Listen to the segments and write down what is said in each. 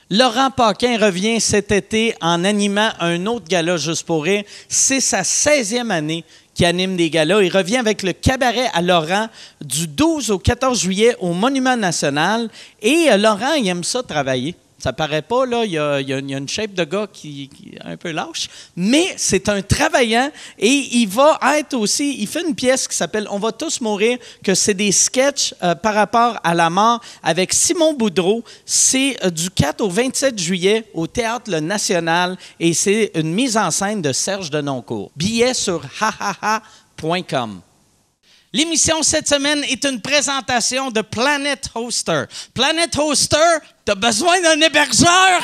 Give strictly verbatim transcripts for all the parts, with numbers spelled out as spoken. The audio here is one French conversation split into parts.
Laurent Paquin revient cet été en animant un autre gala Juste pour rire. C'est sa seizième année qu'il anime des galas. Il revient avec le cabaret à Laurent du douze au quatorze juillet au Monument National. Et euh, Laurent, il aime ça travailler. Ça paraît pas, là, il y a, il y a, il y a une shape de gars qui, qui est un peu lâche, mais c'est un travaillant et il va être aussi, il fait une pièce qui s'appelle « On va tous mourir », que c'est des sketchs euh, par rapport à la mort avec Simon Boudreau. C'est euh, du quatre au vingt-sept juillet au Théâtre Le National et c'est une mise en scène de Serge Denoncourt. Billets sur ha ha ha point com. L'émission cette semaine est une présentation de Planet Hoster. Planet Hoster, t'as besoin d'un hébergeur?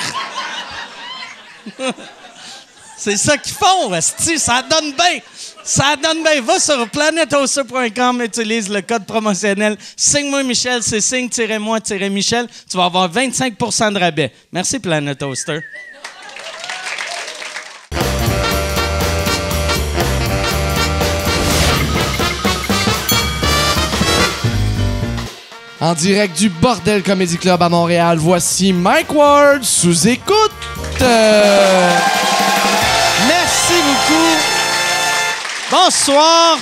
C'est ça qu'ils font, esti, ça donne bien. Ça donne bien. Va sur planet hoster point com, utilise le code promotionnel Signe-moi Michel, c'est signe-moi-michel. Tu vas avoir vingt-cinq pour cent de rabais. Merci, Planet Hoster. En direct du Bordel Comedy Club à Montréal, voici Mike Ward sous écoute. Euh... Merci beaucoup. Bonsoir.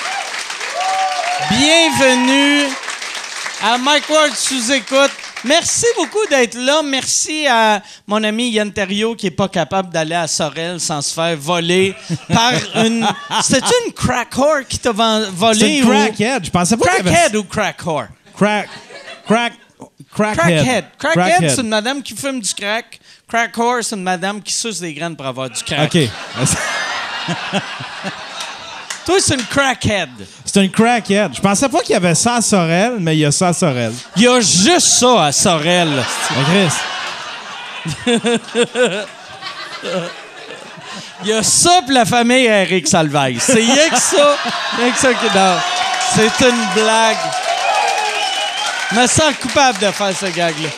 Bienvenue à Mike Ward sous écoute. Merci beaucoup d'être là. Merci à mon ami Yann Terriot qui n'est pas capable d'aller à Sorel sans se faire voler par une... C'était-tu une crack whore qui t'a volé? C'est une crackhead. Je pensais pas qu'il y avait... Crackhead ou crack whore? Crack... Crack... Crackhead. Crackhead. Crackhead, Crackhead. c'est une madame qui fume du crack. Crack whore, c'est une madame qui suce des graines pour avoir du crack. OK. Toi, c'est une crackhead. C'est une crackhead. Je pensais pas qu'il y avait ça à Sorel, mais il y a ça à Sorel. Il y a juste ça à Sorel. Chris. Il y a ça pour la famille Eric Salvaille. C'est rien que ça. Rien que ça qui dort. C'est une blague. Je me sens coupable de faire ce gag-là.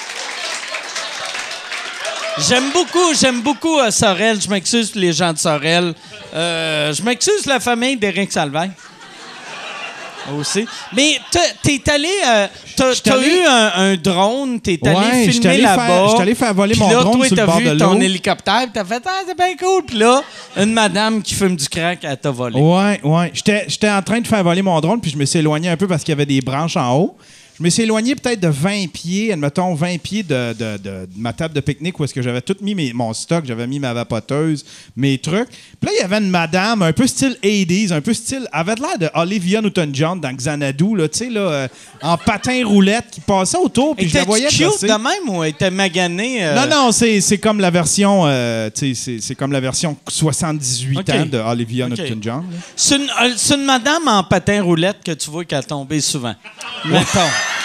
J'aime beaucoup, j'aime beaucoup euh, Sorel. Je m'excuse pour les gens de Sorel. Euh, je m'excuse pour la famille d'Éric Salvaille. Aussi. Mais t'es allé... Euh, t'as allé... eu un, un drone, t'es allé ouais, filmer là-bas. Je suis allé faire voler Puis mon là, drone toi, sur le bord de l'eau. T'as vu ton hélicoptère, t'as fait « Ah, c'est bien cool! » Puis là, une madame qui fume du crack, elle t'a volé. Ouais, ouais. J'étais en train de faire voler mon drone, puis je me suis éloigné un peu parce qu'il y avait des branches en haut. Je me suis éloigné peut-être de vingt pieds, admettons vingt pieds de, de, de, de ma table de pique-nique où est-ce que j'avais tout mis mes, mon stock, j'avais mis ma vapoteuse, mes trucs. Puis là, il y avait une madame un peu style eighties, un peu style... Elle avait l'air de Olivia Newton-John dans Xanadu, là, tu sais, là, euh, en patin roulette, qui passait autour, puis je la voyais cute gosser. de même ou elle était maganée? Euh... Non, non, c'est comme la version... Euh, tu sais, c'est comme la version soixante-dix-huit okay. ans de Olivia okay. Newton-John. C'est une, euh, une madame en patin roulette que tu vois qu'elle tombait souvent. Mettons.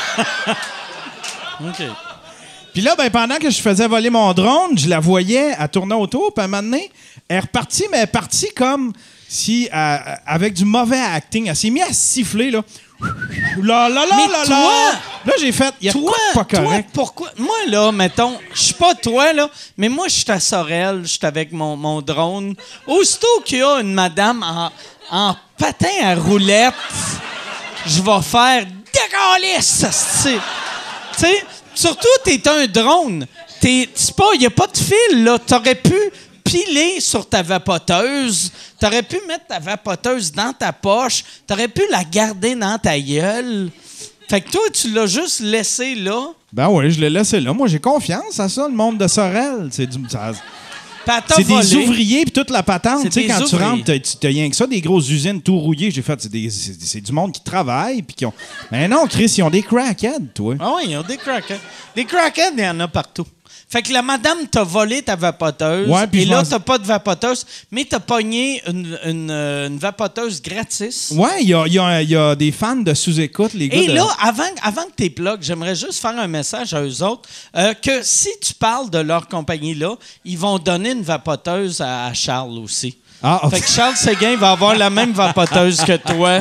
OK. Puis là, ben, pendant que je faisais voler mon drone, je la voyais, elle tournait autour, puis à un moment donné, elle est repartie, mais elle est partie comme si, euh, avec du mauvais acting. Elle s'est mise à siffler, là. Là, là, là, mais là, toi, là. Là, j'ai fait, il y a toi, quoi pas correct? Toi, pourquoi? Moi, là, mettons, je suis pas toi, là, mais moi, je suis à Sorel, je suis avec mon, mon drone. Aussitôt qu'il y a une madame en, en patin à roulette, je vais faire décalisse, tu sais. Surtout, t'es un drone. T'es pas, il y a pas de fil, là. T'aurais pu piler sur ta vapoteuse. T'aurais pu mettre ta vapoteuse dans ta poche. T'aurais pu la garder dans ta gueule. Fait que toi, tu l'as juste laissé là. Ben oui, je l'ai laissé là. Moi, j'ai confiance à ça, le monde de Sorel. C'est du... Ça... C'est des ouvriers puis toute la patente. Tu sais, quand ouvriers. tu rentres, tu t'as rien que ça, des grosses usines tout rouillées. J'ai fait, c'est du monde qui travaille puis qui ont... Mais non, Chris, ils ont des crackheads, toi. Ah oui, ils ont des crackheads. Des crackheads, il y en a partout. Fait que la madame t'a volé ta vapoteuse. Ouais, et là, pense... t'as pas de vapoteuse, mais t'as pogné une, une, une vapoteuse gratis. Ouais, il y a, y, a, y a des fans de sous-écoute, les gars. Et de... là, avant, avant que t'es plugues, j'aimerais juste faire un message à eux autres euh, que si tu parles de leur compagnie-là, ils vont donner une vapoteuse à, à Charles aussi. Ah, okay. Fait que Charles Séguin va avoir la même vapoteuse que toi.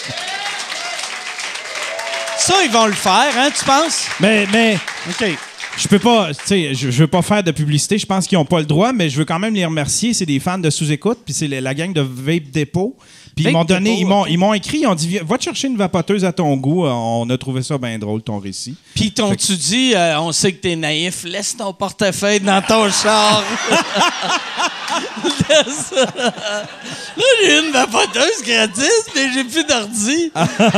Ça, ils vont le faire, hein, tu penses? Mais, mais... OK. Je peux pas, tu sais, je, je veux pas faire de publicité. Je pense qu'ils ont pas le droit, mais je veux quand même les remercier. C'est des fans de Sous-Écoute, puis c'est la, la gang de Vape Depot. Puis ils m'ont donné, Depot, ils m'ont, okay. ils m'ont écrit, ils ont dit, va te chercher une vapoteuse à ton goût. On a trouvé ça bien drôle, ton récit. Puis t'ont-tu dit, euh, on sait que t'es naïf, laisse ton portefeuille dans ton char. Laisse. Là, j'ai une vapoteuse gratis, mais j'ai plus d'ordi.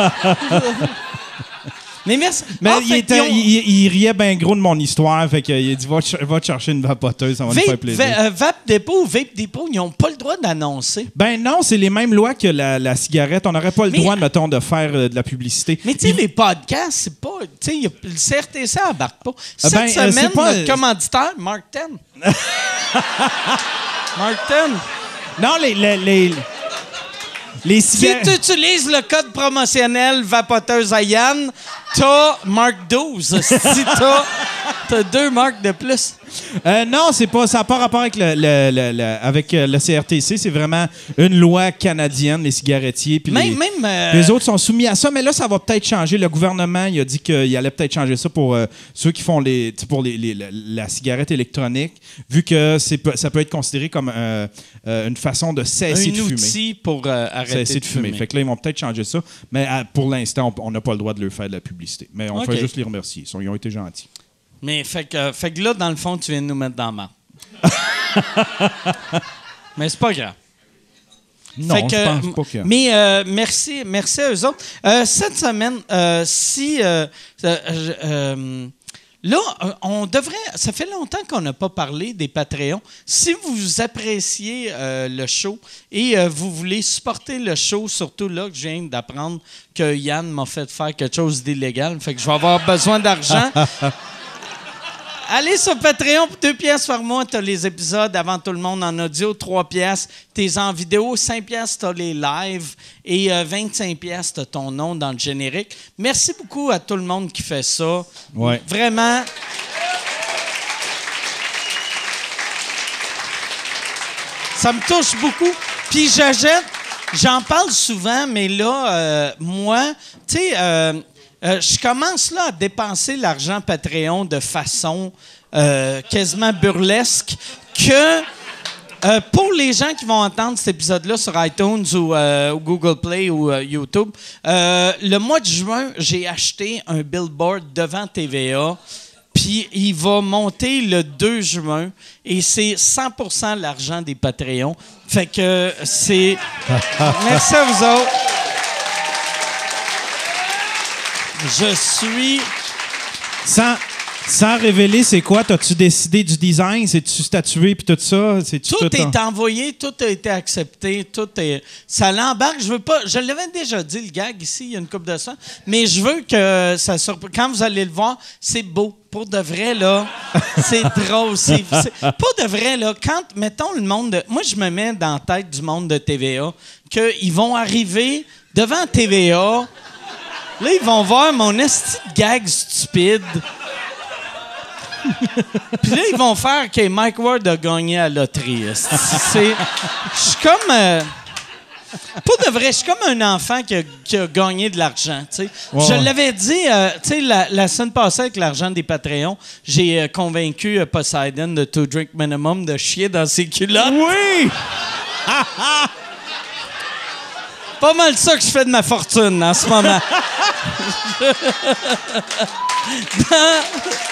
Mais merci. Mais ah, il, était, ont... il, il riait bien gros de mon histoire, fait qu'il a dit, va, va te chercher une vapoteuse, ça va Vape, nous faire plaisir. va, euh, Vape Depot ou Vape Depot, ils n'ont pas le droit d'annoncer. Ben non, c'est les mêmes lois que la, la cigarette. On n'aurait pas le mais, droit, mettons, de faire euh, de la publicité. Mais tu sais, les podcasts, c'est pas... Tu sais, y a- le C R T C embarque pas. Cette ben, euh, semaine, c'est pas- notre commanditaire, Mark Ten. Mark Ten. Non, les... les, les... Les Si cigarettes... tu utilises le code promotionnel vapoteuse à Yann, t'as Mark douze. Si t'as, t'as deux marques de plus. Euh, non, c'est pas, ça n'a pas rapport avec le, le, le, le- avec euh, le C R T C. C'est vraiment une loi canadienne, les cigarettiers. Puis Même, les, même euh, les autres sont soumis à ça. Mais là, ça va peut-être changer. Le gouvernement, il a dit qu'il allait peut-être changer ça pour euh, ceux qui font les, tu sais, pour les, les- la, la cigarette électronique, vu que c'est, ça peut être considéré comme euh, euh, une façon de cesser un de fumer. outil pour euh, arrêter Cesser de fumer. Fait que là, ils vont peut-être changer ça. Mais à- pour l'instant, on n'a pas le droit de leur faire de la publicité. Mais on OK. fait juste les remercier. Ils, sont- ils ont été gentils. Mais fait que, fait que là, dans le fond, tu viens de nous mettre dans la marde. Mais c'est pas grave. Non, Fait que, je pense pas que... Mais euh, merci, merci à eux autres. Euh, cette semaine, euh, si... euh, euh, euh, là, euh, on devrait... Ça fait longtemps qu'on n'a pas parlé des Patreons. Si vous appréciez euh, le show et euh, vous voulez supporter le show, surtout là que je viens d'apprendre que Yann m'a fait faire quelque chose d'illégal, fait que je vais avoir besoin d'argent... Allez sur Patreon pour deux piastres par mois. Tu as les épisodes avant tout le monde en audio, trois piastres. T'es en vidéo, cinq piastres, tu as les lives. Et euh, vingt-cinq piastres, tu as ton nom dans le générique. Merci beaucoup à tout le monde qui fait ça. Ouais. Vraiment. Ça me touche beaucoup. Puis j'achète, j'en parle souvent, mais là, euh, moi, tu sais... Euh, Euh, je commence là à dépenser l'argent Patreon de façon euh, quasiment burlesque que euh, pour les gens qui vont entendre cet épisode-là sur iTunes ou, euh, ou Google Play ou euh, YouTube, euh, le mois de juin, j'ai acheté un billboard devant T V A. Puis il va monter le deux juin et c'est cent pour cent l'argent des Patreons. Fait que c'est... Merci à vous autres. Je suis... Sans, sans révéler c'est quoi, t'as-tu décidé du design? C'est-tu statué puis tout ça? C'est-tu Tout, est en- envoyé, tout a été accepté, tout est... Ça l'embarque, je veux pas... Je l'avais déjà dit, le gag, ici, il y a une couple de ça, mais je veux que ça surprenne. Quand vous allez le voir, c'est beau. Pour de vrai, là, c'est drôle. C'est, c'est... Pour de vrai, là, quand, mettons, le monde de... Moi, je me mets dans la tête du monde de T V A qu'ils vont arriver devant T V A... Là, ils vont voir mon esti de gag stupide. Puis là, ils vont faire que Mike Ward a gagné à la loterie. esti. C'est... Je suis comme... euh, Pas de vrai, je suis comme un enfant qui a, qui a gagné de l'argent, tu sais. Ouais, Je ouais. l'avais dit, euh, tu sais, la, la semaine passée avec l'argent des Patreons, j'ai euh, convaincu euh, Poseidon de Two Drink Minimum de chier dans ses culottes. Oui! Pas mal ça que je fais de ma fortune en ce moment. Dans-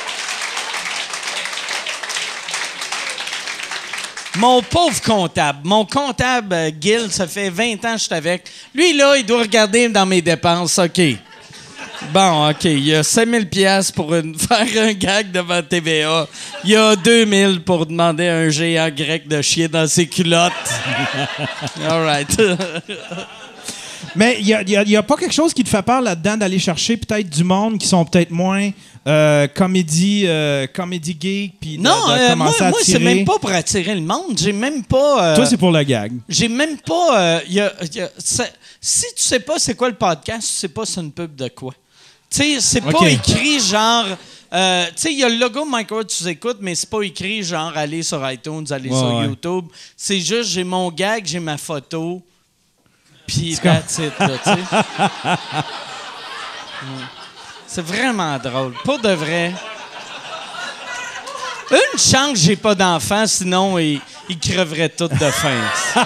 Mon pauvre comptable, mon comptable euh, Gil, ça fait vingt ans que je suis avec. Lui, là, il doit regarder dans mes dépenses. OK. Bon, OK. Il y a cinq mille piastres pour une- faire un gag devant T V A. Il y a deux mille pour demander à un géant grec de chier dans ses culottes. All right. Mais il n'y a, y a pas quelque chose qui te fait peur là-dedans d'aller chercher peut-être du monde qui sont peut-être moins euh, comédie, euh, comédie geek puis de, Non, de euh, moi, commencer à moi c'est attirer? même pas pour attirer le monde. J'ai même pas... euh, Toi, c'est pour le gag. J'ai même pas... euh, y a- y a- ça- si tu sais pas c'est quoi le podcast, tu sais pas c'est une pub de quoi. Tu sais, c'est pas OK. écrit genre... euh, tu sais, il y a le logo Mike Ward, tu écoutes, mais c'est pas écrit genre aller sur iTunes, aller Ouais, sur ouais. YouTube. C'est juste, j'ai mon gag, j'ai ma photo, puis C'est comme- that's it, là, tu sais. Mm. C'est vraiment drôle. Pour de vrai. Une chance que j'ai pas d'enfants, sinon ils, ils creveraient tous de faim.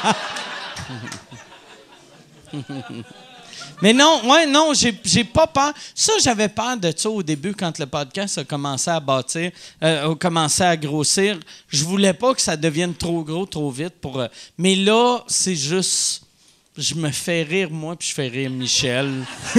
Mais non, ouais, non, j'ai, j'ai pas peur. Ça, j'avais peur de ça au début quand le podcast a commencé à bâtir, euh, a commencé à grossir. Je voulais pas que ça devienne trop gros, trop vite. Pour. Euh, mais là, c'est juste, je me fais rire moi, puis je fais rire Michel.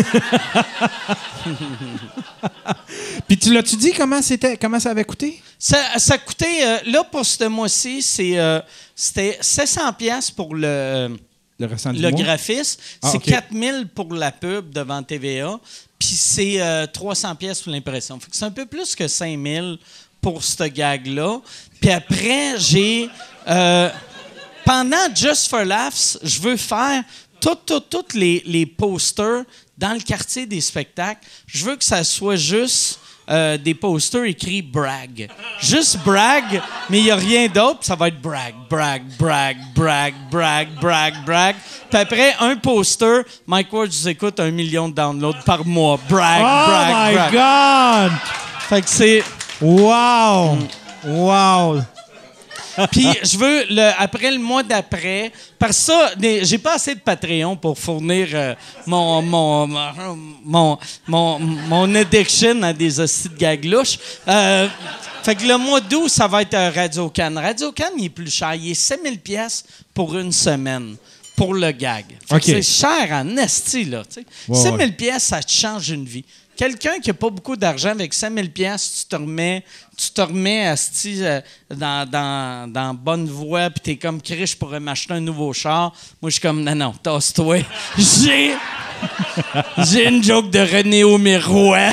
Puis tu l'as-tu dit comment c'était, comment ça avait coûté? Ça, ça coûtait, euh, là, pour ce mois-ci, c'est, euh, c'était sept cents piastres pour le... Le restant du Le mois? graphisme, Ah, c'est okay. quatre mille pour la pub devant T V A, puis c'est euh, trois cents pièces pour l'impression. Fait que c'est un peu plus que cinq mille pour ce gag-là. Puis après, j'ai... Euh, pendant Just for Laughs, je veux faire tous tout, tout les, les posters dans le quartier des spectacles. Je veux que ça soit juste... Euh, des posters écrits brag. Juste brag, mais il n'y a rien d'autre, puis ça va être brag, brag, brag, brag, brag, brag, brag. Puis après, un poster, Mike Ward, je vous écoute, un million de downloads par mois. Brag, oh brag, my brag. God! Fait que c'est... Wow! Wow! Puis je veux, le, après le mois d'après, parce que ça, des, j'ai pas assez de Patreon pour fournir euh, mon, mon, mon, mon, mon addiction à des hosties de gags louches. Euh, fait que le mois d'août, ça va être euh, Radio-Can. Radio-Can, il est plus cher. Il est sept mille piastres pour une semaine, pour le gag. Fait que Okay. c'est cher en esti, là. Tu sais. Ouais, sept mille piastres, ça te change une vie. Quelqu'un qui n'a pas beaucoup d'argent, avec cinq mille piastres, tu te remets, tu te remets asti, euh, dans, dans, dans bonne voie, puis t'es comme, Chris, je pourrais m'acheter un nouveau char. Moi, je suis comme, non, non, tasse-toi. J'ai, j'ai une joke de René Aumirois.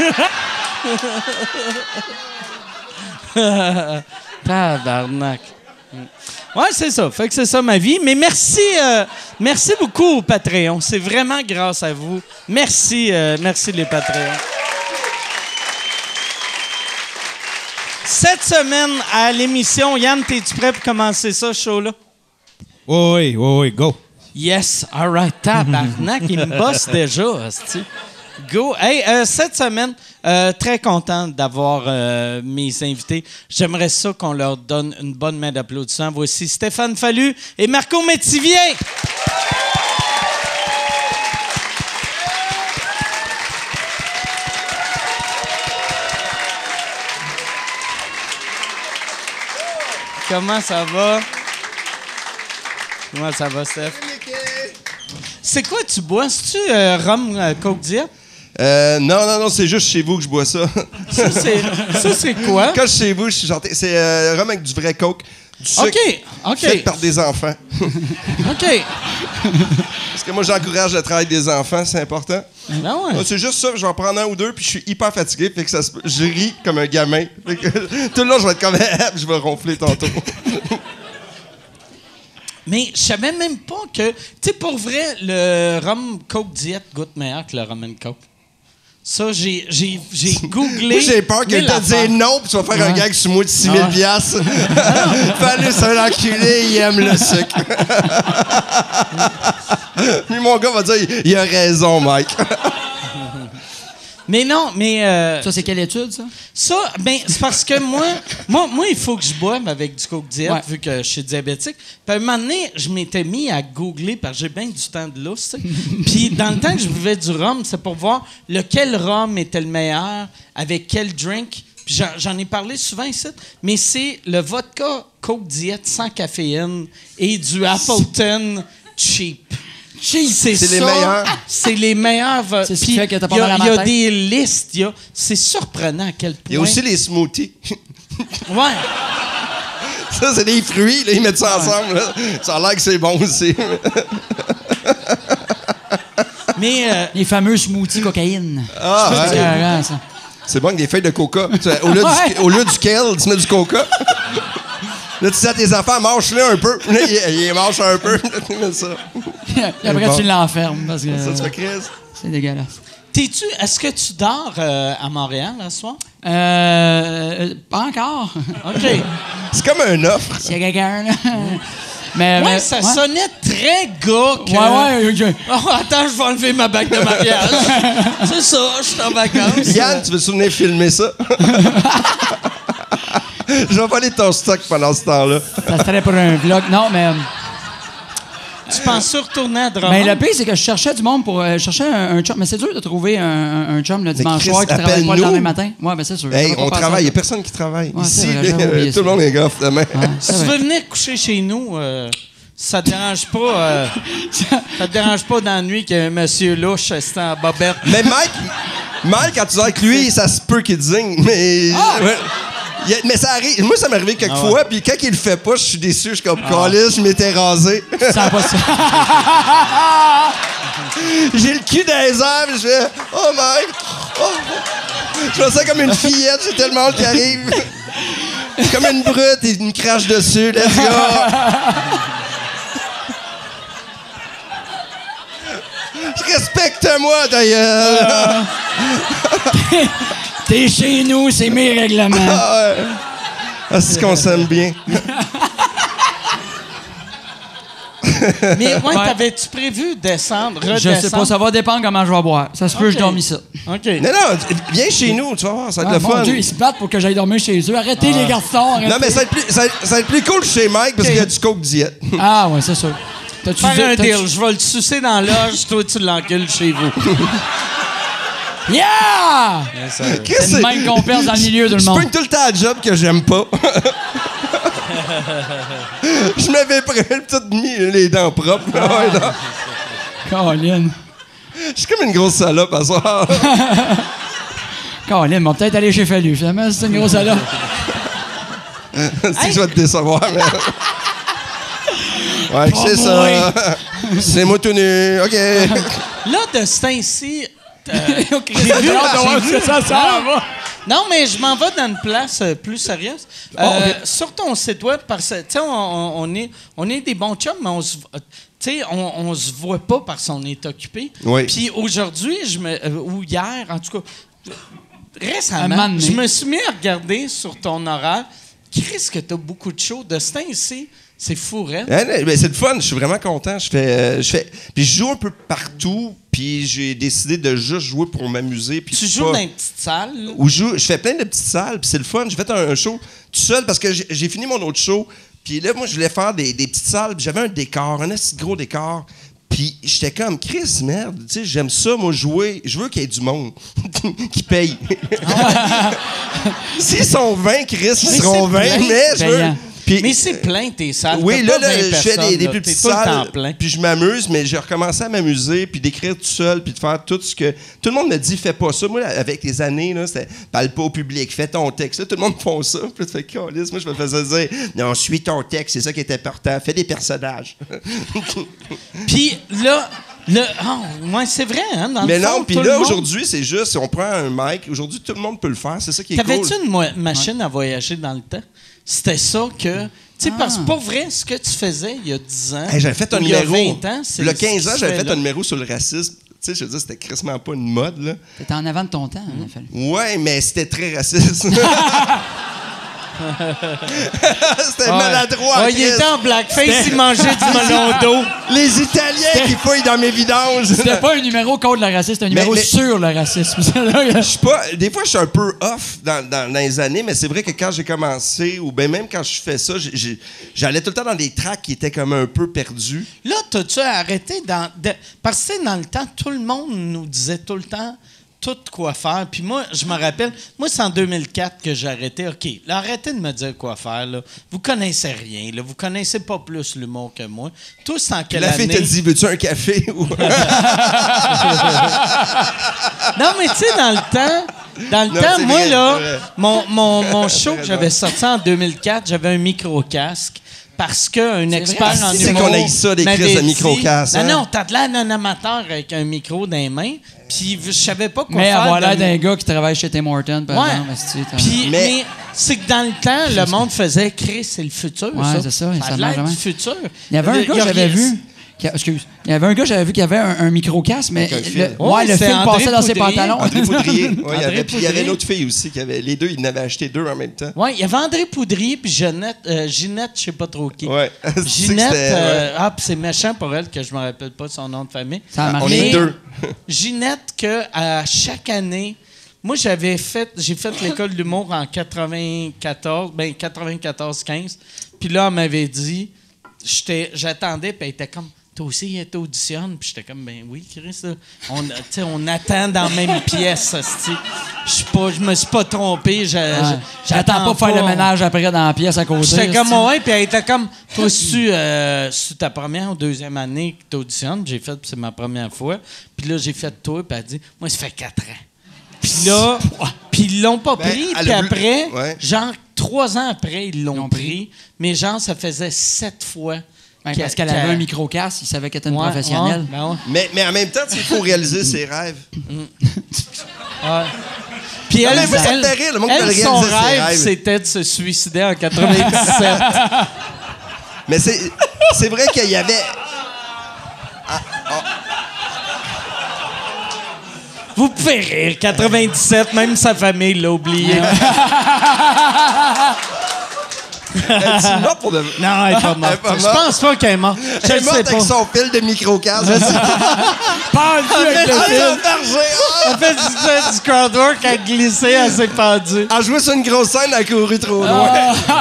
Tabarnak. Ouais, c'est ça. Fait que c'est ça ma vie. Mais merci, euh, merci beaucoup au Patreon. C'est vraiment grâce à vous. Merci, euh, merci les Patreons. Cette semaine à l'émission, Yann, t'es-tu prêt pour commencer ça, ce show-là? Oui, oui, oui, oui, go. Yes, all right. Tabarnak, il me bosse déjà, hostie. Go. Hey, euh, cette semaine, euh, très content d'avoir euh, mes invités. J'aimerais ça qu'on leur donne une bonne main d'applaudissement. Voici Stéphane Fallu et Marco Métivier. Comment ça va? Comment ça va, Steph? C'est quoi tu bois? C'est-tu euh, rhum euh, Coke Diet? Euh, non, non, non, c'est juste chez vous que je bois ça. Ça, c'est, ça, c'est quoi? Quand je suis chez vous, je suis gentil. C'est euh, rhum avec du vrai coke. Du sucre OK, OK. fait par des enfants. OK. Parce que moi, j'encourage le travail des enfants, c'est important. Ben ouais. Moi, c'est juste ça, je vais en prendre un ou deux, puis je suis hyper fatigué, fait que ça se... je ris comme un gamin. Fait que, tout le long, je vais être comme je vais ronfler tantôt. Mais je savais même pas que... Tu sais, pour vrai, le rhum Coke Diet goûte meilleur que le rum and Coke. Ça, j'ai, j'ai, j'ai googlé... Moi, j'ai peur que mille tu te affaires. dises non, puis tu vas faire un Ouais. gag sur moi de six mille piastres. Fallu, c'est un enculé, il aime le sucre. Puis mon gars va dire, il- il a raison, Mike. Mais non, mais... euh, Ça, c'est quelle étude, ça? Ça, ben, c'est parce que moi, moi, moi, il faut que je boive avec du Coke Diet, Ouais. vu que je suis diabétique. Puis à un moment donné, je m'étais mis à googler, parce que j'ai bien du temps de lousse, tu sais. Puis dans le temps que je buvais du rhum, c'est pour voir lequel rhum était le meilleur, avec quel drink. Puis j'en, j'en ai parlé souvent ici, mais c'est le vodka Coke Diet sans caféine et du Appleton cheap. C'est, C'est les ça, meilleurs. C'est les meilleurs. vo- C'est ce Puis qui fait que t'as pas il y a- mal à Il y a matin. des listes. il y a- C'est surprenant à quel point. Il y a aussi les smoothies. Ouais. Ça, c'est des fruits, là, ils mettent ça ensemble. Là. Ça a l'air que c'est bon aussi. Mais euh, Les fameux smoothies cocaïne. Ah, C'est ouais. écœurant, ça. C'est bon avec des feuilles de coca. Tu sais, Au lieu, Ouais. du, au lieu du kale, tu mets du coca. Là, tu dis à tes enfants, mange-le un peu. Là, ils, ils mangent un peu. Là, tu mets ça. Et après, bon. tu l'enfermes parce que Ça, tu euh, fais crise. c'est dégueulasse. t'es-tu, est-ce que tu dors euh, à Montréal ce soir? Euh, euh, pas encore. OK. C'est comme un offre. S'il y a quelqu'un, là. Mais, Ouais, mais- ça ouais. sonnait très gars que... Ouais, ouais, ok. Oh, attends, je vais enlever ma bague de mariage. C'est ça, je suis en vacances. Yann, tu veux te souvenir filmer ça? Je vais voler ton stock pendant ce temps-là. Ça serait pour un vlog. Non, mais. euh, Tu penses retourner à Drummond? Mais le pire, c'est que je cherchais du monde pour. euh, je cherchais un, un chum. Mais c'est dur de trouver un, un, un chum le dimanche Chris, soir qui travaille pas le appelle-nous. lendemain matin. Ouais, ben c'est sûr. Hey, Ça va on pas faire travaille. Il ça. n'y a personne qui travaille. Ouais, c'est Ici, vrai, j'avais oublié tout le ça. monde est gaffe demain. Ouais, Si c'est tu vrai. veux venir coucher chez nous, euh, ça te dérange pas. euh, ça te dérange pas dans la nuit qu'il y a un monsieur louche resté en bobette. Mais Mike, Mike, quand tu dors avec lui, ça se peut qu'il digne, mais. Ouais. Il y a- mais ça arrive. Moi, ça m'est arrivé quelques Ah ouais. fois, puis quand il le fait pas, je suis déçu. Je suis comme, Caliste, je m'étais rasé. Ça va pas ça. J'ai le cul dans les airs, puis je fais, oh Mike. Oh. Je fais ça comme une fillette, j'ai tellement hâte qu'il arrive. Comme une brute, il me crache dessus, let's go. Respecte-moi, d'ailleurs. T'es chez nous, c'est mes règlements. Ah, ouais. Ah, c'est qu'on s'aime bien. Mais ouais, t'avais-tu prévu descendre, redescendre? Je sais pas, ça va dépendre comment je vais boire. Ça se peut, Ok. je dormis ça. OK. Non, non, viens chez nous, tu vas voir, ça va Ah, être le mon fun. Dieu, ils se battent pour que j'aille dormir chez eux. Arrêtez, les garçons, arrêtez. Non, mais ça va, être plus, ça, va être, ça va être plus cool chez Mike parce Ok. qu'il y a du coke diète. Ah, ouais, c'est sûr. T'as-tu Faire vu- un t'as-tu- deal. Je vais le sucer dans l'âge, toi, tu l'encules chez vous. Yeah! Chris, C'est le même qu'on perd dans le milieu de le Je monde. pogne tout le temps à job que j'aime pas. Je m'avais pris tout mis les dents propres. Ouais, non. Colin. Je suis comme une grosse salope à soir. Colin, on va peut-être aller chez Fallu. Finalement, c'est une grosse salope. Si je vais te décevoir, mais. Ouais, c'est ça. C'est moi tout nu. OK. Là, de ce temps-ci, euh, Ok, j'ai vu, hâte de voir j'ai ce vu- que ça s'en va. Non, mais je m'en vais dans une place euh, plus sérieuse. Euh, Oh, ok. Sur ton site web, parce que, tu sais, on, on- on est, on est des bons chums, mais on se, tu sais, on, on se voit pas parce qu'on est occupé. Oui. Puis aujourd'hui, je me, euh, ou hier, en tout cas, Un moment récemment, donné. je me suis mis à regarder sur ton horaire. Chris, que t'as beaucoup de shows. De ce temps-ci, c'est fou, hein? Hein, ben, c'est le fun, je suis vraiment content. Je fais, euh, je fais, puis je joue un peu partout, puis j'ai décidé de juste jouer pour m'amuser. puis Tu pas- joues dans une petite salle. là? Où je, joue- je fais plein de petites salles, puis c'est le fun. J'ai fait un, un show tout seul parce que j'ai j'ai fini mon autre show. Puis là, moi, je voulais faire des, des petites salles, puis j'avais un décor, un assez gros décor. Puis j'étais comme, Chris, merde, tu sais, j'aime ça, moi, jouer. Je veux qu'il y ait du monde qui paye. S'ils sont vingt, Chris, ils Mais seront c'est vingt, plein. mais je veux. Payant. Puis- Mais c'est plein, tes salles. oui, T'as là, pas là vingt je fais personnes, des, des là. plus T'es petites tout le temps salles, plein. puis je m'amuse, mais j'ai recommencé à m'amuser, puis d'écrire tout seul, puis de faire tout ce que... Tout le monde me dit, fais pas ça. Moi, avec les années, là, c'était parle pas au public, fais ton texte. Là, tout le monde fait ça. Puis tu fais, câlisse, moi, je me faisais dire, non, suis ton texte, c'est ça qui est important. Fais des personnages. Puis là, le, oh, ouais, c'est vrai, hein? Dans mais le fond, non, puis tout là, le monde- aujourd'hui, c'est juste, on prend un mic. Aujourd'hui, tout le monde peut le faire. C'est ça qui est cool. T'avais-tu une mo- machine à voyager dans le temps? C'était ça que. Tu sais, parce que pas vrai, ce que tu faisais il y a dix ans. Hey, j'avais fait un ou il y a numéro. vingt ans, c'est Il y a ce quinze qui ans, se j'avais fait là. un numéro sur le racisme. Tu sais, je veux dire, c'était crissement pas une mode, là. T'étais en avant de ton temps, hein, Fallu. Ouais, mais c'était très raciste. C'était maladroit. Ouais, il Chris. était en blackface, il mangeait du melon d'eau. Les Italiens qui fouillent dans mes vidanges. C'était pas un numéro contre le racisme, c'était un Mais- numéro mais- sur le racisme. Je suis pas. Des fois, je suis un peu off dans, dans- dans les années, mais c'est vrai que quand j'ai commencé, ou bien même quand je fais ça, j'ai- j'ai- j'allais tout le temps dans des tracks qui étaient comme un peu perdus. Là, t'as-tu arrêté dans. de- parce que tu sais, dans le temps, tout le monde nous disait tout le temps tout quoi faire. Puis moi, je me rappelle, moi, c'est en deux mille quatre que j'ai arrêté. OK, là, arrêtez de me dire quoi faire. Là. Vous connaissez rien. Là. Vous connaissez pas plus l'humour que moi. Tous en quelle La fille année? te dit, veux-tu un café? Ou- Non, mais tu sais, dans le temps, dans le Non, temps, c'est moi, vrai, là, c'est vrai. mon, mon, mon show que raison. j'avais sorti en deux mille quatre, j'avais un micro-casque. Parce qu'un expert vrai. en C'est humour qu'on haït ça, des m'avait crises de dit- micro-casque, Non, hein? non, t'as de l'air d'un amateur avec un micro dans les mains. Puis je savais pas quoi Mais faire. avoir de l'air mon- d'un gars qui travaille chez Tim Hortons, par Ouais. exemple. esti, t'as- Puis, mais, Mais- c'est que dans le temps, le monde faisait Chris, c'est le futur. Ouais, ça. c'est ça, Ça ça a l'air marche du jamais. futur. Il y avait un Le- gars y que a j'avais rien- vu. qui a- excuse. Il y avait un gars que j'avais vu qui avait un, un micro-casque, mais Avec un le, fil. ouais, Ouais, le c'est fil André passait dans ses Poudrier. pantalons. André Poudrier. Ouais, il y André avait- puis il y avait Poudrier. une autre fille aussi. Qui avait, les deux, ils en avaient acheté deux en même temps. Oui, il y avait André Poudrier puis Ginette, euh, Ginette, je sais pas trop qui. Ouais. C'est que Ginette, c'était- euh, ouais. ah, puis c'est méchant pour elle que je me rappelle pas son nom de famille. Ça a On marché. est deux. Ginette, que à chaque année, moi, j'avais fait, j'ai fait l'école de l'humour en quatre-vingt-quatorze, ben quatre-vingt-quatorze quinze. Puis là, on m'avait dit, j'étais, j'attendais, puis elle était comme, toi aussi, tu auditionnes. Puis j'étais comme, ben oui, Chris, là. On, on attend dans la même pièce, hostie. Je suis pas, je me suis pas trompé. Je, Ouais. je- J'attends pas faire le ménage après dans la pièce à côté. J'étais comme, c'est-tu. ouais, puis elle était comme, toi, c'est euh, c'est ta première ou deuxième année que tu auditionnes. J'ai fait, puis c'est ma première fois. Puis là, j'ai fait toi, puis elle dit, moi, ça fait quatre ans. Puis là, puis ils l'ont pas Ben, pris. elle Puis a voulu- après, ouais. genre, trois ans après, ils l'ont Ils l'ont pris. pris. Mais genre, ça faisait sept fois. Ben, qu'elle- parce qu'elle qu'elle- avait un micro-casque, il savait qu'elle était une Ouais, professionnelle. ouais, ben ouais. Mais, mais en même temps, il faut réaliser ses rêves. Ouais. Puis Non, elle, mais moi, ça me elle- fait rire, le monde elle, qui veut son réaliser ses rêve, rêves. c'était de se suicider en quatre-vingt-dix-sept. Mais c'est, c'est vrai qu'il y avait. Vous pouvez rire, quatre-vingt-dix-sept, même sa famille l'a oublié. C'est mort pour de... Non, elle est pas morte. Elle est pas Je morte. pense pas qu'elle est morte. Je Elle est le morte sais avec pas. son fil de micro-casque. Pendu avec le Ah, fil. son berger! Ah! Elle fait du, du crowdwork, elle a glissé, elle s'est pendue. Elle jouait sur une grosse scène, elle a couru trop loin.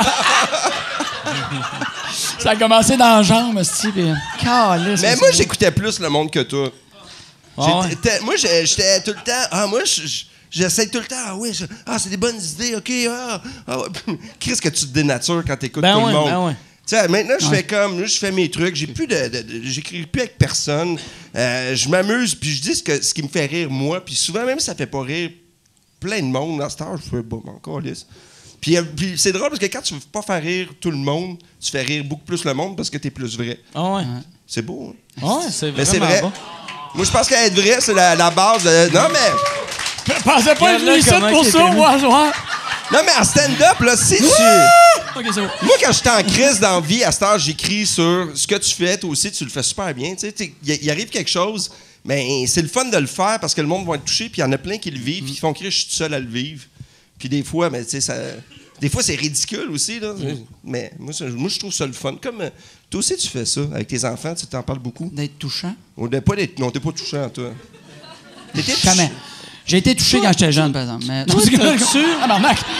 Ça a commencé dans la jambe, ce puis... Calisse, Mais c'est moi, ça. j'écoutais plus le monde que toi. Ah ouais. J'étais- moi, j'ai- j'étais tout le temps. Ah, moi, je- je- j'essaie tout le temps. Ah, oui, je- ah, c'est des bonnes idées, OK. Ah, ah, ouais. Qu'est-ce que tu te dénatures quand t'écoutes Ben tout ouais, le monde? ben ouais. Tu sais, maintenant, je Ouais. fais comme. Là, je fais mes trucs. J'ai plus de. de- de- J'écris plus avec personne. Euh, je m'amuse, puis je dis ce, que, ce qui me fait rire, moi. Puis souvent, même, ça fait pas rire plein de monde. Dans ce temps, je fais bon, encore lisse. Puis, euh, puis c'est drôle parce que quand tu veux pas faire rire tout le monde, tu fais rire beaucoup plus le monde parce que t'es plus vrai. Ah ouais. C'est beau, hein? Ouais, c'est Mais c'est vraiment vrai. bon. Moi, je pense qu'être vrai, c'est la, la base. de- Non, mais. Je pensais pas Regarde être là venu ici comment pour qu'il ça, était moi, ouais. Non, mais en stand-up, là, si tu. OK, c'est bon. Moi, quand j'étais en crise dans la vie, à cette heure, j'écris sur ce que tu fais, toi aussi, tu le fais super bien. Tu sais, t'es- il il arrive quelque chose, mais c'est le fun de le faire parce que le monde va être touché, puis il y en a plein qui le vivent, puis qui font crier, je suis tout seul à le vivre. Puis des fois, mais tu sais, ça. Des fois, c'est ridicule aussi, là. Mais moi, ça- moi, je trouve ça le fun. Comme euh, toi aussi, tu fais ça avec tes enfants, tu t'en parles beaucoup. D'être touchant. On n'est pas d'être- non, t'es pas touchant, toi. T'étais touché. Jamais. J'ai été touché quand j'étais jeune, par exemple. Mais... Toi, t'as-tu- Ah, non, Mac.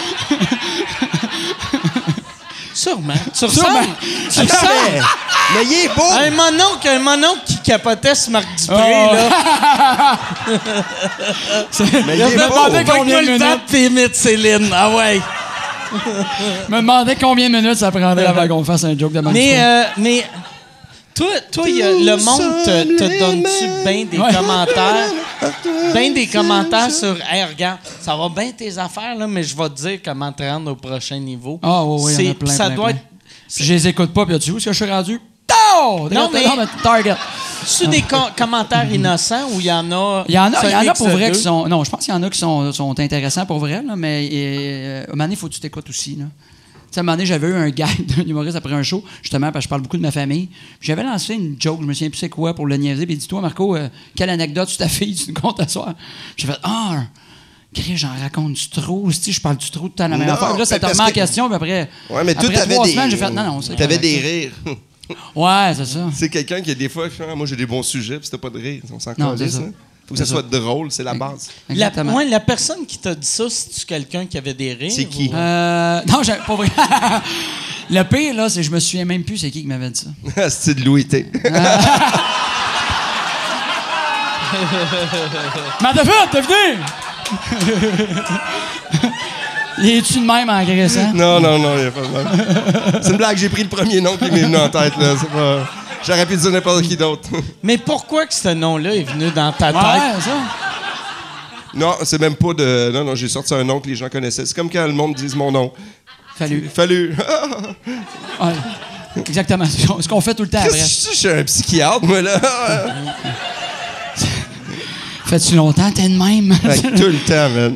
Sûrement. Tu Sûrement. ressembles. Tu Non, ressembles. mais, mais il est beau! Un mononcle, un mononcle qui capotait sur Marc Dupré, Oh. là. Mais il Il a est fait beau! combien combien de le minutes? tape puis imite Céline. Ah ouais. Je me demandais combien de minutes ça prendrait avant qu'on fasse un joke de Mac Mais, Dupré. euh, mais toi, toi y a- le monde te, te donne-tu bien des Ouais. commentaires? Bien des commentaires sur « Hey, regarde, ça va bien tes affaires, là, mais je vais te dire comment te rendre au prochain niveau. » Ah oui, oui, il y en a C'est- plein, Ça plein, doit plein. être... Puis je les écoute pas, puis là, tu sais où est-ce que je suis rendu? Oh! Non, mais- Target. C'est des com- commentaires innocents ou il y en a... Il y en a, il y en a pour X vrai deux? qui sont. Non, je pense qu'il y en a qui sont, sont intéressants pour vrai, là, mais euh, à un moment donné, il faut que tu t'écoutes aussi. Là. Tu sais, à un moment donné, j'avais eu un gag d'un humoriste après un show, justement, parce que je parle beaucoup de ma famille. Puis j'avais lancé une joke, je me souviens plus c'est quoi, pour le niaiser. Puis il dit, toi, Marco, euh, quelle anecdote sur ta fille tu nous comptes à soir? J'ai fait, ah, Chris, j'en raconte du trop, si je parle du trop tout le temps de la même Non, affaire. Puis là, ça mais te parce remet en que- question, puis après. Ouais, mais toi, après t'avais trois des. semaines, j'ai fait, non, non, c'est T'avais correct, des ça. rires. Ouais, c'est ça. C'est quelqu'un qui, des fois, fait, Ah, moi, j'ai des bons sujets, puis c'était pas de rire. On s'en Non, calisse, c'est ça. hein. Faut que ça C'est soit drôle, c'est la base. La, Exactement. ouais, la personne qui t'a dit ça, c'est-tu quelqu'un qui avait des rires? C'est qui? ou- Euh, non, j'ai pas vrai. Le pire, là, c'est que je me souviens même plus c'est qui qui m'avait dit ça. C'est de Louis T. Mais t'as fait, t'as venu! Il est-tu de même en graissant? Non, non, non, il n'y a pas de mal. C'est une blague, j'ai pris le premier nom qui m'est venu en tête. Là. C'est pas... J'aurais pu dire n'importe qui d'autre. Mais pourquoi que ce nom-là est venu dans ta tête? Ouais, ça. Non, c'est même pas de. Non, non, j'ai sorti un nom que les gens connaissaient. C'est comme quand le monde dise mon nom. Fallu. Fallu. Ouais. Exactement. C'est ce qu'on fait tout le temps après. Qu'est-ce que je suis un psychiatre, moi, là? Fais-tu longtemps, t'es de même? Fait que tout le temps, man.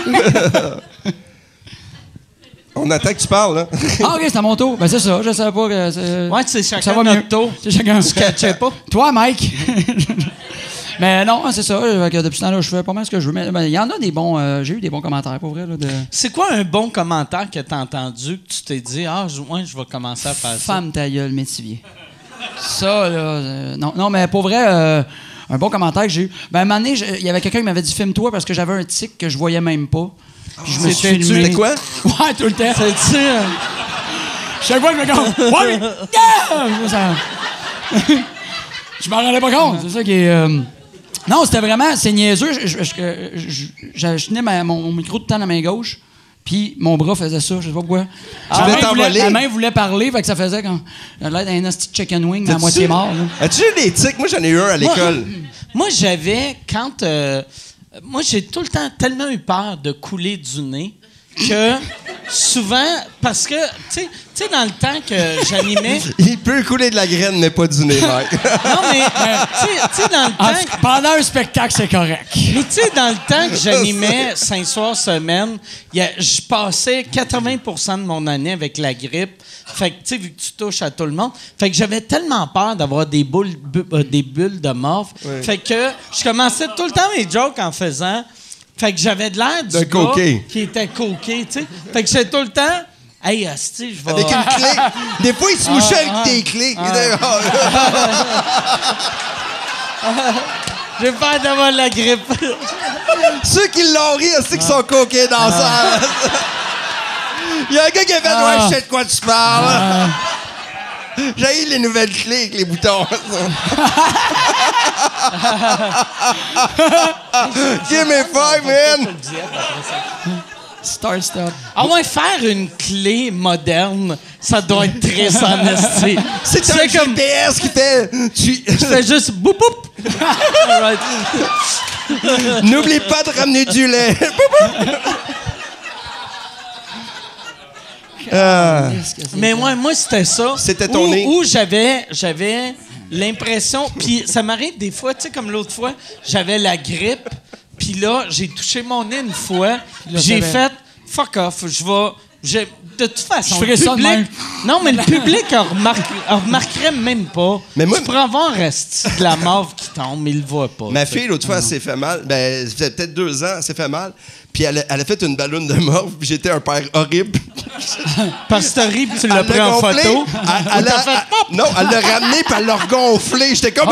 On attend que tu parles, hein? Ah, OK, c'est à mon tour. Ben, c'est ça, je savais pas que. c'est- Ouais, c'est chacun ça va notre mieux. tour. C'est chacun. Tu catchais pas? Toi, Mike. Mais non, c'est ça. Fait que depuis ce temps-là, je fais pas mal ce que je veux. Mais ben, il y en a des bons. euh, j'ai eu des bons commentaires, pour vrai. Là, de... C'est quoi un bon commentaire que t'as entendu que tu t'es dit « Ah, je, ouais, je vais commencer à faire ça. Femme ta gueule, métivier. Ça, là. euh, non, non, mais pour vrai, euh, un bon commentaire que j'ai eu. Ben, à un moment donné, je- il y avait quelqu'un qui m'avait dit « Filme-toi » parce que j'avais un tic que je voyais même pas. Puis je me suis C'était-tu- filmé. C'était quoi? Ouais, tout le temps. C'est-tu, euh, Chaque fois que je me compte, ouais, mais. Yeah! Ça- je m'en rendais pas compte. C'est ça qui est. euh, Non, c'était vraiment. C'est niaiseux. Je, je, je, je- je- je tenais ma- mon micro tout le temps dans la main gauche, puis mon bras faisait ça. Je sais pas pourquoi. Tu la, voulais main voulait, t'envoler? la main voulait parler, fait que ça faisait quand. J'avais l'air d'un hostie de chicken wing à moitié mort. Là. As-tu eu des tics? Moi, j'en ai eu un à l'école. Moi, j'avais, quand... euh, moi, j'ai tout le temps tellement eu peur de couler du nez que souvent... Parce que, tu sais, tu sais, dans le temps que j'animais... Il peut couler de la graine, mais pas du nez, mec. Non, mais, tu sais- tu sais, dans le En temps... tout cas, pendant un spectacle, c'est correct. Mais tu sais, dans le temps que j'animais cinq soirs semaine, il y a- je passais quatre-vingts pour cent de mon année avec la grippe. Fait que, tu sais, vu que tu touches à tout le monde, fait que j'avais tellement peur d'avoir des, boules, bu- euh, des bulles de morph. Fait que je commençais tout le temps mes jokes en faisant... Fait que j'avais de l'air du De gars coquet. qui était coqué, tu sais. Fait que j'étais tout le temps... Hey, asti, je vais... Avec une clé. Des fois, il se mouchait avec des clés. Il était- J'ai peur d'avoir la grippe. Ceux qui l'ont ri, c'est qu'ils sont coqués dans ça. Il y a un gars qui a fait Ah. Ouais, je sais de quoi tu parles. J'ai eu les nouvelles clés avec les boutons. Give me five, man. Start, stop. À moins faire une clé moderne, ça doit être très en esti. C'est un G P S qui fait. Tu... Tu fais juste boum boum. Alright. N'oublie pas de ramener du lait. Ah. Mais moi, moi c'était ça. C'était ton Où- nez. Où j'avais, j'avais l'impression. Puis ça m'arrive des fois, tu sais, comme l'autre fois, j'avais la grippe. Puis là, j'ai touché mon nez une fois. Puis j'ai savais. fait fuck off. Je vais. j'ai- De toute façon, Je ferais le ça de public- même. Non, mais le public en, remarque- en remarquerait même pas. Mais moi- tu pourrais avoir un reste de la mauve qui tombe, mais il le voit pas. Ma fille, l'autre fois, elle s'est fait mal. Ben, ça fait peut-être deux ans, elle s'est fait mal. Puis elle a, elle a fait une ballonne de morve. Puis j'étais un père horrible. Parce que t'as ri, puis tu l'as Elle pris l'a en gonflé. photo. Elle, elle T'as a- fait elle- non, elle l'a ramené, puis elle l'a regonflé. J'étais comme.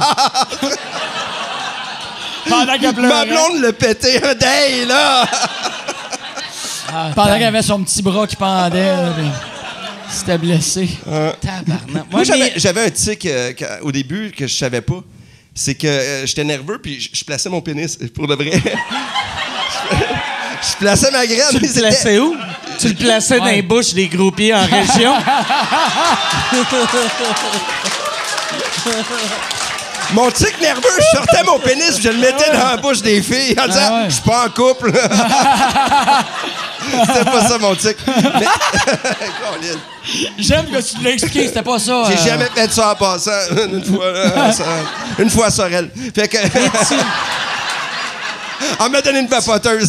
Pendant qu'elle Ma pleurait. blonde l'a pété un day, là! Pendant qu'elle avait son petit bras qui pendait. là, puis C'était blessé. Tabarnak. Moi, Ouais, j'avais, mais- j'avais un tic euh, quand- au début que je savais pas. C'est que euh, j'étais nerveux, puis je, je plaçais mon pénis, pour de vrai. je, je plaçais ma graine. Tu mais le c'était- plaçais où? Tu le plaçais dans Ouais. les bouches des groupiers en région? Mon tic nerveux, je sortais mon pénis, puis je le mettais dans la bouche des filles en disant Ah ouais. Je suis pas en couple. C'était pas ça mon tic. Mais... Colin. J'aime que tu l'as expliqué, c'était pas ça. J'ai euh, jamais fait ça en passant. Une fois, là, ça- une fois à Sorel. Fait que. On m'a donné une papoteuse.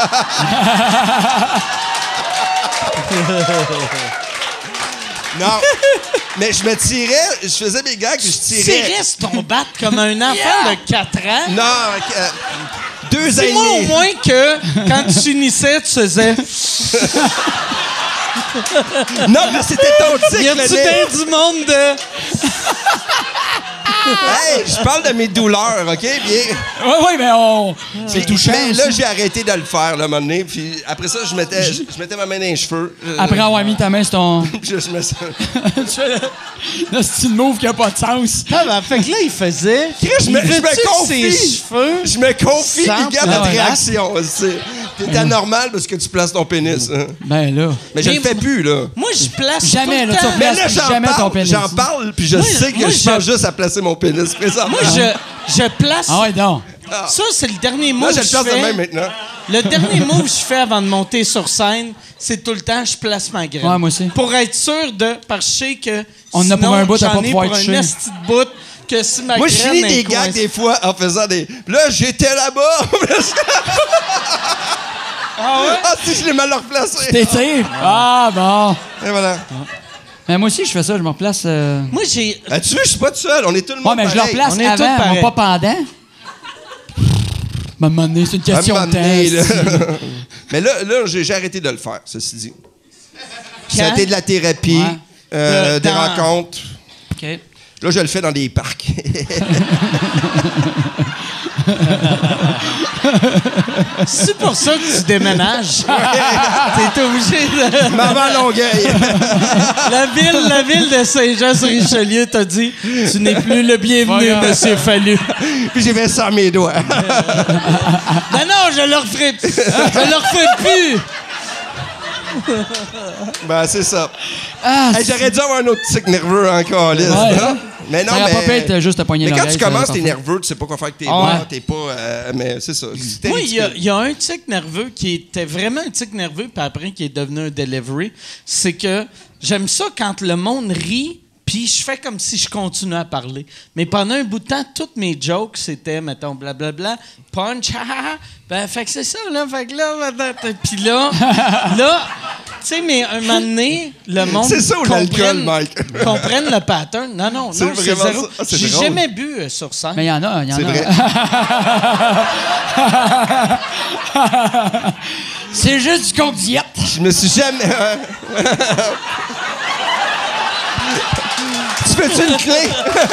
Non. Mais je me tirais, je faisais mes gags, je tirais. Tirais sur ton bat comme un enfant de quatre ans. Non, euh, deux ans et Dis-moi au demi. moins que quand tu unissais, tu faisais. Non, mais c'était ton tic, Y a-tu le nez. bien du monde de. Hey, je parle de mes douleurs, OK? Bien. Oui, oui, mais on. C'est touchant. Mais là, aussi. j'ai arrêté de le faire, là, à un moment donné. Puis après ça, je mettais, je, je mettais ma main dans les cheveux. Euh, Après avoir mis ta main sur ton. je, je me- Là, c'est une move qui a pas de sens. Ah, ben, fait que là, il faisait. Chris, je me- il je me veut-tu confie. ses cheveux. Je me confie, Sans puis garde notre plate. réaction. C'est c'est anormal parce que tu places ton pénis. hein. Ben là. Mais je Mais le fais vous- plus, là. Moi, je place. Jamais, tout le là, tu temps. Mais replaces là, j'en jamais ton parle, pénis. j'en parle, puis je Moi, sais que moi, je je- pense juste à placer mon pénis présentement. Moi, je, je place. Ah ouais, donc. Ça, c'est le dernier mot Là, je que le je place de fais. même maintenant. Le dernier mot que je fais avant de monter sur scène, c'est tout le temps, je place ma graine. Ouais, moi aussi. Pour être sûr de. Parce que je sais que. On en a sinon, pour un bout, t'as j'en pas ai pouvoir pour un toucher. esti de bout que si ma Moi, je graine finis est des gags coincée- des fois en faisant des. Là, j'étais là-bas. Ah ouais? Ah, si je l'ai mal replacé. T'étires. Ah bon. Et voilà. Mais moi aussi, je fais ça, je me replace. euh... Moi, j'ai. As-tu vu, je suis pas tout seul. On est tout le Ouais, monde. mais je le pareil. replace On est tous avant, pareils. pas pendant. À un moment donné, c'est une À un question moment de donné, là. temps. Mais là, là j'ai j'ai arrêté de le faire, ceci dit. Ça a Quand? été de la thérapie, Ouais. euh, De- des dans- rencontres. OK. Là, je le fais dans des parcs. C'est pour ça que tu déménages. T'es obligé de... Maman Longueuil. La ville, la ville de Saint-Jean-sur-Richelieu t'a dit « Tu n'es plus le bienvenu, monsieur Fallu. » Puis j'ai fait ça à mes doigts. Non, non, je le referai plus. Je le referai plus. Ben, c'est ça. Ah, Hey, j'aurais dû avoir un autre tic nerveux encore, là. Ouais. Mais non, ça aurait mais... pas pu être juste à poigner Mais quand l'oreille, tu commences, ça t'es aurait pas nerveux, tu sais pas quoi faire avec tes Ah bras, ouais. t'es pas... euh, mais c'est ça. C'est Moi, il y, a- ridicule. il y a un tic nerveux qui était vraiment un tic nerveux, puis après qui est devenu un delivery. C'est que j'aime ça quand le monde rit, puis je fais comme si je continuais à parler. Mais pendant un bout de temps, toutes mes jokes, c'était, mettons, blablabla, punch, ha ha ha. Ben, fait que c'est ça, là. Fait que là, puis là, là, tu sais, mais un moment donné, le monde. C'est ça ou l'alcool, comprenne- Mike? comprenne le pattern. Non, non, C'est non, c'est vraiment zéro. ça. Ah, c'est J'ai drôle. jamais bu euh, sur scène. Mais il y en a, il y en C'est a. vrai. C'est juste du compte diète. Je me suis jamais... Tu fais-tu une clé?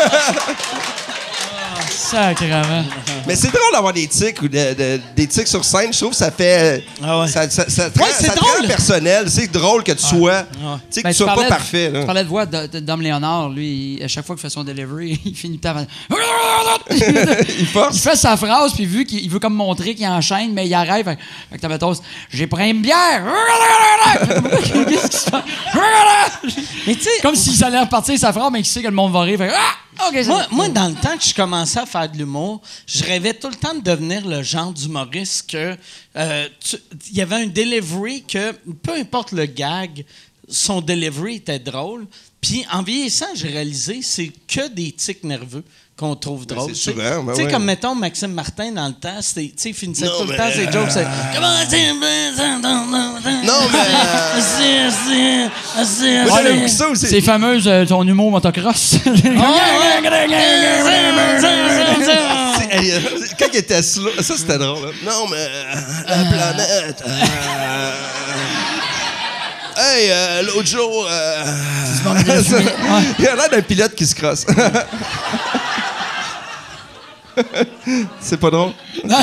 Sacrément. Mais c'est drôle d'avoir des tics ou de- de- des tics sur scène. Je trouve que ça fait... Ah ouais. Ça, ça, ça te Ouais, rend- c'est ça te rend drôle. personnel. C'est drôle que tu sois... Tu sais, que Ben, tu sois pas parlais de- parfait. Là. Tu parlais de voix de- de- Dom Léonard. Lui, il- à chaque fois qu'il fait son delivery, il finit par... Il force. Il fait sa phrase, puis vu qu'il il veut comme montrer qu'il enchaîne, mais il arrête. Fait, fait que t'as mettons, j'ai pris une bière. Qu'est-ce qui se passe? Mais tu sais, Comme s'il allait repartir sa phrase, mais qu'il sait que le monde va rire. Fait, ah! OK, c'est Moi, bon. moi, dans le temps que je commençais à faire de l'humour, je rêvais tout le temps de devenir le genre d'humoriste que euh, tu- il y avait un delivery que, peu importe le gag, son delivery était drôle. Puis en vieillissant, j'ai réalisé c'est que des tics nerveux qu'on trouve Ben, drôles. c'est tu sais. souvent, ben Tu sais, ouais. comme mettons Maxime Martin dans le temps, c'était, tu sais, il finissait Non, tout le mais, temps ses jokes. C'est, Comment c'est- Non, mais... C'est- c'est- c'est- Moi, j'avais c'est- beaucoup ça aussi. C'est fameuse, euh, ton humour motocross. C'est- hey, euh, Quand il était slow, ça c'était drôle. Hein? Non, mais euh, la planète. euh, Hey, euh, l'autre jour. euh, Il a l'air d'un pilote qui se crosse. C'est pas drôle.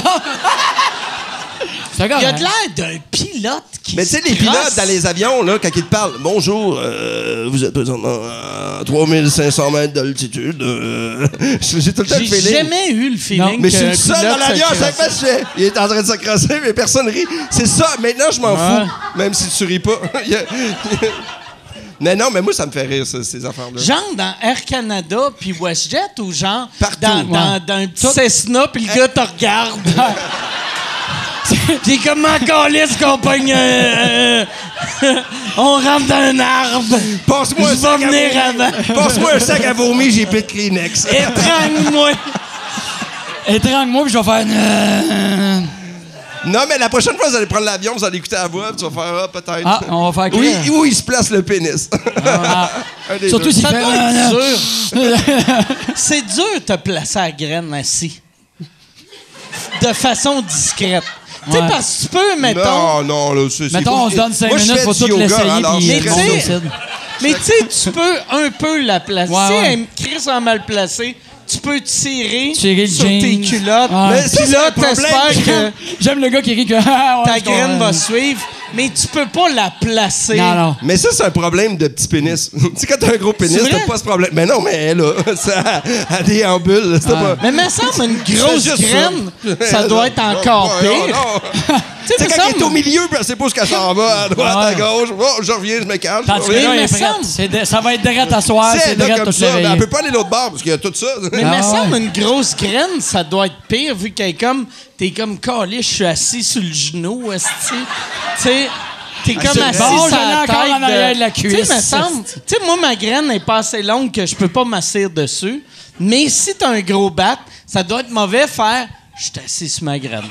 C'est Il a correct. de l'air d'un pilote qui Mais tu sais, se les crosse. pilotes dans les avions, là, quand ils te parlent, bonjour, euh, vous êtes présentement à trois mille cinq cents mètres d'altitude. euh, J'ai tout le temps le J'ai feeling. jamais eu le feeling Mais je suis qu'un le seul pilote dans l'avion, se à chaque fois, crosse. je fais. Il est en train de se crosser, mais personne rit. C'est ça, maintenant, je m'en Ouais. fous, même si tu ris pas. Il y a- Mais non, mais moi, ça me fait rire, ça, ces affaires-là. Genre dans Air Canada puis WestJet ou genre Partout. dans, Ouais. dans, dans un petit Cessna puis le gars te regarde. Puis comment calisse qu'on pogne euh, euh, on rentre dans un arbre. Passe-moi un Je vais sac à venir vomi. avant. Passe-moi un sac à vomi, j'ai plus de Kleenex. Étrangle-moi. Étrangle-moi, puis je vais faire... euh, Non, mais la prochaine fois, vous allez prendre l'avion, vous allez écouter la voix, puis tu vas faire, ah, peut-être. Ah, on va faire Oui, clair. où il se place le pénis. Ah. Un des Surtout deux. s'il Ça fait... doit euh, être dur. C'est dur de te placer à la graine assis. De façon discrète. Tu sais, Ouais. parce que tu peux, mettons... Non, non, là, c'est... c'est- Mettons, on se donne cinq Moi, je minutes, fais faut du tout yoga, l'essayer, alors puis je Mais le tu monde sais- décide. Mais tu sais, tu peux un peu la placer. Ouais, Si ouais. elle Chris en mal placé, tu peux tirer, Tirer le sur jeans. tes culottes. Ouais. Mais ça, Puis c'est là, un problème. t'espères que J'aime le gars qui rit que... Ah, ouais, ta je graine comprends. va suivre, mais tu peux pas la placer. Non, non. Mais ça, c'est un problème de petit pénis. Tu sais, quand t'as un gros pénis, C'est t'as vrai? pas ce problème. Mais non, mais là, ça a des ambules. C'est pas... Mais me semble une grosse juste graine, ça, ça. doit être encore Ouais, pire. non, non. Tu sais, Tu sais, me quand il est semble- au milieu, puis elle sait pas ce qu'elle s'en va, à droite, à Ouais. gauche. Oh, je reviens, je me calme. Tandis que Mais là, il me est prêt. semble- C'est de- Ça va être direct à soir, Tu c'est sais, là, direct comme tout ça, mais elle réveillé. peut pas aller l'autre bord, parce qu'il y a tout ça. Mais Ah me ouais. semble une grosse graine, ça doit être pire, vu qu'elle est comme... T'es comme calé, je suis assis sur le genou, esti. Tu sais... T'es comme c'est assis bon, sur je l'ai la encore tête en arrière de la Tu sais, cuisse. me semble... Tu sais, moi, ma graine n'est pas assez longue que je peux pas m'asseoir dessus. Mais si t'as un gros bat, ça doit être mauvais faire... Je suis assis sur ma graine.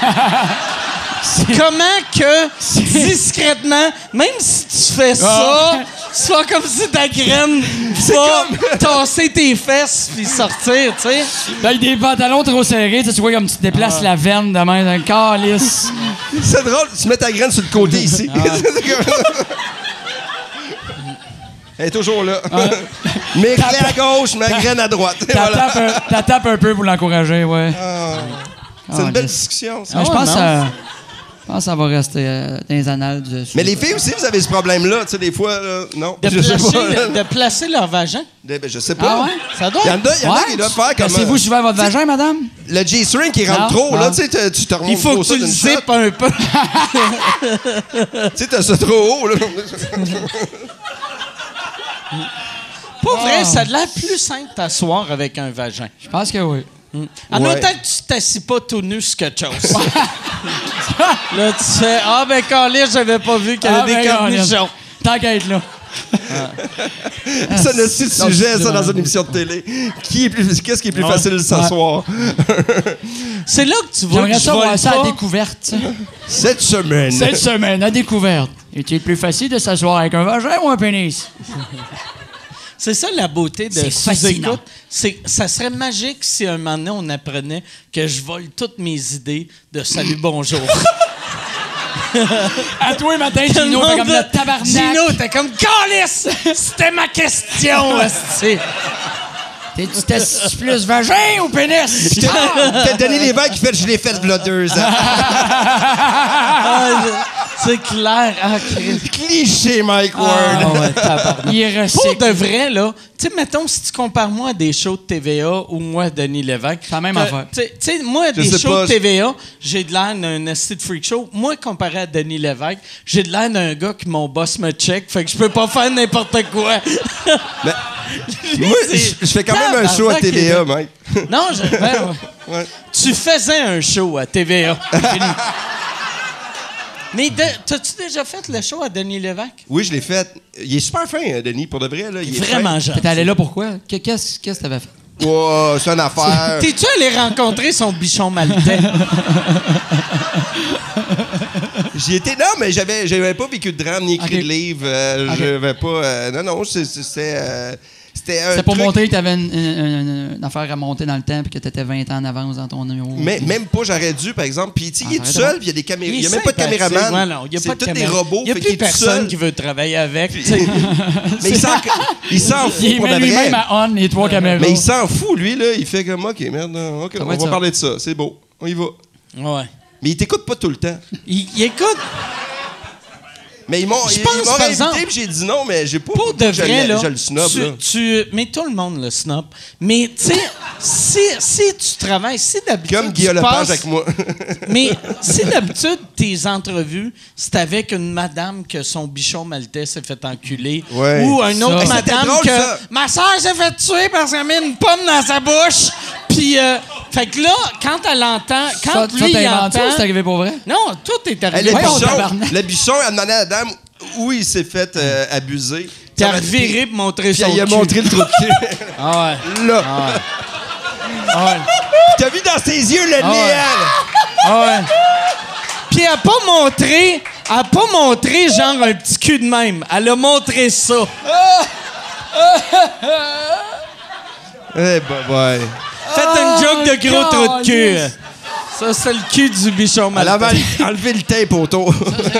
Comment que, discrètement, même si tu fais ça, c'est pas comme si ta graine va tasser tes fesses puis sortir, tu sais. Avec des pantalons trop serrés, tu sais, tu vois comme tu te déplaces la veine de main d'un calice. C'est drôle, tu mets ta graine sur le côté ici. Elle est toujours là. Mes clés à gauche, ma graine à droite. Et T'as voilà. tapes un, t'as tapes un peu pour l'encourager, ouais. C'est une Ah, belle yes. discussion, ça. Ah, je ouais, pense non. que je pense que ça va rester euh, dans les annales de Mais les filles aussi, vous avez ce problème-là. Tu sais, des fois, là, non. De je sais placer, pas. de placer leur vagin. De- ben, je sais pas. Ah ouais? Ça doit Il y en a, il y en a Ouais. qui doivent faire comme... Cassez-vous euh, souvent votre vagin, madame? le G-string qui rentre Non, trop, non. là, tu sais, te- tu te remontes Il faut trop que ça tu le d'une shot. zippes un peu. Tu sais, t'as ça trop haut, là. Pour vrai, ça a l'air plus simple t'asseoir avec un vagin. Je pense que oui. En Ouais. autant que tu t'assis pas tout nu sur quelque chose. Là, tu fais « Ah, ben, calé, j'avais pas vu qu'il y avait Ah, des ben, cornichons. Tant qu'à être là. C'est un petit Non, sujet, c'est ça, dans vraiment- une émission de télé. Qui est plus, qu'est-ce qui est plus Ouais. facile de s'asseoir? » C'est là que tu vois que J'aimerais je ça vole voir ça à pas. découverte. ça. Cette semaine. Cette semaine, à découverte. Est-il plus facile de s'asseoir avec un vagin ou un pénis? C'est ça la beauté de C'est fascinant. sous-écoute. C'est, ça serait magique si un moment donné, on apprenait que je vole toutes mes idées de salut bonjour. À toi, matin, Tout le Gino, fait monde comme de- le tabarnak. Gino, t'es comme Calice! C'était ma question, esti. T'es-tu t'es plus vagin ou pénis? T'as donné les vagues qui fait je l'ai fait v'là deux ans. Ah, c'est clair. Ah, Christ. Cliché, Mike Ward. Ah, ouais, tabarnak. Il est Pour recycle. de vrai, là, tu sais, mettons, si tu compares moi à des shows de T V A ou moi à Denis Lévesque. C'est la même t'as- affaire. Tu sais- tu sais, moi, à Je des sais shows pas, de T V A, j'ai de l'air d'un esti de freak show. Moi, comparé à Denis Lévesque, j'ai de l'air d'un gars que mon boss me check, fait que je peux pas faire n'importe quoi. Mais, moi, je je fais quand même un show à T V A, Mike. Non, je. ben, ouais. Ouais. Tu faisais un show à T V A. Fini. Mais de- t'as-tu déjà fait le show à Denis Lévesque? Oui, je l'ai fait. Il est super fin, hein, Denis, pour de vrai. Là. Il est Vraiment fin. gentil. T'es allé là pourquoi? Que- Qu'est-ce qu'est-ce que t'avais fait? Wow, c'est une affaire. T'es-tu allé rencontrer son bichon maltais? J'y étais. Non, mais j'avais, j'avais pas vécu de drame ni écrit Ok. de livre. Euh, Ok. J'avais pas. euh, non, non, c'est- c'est- c'était. euh, c'était un C'est pour truc- montrer que t'avais une, une- une- une affaire à monter dans le temps et que t'étais vingt ans en avance dans ton numéro. Mais même pas, j'aurais dû, par exemple. Puis, tu sais, Ah, il est ça tout aurait été seul, puis il y a des caméras. Il Il n'y est a même pas de sympathique. caméraman. Ouais, non, il y a C'est pas de tous des caméra- robots. Il n'y a fait plus qu'il est tout personne seul. qui veut travailler avec. tu sais. Mais il s'en, il s'en Il fout pour de met lui-même vrai. à on les trois caméras. Mais il s'en fout, lui, là. Il fait comme, OK, merde, OK, Ça on va être va ça. parler de ça. C'est beau. On y va. Ouais. Mais il t'écoute pas tout le temps. Il, il écoute, Mais ils m'ont, Je ils, pense, ils m'ont par invité, exemple, puis j'ai dit non, mais j'ai pas. pour de je vrai, le- là, Je le snob, tu, là. tu- mais tout le monde le snob. Mais, tu sais, si, si tu travailles, si d'habitude Comme Guillaume tu Lepage passes- avec moi. Mais si d'habitude, tes entrevues, c'est avec une madame que son bichon maltais s'est fait enculer. Ouais. Ou une Ça. autre Hey, c'était madame drôle, que ça. ma soeur s'est fait tuer parce qu'elle a mis une pomme dans sa bouche. Puis, euh, fait que là, quand elle entend, quand Ça, lui, ça il t'as inventé entend... ou c'est arrivé pour vrai? Non, tout est Hey, arrivé. le, Voyons, bichon, tabarnak. le bichon a demandé à la dame où il s'est fait euh, abuser. Puis Ça elle a m'a- reviré pour montrer Puis son il a cul. montré le trou de cul. Ah ouais. Là. Ah ouais. T'as vu dans ses yeux le Ah ouais. néant, Ah ouais. Puis elle a pas montré, elle a pas montré genre un petit cul de même. Elle a montré ça. là. Eh, bah, ouais. Faites une joke de gros trou de cul. calice. Ça, c'est le cul du bichon Elle maltais. avait enlevé le tape autour.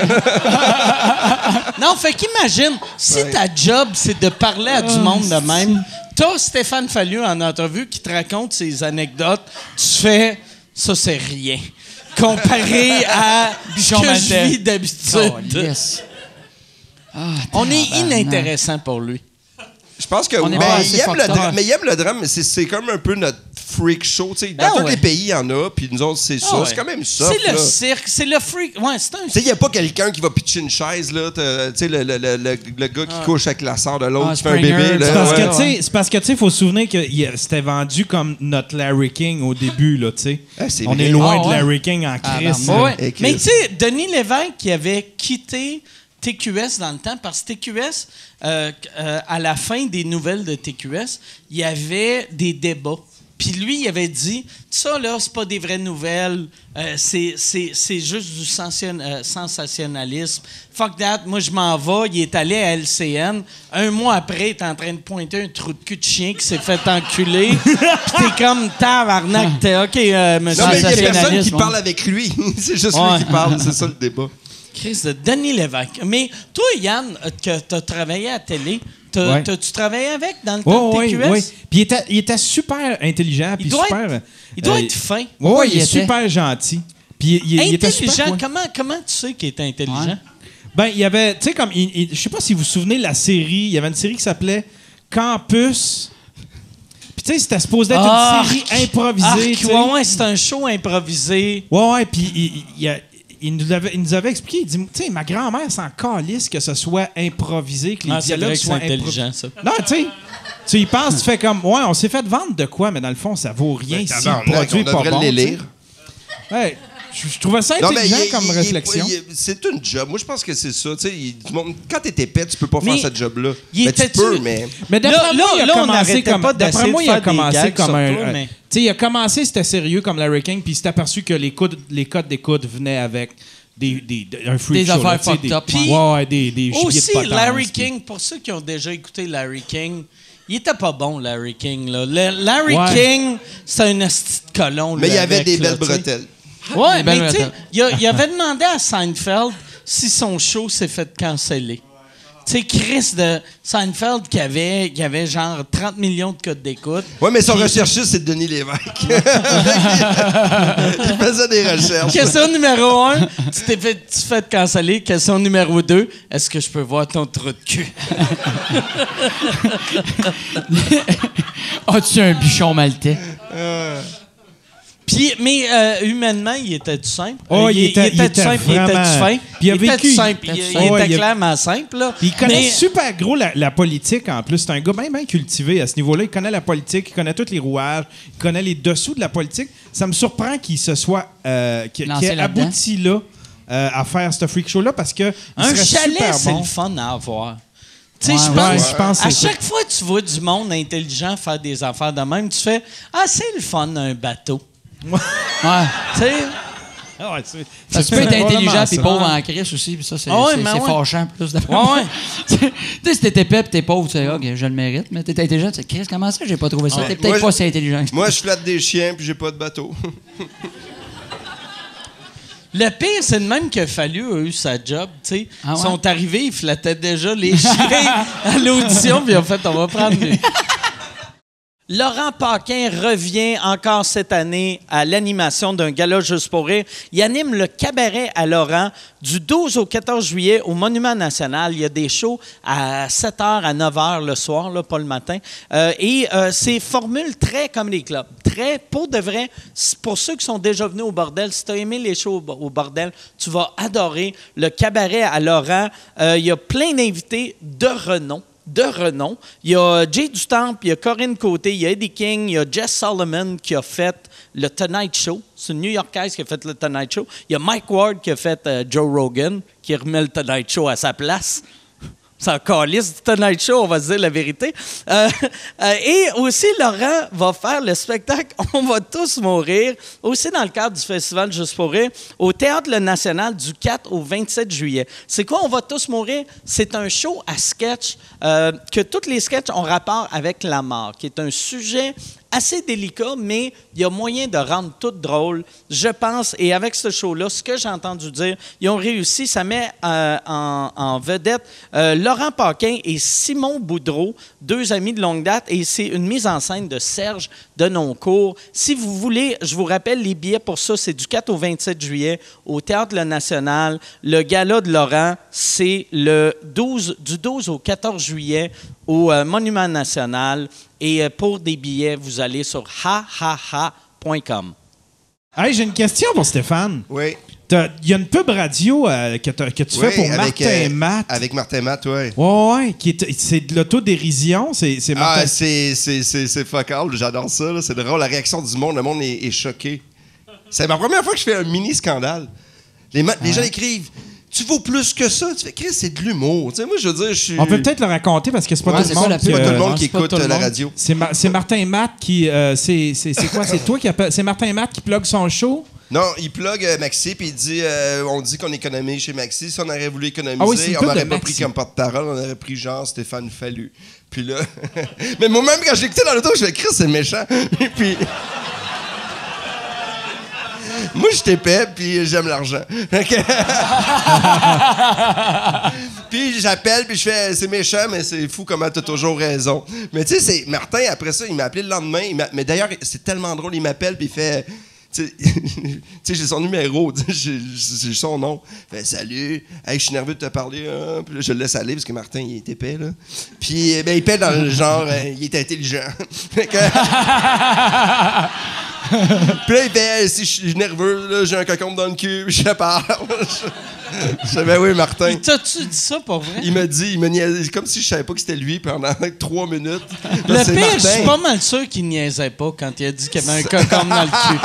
Non, fait qu'imagine, si ta job, c'est de parler à du monde de même, t'as Stéphane Fallu en entrevue qui te raconte ses anecdotes, tu fais « ça, c'est rien » comparé à Bichon ce que je maltais. vis d'habitude. Oh, yes. Ah, On est tabarnak. inintéressant pour lui. Je pense que On oui. est Mais pas il assez aime le fucked up. drame, mais il aime le drame, mais c'est, c'est comme un peu notre freak show. tu sais. Dans Ah tous ouais. les pays, il y en a, puis nous autres, c'est ça. Ah ouais. C'est quand même ça. C'est le cirque, c'est le freak. Ouais, c'est un Tu sais, il n'y a pas quelqu'un qui va pitcher une chaise, là. t'as- Tu sais, le, le, le, le, le gars qui couche avec la sœur de l'autre, Ah, qui fait un Springer, bébé, là. c'est Parce ouais. que, tu sais, c'est parce que, tu sais, faut se souvenir que il- c'était vendu comme notre Larry King au début, là, tu sais. Ah, c'est On vrai. est loin Ah, de ouais. Larry King en Ah, crise. ben, là. Ouais. Et Chris. Mais tu sais, Denis Lévesque qui avait quitté T Q S dans le temps, parce que T Q S, euh, euh, à la fin des nouvelles de T Q S, il y avait des débats. Puis lui, il avait dit, ça là, c'est pas des vraies nouvelles, euh, c'est, c'est, c'est juste du sension- euh, sensationnalisme. Fuck that, moi je m'en vais. Il est allé à L C N. Un mois après, il est en train de pointer un trou de cul de chien qui s'est fait enculer. Puis t'es comme tabarnak, t'es OK, euh, monsieur Non, mais il y a personne qui Sensationnalisme, parle avec lui. C'est juste Ouais. lui qui parle, c'est ça le débat. Chris de Denis Lévesque. Mais toi, Yann, euh, que tu as travaillé à la télé, t'as, Ouais. t'as-tu travaillé avec dans le Oh, temps de oui, T Q S? oui. Puis il était, il était super intelligent. Puis Il doit super. être- Il doit euh, être fin. Oui, Pourquoi il il est était? super gentil. Puis il, il- il était Intelligent. super. Ouais. Comment, comment tu sais qu'il était intelligent? Ouais. Ben, il y avait, tu sais, comme, il- il- je sais pas si vous vous souvenez de la série, il y avait une série qui s'appelait Campus. Puis tu sais, c'était supposé être Ah, une série improvisée. Ah, tu sais. ouais, ouais, c'est un show improvisé. Ouais, ouais, puis il, il- il a- il nous avait, il nous avait expliqué, il dit, tu sais, ma grand-mère s'en calisse que ce soit improvisé, que les Ah, c'est dialogues vrai que c'est soient intelligent, improvisés. ça. Non, tu sais, tu y penses, tu fais comme, ouais, on s'est fait vendre de quoi, mais dans le fond, ça vaut rien Ben, si le tabarnak, produit on est pas devrait bon. les tu sais. lire. Ouais, je, je trouvais ça Non, mais intelligent il est- comme il est- réflexion. il est- c'est une job. Moi, je pense que c'est ça. Tu sais, il- du monde- quand t'es épais, tu peux pas Mais faire cette job-là. il Ben, tu était-tu- peux, mais... Mais Là- d'après moi, là- il a là, on commencé n'arrêtait comme pas d'essayer d'après moi, de il a faire des commencé gags comme sur un, toi, un- mais- tu sais, il a commencé c'était sérieux comme Larry King, puis il s'est aperçu que les codes les codes d'écoute venaient avec des, des, des- un freak Des show, affaires là, tu sais, fucked des, up, puis- ouais. ouais, ouais, des des gibiers de Aussi, potence, Larry puis- King, pour ceux qui ont déjà écouté Larry King, il était pas bon, Larry King. Là. Le- Larry Ouais. King, c'était un esti de colon. Mais lui, il y avait avec, des là, belles tu sais. bretelles. Ouais, Des belles mais tu sais, bretelles. il, a- il avait demandé à Seinfeld si son show s'est fait canceller. Tu sais, Chris de Seinfeld qui avait, qui avait genre trente millions de codes d'écoute. Ouais, mais son Puis- recherchiste, c'est Denis Lévesque. Il faisait des recherches. Question numéro un, tu t'es fait, tu fais te canceller. Question numéro deux, est-ce que je peux voir ton trou de cul? As-tu un bichon maltais? Puis, mais euh, humainement, il était-tu simple? Oh, il était- il était simple, il était vraiment- fin. Puis il a était vécu- simple, il, il il était était simple. Ouais, il a- clairement simple. Là. Puis il connaît Mais- super gros la, la politique en plus. C'est un gars bien, bien cultivé à ce niveau-là. Il connaît la politique, il connaît tous les rouages, il connaît les dessous de la politique. Ça me surprend qu'il se soit euh, qu'il Lancé qu'il ait là-dedans. abouti là euh, à faire ce freak show-là parce que il Un serait chalet, super c'est bon. le fun à avoir. Tu sais, Ouais, je ouais, pense, je pense que à c'est chaque fois que tu vois du monde intelligent faire des affaires de même, tu fais « Ah, c'est le fun, un bateau. Ouais. » Tu sais? Ah ouais, c'est- Parce que c'est tu peux être probablement intelligent ça. puis pauvre en crise aussi, puis ça, c'est Ah ouais, c'est- mais c'est ouais. fâchant plus de Ouais, ouais. Tu sais, si t'es épais pis t'es pauvre, tu sais, OK, je le mérite, mais t'es intelligent, tu sais, Chris, comment ça, j'ai pas trouvé ça? Ouais. T'es peut-être Moi, pas je- si intelligent. Moi, je flatte des chiens puis j'ai pas de bateau. Le pire, c'est le même que Fallu a eu sa job. tu sais. Ah ouais? Ils sont arrivés, ils flattaient déjà les chiens à l'audition, puis en fait, on va prendre lui. Laurent Paquin revient encore cette année à l'animation d'un gala juste pour rire. Il anime le cabaret à Laurent du douze au quatorze juillet au Monument National. Il y a des shows à sept heures à neuf heures le soir, là, pas le matin. Euh, et euh, c'est formule très comme les clubs. Très, pour de vrai, c'est pour ceux qui sont déjà venus au bordel, si tu as aimé les shows au, au bordel, tu vas adorer le cabaret à Laurent. Euh, il y a plein d'invités de renom. de renom. Il y a Jay du Temple, il y a Corinne Côté, il y a Eddie King, il y a Jess Solomon qui a fait le Tonight Show. C'est une New-Yorkaise qui a fait le Tonight Show. Il y a Mike Ward qui a fait euh, Joe Rogan, qui remet le Tonight Show à sa place. C'est un calice du Tonight Show, on va se dire la vérité. Euh, euh, et aussi, Laurent va faire le spectacle « On va tous mourir », aussi dans le cadre du festival Juste pour rire, au Théâtre Le National du quatre au vingt-sept juillet. C'est quoi « On va tous mourir » ? C'est un show à sketch euh, que tous les sketchs ont rapport avec la mort, qui est un sujet assez délicat, mais il y a moyen de rendre tout drôle, je pense. Et avec ce show-là, ce que j'ai entendu dire, ils ont réussi. Ça met euh, en, en vedette euh, Laurent Paquin et Simon Boudreau, deux amis de longue date, et c'est une mise en scène de Serge Denoncourt. Si vous voulez, je vous rappelle, les billets pour ça, c'est du quatre au vingt-sept juillet au Théâtre Le National. Le gala de Laurent, c'est le douze, du douze au quatorze juillet au euh, Monument National. Et euh, pour des billets, vous allez sur ha ha ha point com. Hey, j'ai une question pour Stéphane. Oui. T'as- Il y a une pub radio euh, que, t'as- que tu Oui, fais pour avec, Martin euh, Matt. Avec Martin Matt, oui. Ouais, ouais, qui est, c'est de l'autodérision. C'est, c'est Martin. Ah, c'est, c'est, c'est, c'est fuck all. J'adore ça. Là. C'est drôle. La réaction du monde, le monde est, est choqué. C'est ma première fois que je fais un mini scandale. Les, ma- les gens écrivent « Tu vaux plus que ça. » Tu fais « Chris, c'est de l'humour. » Tu sais, moi, je veux dire, je suis... On peut peut-être le raconter parce que c'est pas Ouais, tout c'est le ça, monde la qui... pub. pas tout le euh, monde non, qui c'est pas écoute tout le euh, la monde. radio. C'est, Ma- c'est Martin Matt qui... euh, c'est, c'est, c'est quoi? C'est toi qui appelle... C'est Martin Matt qui plug son show? Non, il plug euh, Maxi, puis il dit euh, on dit qu'on économise chez Maxi. Si on aurait voulu économiser, Ah oui, c'est une on pub n'aurait de pas Maxi. pris comme porte-parole, on aurait pris genre Stéphane Fallu. Puis là... Mais moi-même, quand j'ai écouté dans l'auto, je fais « Chris, c'est méchant. » Puis... Moi, je t'épais, puis j'aime l'argent. Puis j'appelle, puis je fais, c'est méchant, mais c'est fou comment t'as toujours raison. Mais tu sais, c'est Martin, après ça, il m'a appelé le lendemain. Il m'a, mais d'ailleurs, c'est tellement drôle, il m'appelle, puis il fait... Tu sais, j'ai son numéro, j'ai, j'ai son nom. Il fait, salut, hey, je suis nerveux de te parler. Hein? Puis là, je le laisse aller, parce que Martin, il est épais, là. Puis, ben, il paie dans le genre, euh, il est intelligent. Fait que... Puis là, il fait, hey, si je suis nerveux, là, j'ai un cocombe dans le cul, je parle. Je fais, ben oui, Martin. Et t'as-tu dit ça pour vrai? Il m'a dit, il m'a niaisé, comme si je savais pas que c'était lui pendant trois minutes. Le Là, c'est pire, je Martin. suis pas mal sûr qu'il niaisait pas quand il a dit qu'il y avait un cocombe dans le cul.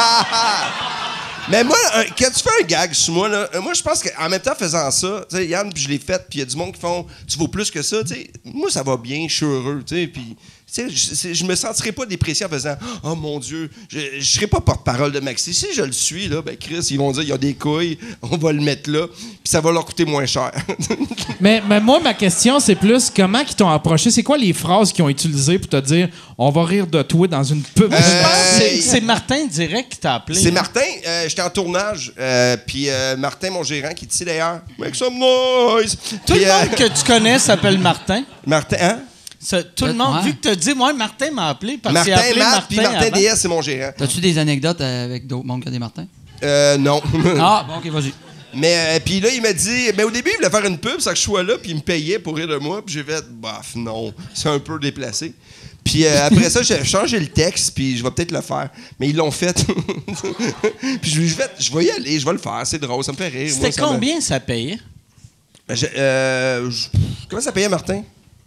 Mais moi, un- quand tu fais un gag sur moi, là, euh, moi, je pense qu'en même temps, faisant ça, tu sais, Yann, puis je l'ai fait, puis il y a du monde qui font, tu vaux plus que ça, tu sais. Moi, ça va bien, je suis heureux, tu sais, puis. Tu sais, je, c'est- je me sentirais pas déprécié en faisant « Oh mon Dieu, je, je serais pas porte-parole de Maxi. » Si je le suis, là, ben Chris, ils vont dire « Il y a des couilles, on va le mettre là, puis ça va leur coûter moins cher. » Mais, mais moi, ma question, c'est plus comment ils t'ont approché? C'est quoi les phrases qu'ils ont utilisées pour te dire on va rire de toi dans une pub? Euh, Je pense que c'est, Hey. c'est Martin direct qui t'a appelé. C'est hein? Martin, euh, j'étais en tournage, euh, puis euh, Martin, mon gérant, qui est ici d'ailleurs, « Make some noise! » Tout Puis, le euh, monde que tu connais s'appelle Martin. Martin, hein? Ça, tout le monde, Ouais. vu que tu as dit, moi, Martin m'a appelé parce qu'il a Martin, appelé Matt, Martin. puis Martin avant. D S, c'est mon gérant. T'as-tu des anecdotes avec d'autres mondes que des Martins? Euh, non. Ah, bon, OK, vas-y. Mais euh, puis là, il m'a dit, mais au début, il voulait faire une pub, ça que je sois là, puis il me payait pour rire de moi, puis j'ai fait, bof, non, c'est un peu déplacé. Puis euh, après ça, j'ai changé le texte, puis je vais peut-être le faire. Mais ils l'ont fait. Puis je, je, vais, je vais y aller, je vais le faire, c'est drôle, ça me fait rire. C'était Moi, ça me- combien ça payait? Je- euh, je- Comment ça payait, Martin?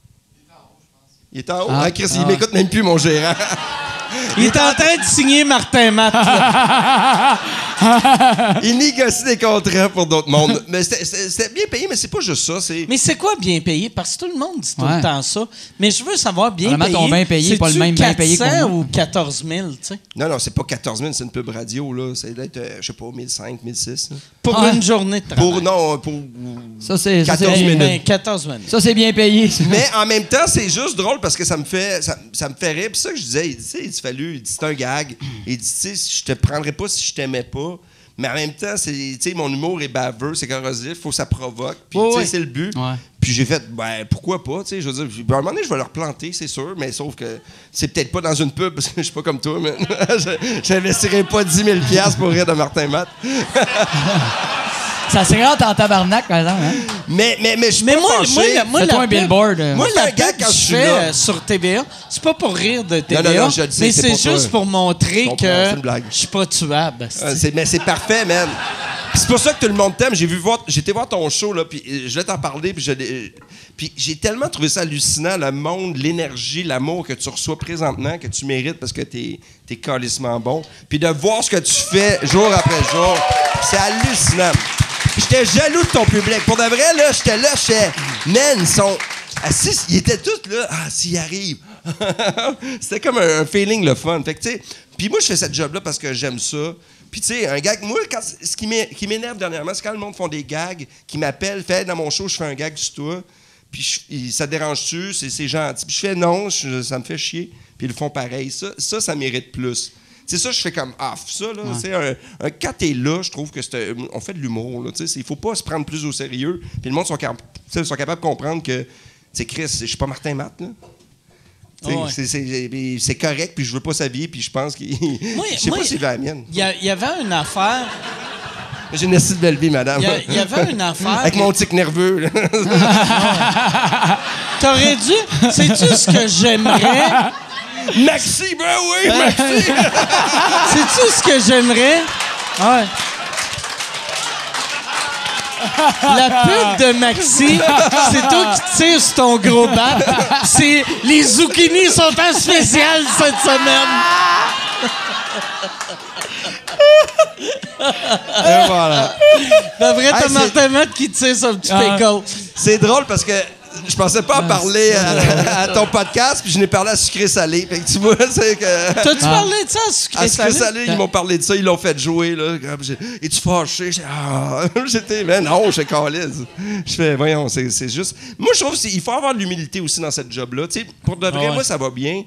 Il est en haut? Ah, Ah, Chris, ah. il m'écoute même plus, mon gérant. Il est en train de signer Martin Matt. là. Il négocie des contrats pour d'autres mondes. Mais c'était- c'était c'était bien payé, mais c'est pas juste ça. C'est... Mais c'est quoi bien payé? Parce que tout le monde dit tout Ouais. le temps ça. Mais je veux savoir bien Vraiment, payé. ton bien payé, pas le même bien payé que quatre cents moi. ou quatorze mille, tu sais? Non, non, c'est pas quatorze mille, c'est une pub radio, là. C'est d'être, euh, je sais pas, mille cinq, mille six. là. Pour Ah. une journée de travail. Pour, non, pour... Ça, c'est ça, quatorze c'est- minutes. Ben, quatorze minutes. Ça, c'est bien payé. ça. Mais en même temps, c'est juste drôle parce que ça me fait ça, ça me fait rire. Puis ça que je disais, il dit, tu sais, il dit, Fallu, il dit, c'est un gag. Il dit, tu sais, je te prendrais pas si je t'aimais pas. Mais en même temps, c'est, tu sais, mon humour est baveux, c'est corrosif, faut que ça provoque. Puis, Ouais, tu sais, ouais. c'est le but. Ouais. Puis j'ai fait, ben, pourquoi pas, tu sais, je veux dire, puis à un moment donné, je vais leur planter, c'est sûr, mais sauf que c'est peut-être pas dans une pub, parce que je suis pas comme toi, mais je- j'investirais pas dix mille dollars pour rire de Martin Matt. Ça serait hâte en tabarnak, par exemple. Hein? Mais, mais, mais je suis Mais pas moi, fâché. moi, la- moi, Fais-toi la un pub- billboard. euh. Moi, Moi, la un gars, pub quand que je je suis fais là- euh, sur T V A, c'est pas pour rire de T V A, Non, non, non, je le sais, mais c'est c'est pour toi. juste pour montrer Je comprends, c'est que une blague. je suis pas tuable. Ah, c'est- mais c'est parfait, man. Puis c'est pour ça que tout le monde t'aime. J'ai vu voir, j'ai été voir ton show là, puis euh, je vais t'en parler, puis je l'ai- puis j'ai tellement trouvé ça hallucinant, le monde, l'énergie, l'amour que tu reçois présentement, que tu mérites parce que t'es t'es calissement bon. Puis de voir ce que tu fais jour après jour, c'est hallucinant. J'étais jaloux de ton public. Pour de vrai, là, j'étais là, j'étais, man, ils sont assis, ils étaient tous là, ah, s'ils arrivent. C'était comme un, un feeling le fun. Fait que, tu sais, puis moi, je fais cette job-là parce que j'aime ça. Puis, tu sais, un gag, moi, quand, ce qui m'é- qui m'énerve dernièrement, c'est quand le monde font des gags, qui m'appellent, fait dans mon show, je fais un gag sur toi, puis je- il- ça te dérange-tu, c'est c'est gentil. Puis je fais non, je- ça me fait chier, puis ils le font pareil. Ça, ça, ça mérite plus. C'est ça, je fais comme ah, ça, là. c'est Un, un, quand t'es là, je trouve que c'est. un- On fait de l'humour, là. tu sais, Il faut pas se prendre plus au sérieux. Puis le monde sont, cap- tu sais, sont capables de comprendre que, tu sais, Chris, je suis pas Martin Matt, là. Tu sais, Ouais. c'est- C'est c'est correct, puis je veux pas s'habiller, puis je pense qu'il. Moi- Je sais moi, pas s'il veut la mienne. Il y, a- il y avait une affaire. J'ai une assez belle vie, madame. Il y, a- il y avait une affaire. Avec mon tic nerveux, là. T'aurais dû. Sais-tu ce que j'aimerais? Maxi, ben oui, Maxi! Sais-tu ce que j'aimerais? Ouais. La pub de Maxi, c'est toi qui tires sur ton gros bat. C'est les zucchinis sont en spécial cette semaine. Et voilà. D'après Hey, t'as c'est- Martin Matt qui tire son petit Ah. pickle. C'est drôle parce que je pensais pas en parler à, à ton podcast, puis je n'ai parlé à Sucré Salé. Fait que tu vois, c'est que. T'as-tu Ah. parlé de ça, À sucré Sucré salé? Salé, ils m'ont parlé de ça, ils l'ont fait jouer. Là. Comme j'ai- Es-tu fâché? J'ai- Ah. J'étais, mais non, je calise. Je fais, voyons, c'est, c'est juste. Moi, je trouve qu'il faut avoir de l'humilité aussi dans cette job-là. Tu sais, pour de vrai, Ah ouais. moi, ça va bien.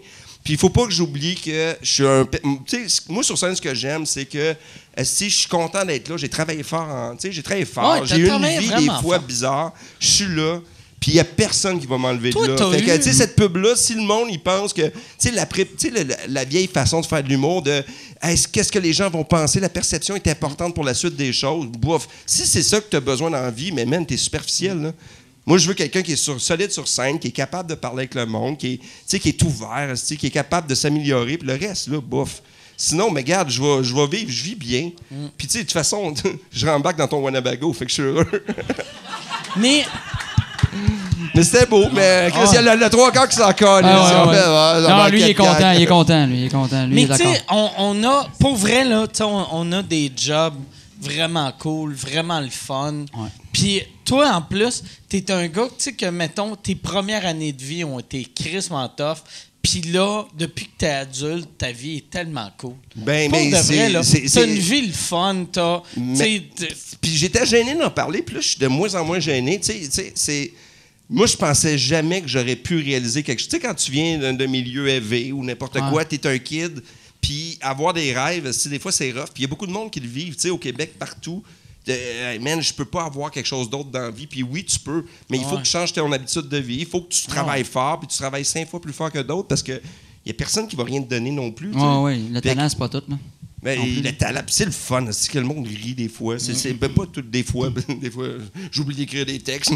Puis il faut pas que j'oublie que je suis un... Tu sais, moi, sur scène, ce que j'aime, c'est que euh, si je suis content d'être là, j'ai travaillé fort, en, tu sais, j'ai travaillé fort, Ouais, j'ai eu une travaillé vie des vraiment fois fort. bizarre, je suis là, puis il y a personne qui va m'enlever Toi, de là. t'as Fait que, eu- tu sais, cette pub-là, si le monde, il pense que... Tu sais, la, pré- tu sais, le- la, la vieille façon de faire de l'humour, de hey, qu'est-ce que les gens vont penser, la perception est importante pour la suite des choses, bouf. Si c'est ça que tu as besoin dans la vie, mais man, t'es superficiel, là. Moi, je veux quelqu'un qui est sur, solide sur scène, qui est capable de parler avec le monde, qui est, tu sais, qui est ouvert, tu sais, qui est capable de s'améliorer. Puis le reste, là, bof. Sinon, mais regarde, je vais, je vais vivre, je vis bien. Mm. Puis, tu sais, de toute façon, je rembarque dans ton Winnebago, fait que je suis heureux. Mais Mais c'était beau, mais Chris, il y a le, le trois quarts qui s'en colle. Ah, ouais, ouais. Non, lui, il est content, il est content, lui, il est content. Lui, il Mais est tu d'accord. sais, on, on a, pour vrai, là, tu sais, on, on a des jobs vraiment cool, vraiment le fun. Ouais. Puis toi, en plus, t'es un gars, tu sais, que, mettons, tes premières années de vie ont été crissement tough. Puis là, depuis que t'es adulte, ta vie est tellement cool. Ben, Pour mais de c'est- vrai, là, c'est- t'as c'est- une vie le fun, t'as... tu Mais- sais, t- Puis j'étais gêné d'en parler, puis là, je suis de moins en moins gêné. Tu sais, tu sais, c'est... Moi, je pensais jamais que j'aurais pu réaliser quelque chose. Tu sais, quand tu viens d'un, d'un milieu élevé ou n'importe Ouais. quoi, t'es un kid, puis avoir des rêves, tu sais, des fois, c'est rough. Puis il y a beaucoup de monde qui le vivent, tu sais, au Québec, partout. Euh, hey, man, je peux pas avoir quelque chose d'autre dans la vie. Puis oui, tu peux, mais il faut Ouais. que tu changes ton habitude de vie. Il faut que tu travailles fort, puis tu travailles cinq fois plus fort que d'autres parce que il y a personne qui va rien te donner non plus. tu sais. Ouais, ouais, le Fait que- talent, c'est pas tout, là. Ben, Non plus. le talent, puis c'est le fun, c'est que le monde rit des fois. C'est, c'est ben, pas tout des fois. Des fois, j'oublie d'écrire des textes.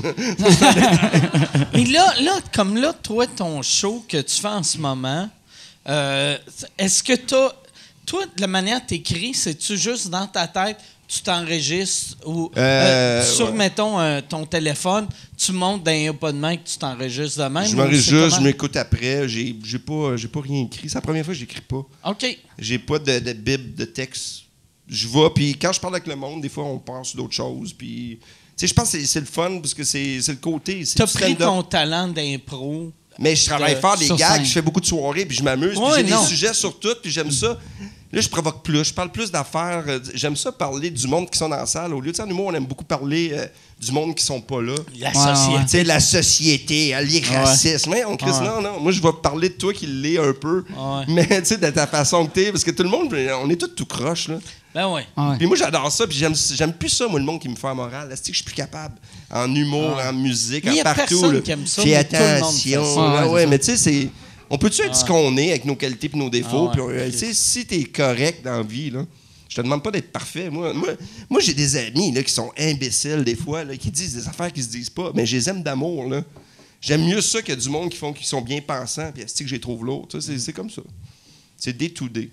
Mais là, là, comme là, toi, ton show que tu fais en ce moment, euh, est-ce que t'as... Toi, de la manière que t'écris, c'est-tu juste dans ta tête, tu t'enregistres ou Euh, euh, sur, ouais. mettons, euh, ton téléphone, tu montes dans un pas de main que tu t'enregistres de même? Je ou m'enregistre c'est juste, je comment? m'écoute après. J'ai, j'ai, pas, j'ai pas rien écrit. C'est la première fois que j'écris pas. OK. J'ai pas de, de bible, de texte. Je vais, puis quand je parle avec le monde, des fois, on pense sur d'autres choses. Puis, tu sais, je pense que c'est, c'est le fun parce que c'est, c'est le côté. C'est T'as du pris stand-up. ton talent d'impro. Mais je travaille de- fort des sur gags, scène. je fais beaucoup de soirées, puis je m'amuse, puis Ouais, j'ai non. des sujets sur tout, puis j'aime ça. Là, je provoque plus, je parle plus d'affaires. euh, J'aime ça parler du monde qui sont dans la salle. Au lieu de ça, en humour, on aime beaucoup parler euh, du monde qui sont pas là. La Ouais, société. ouais. Tu sais, la société, hein, les racismes. Ouais, on Chris, Ouais. non, non. Moi, je vais parler de toi qui l'est un peu. Ouais. Mais, tu sais, de ta façon que t'es. Parce que tout le monde, on est tous tout croche, là. Ben oui. Ah ouais. Puis moi, j'adore ça. Puis j'aime, j'aime plus ça, moi, le monde qui me fait en morale. Est-ce que je suis plus capable? En humour, Ouais. en musique, Mais y en a partout. personne là. qui aime ça, Fais mais tout le monde attention. fait ça. là, Ouais, ouais, c'est mais tu sais, c'est... On peut-tu être ce qu'on est avec nos qualités et nos défauts? Ah Puis ouais. on- tu sais, si t'es correct dans la vie, là, je te demande pas d'être parfait. Moi, moi, moi j'ai des amis là, qui sont imbéciles des fois, là, qui disent des affaires qui se disent pas. Mais je les aime d'amour. Là. J'aime mieux ça que du monde qui font qui sont bien pensants. Puis est-ce que j'ai trouve l'autre? Tu sais, C'est, c'est comme ça. C'est day to day.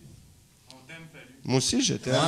Moi aussi, je t'aime.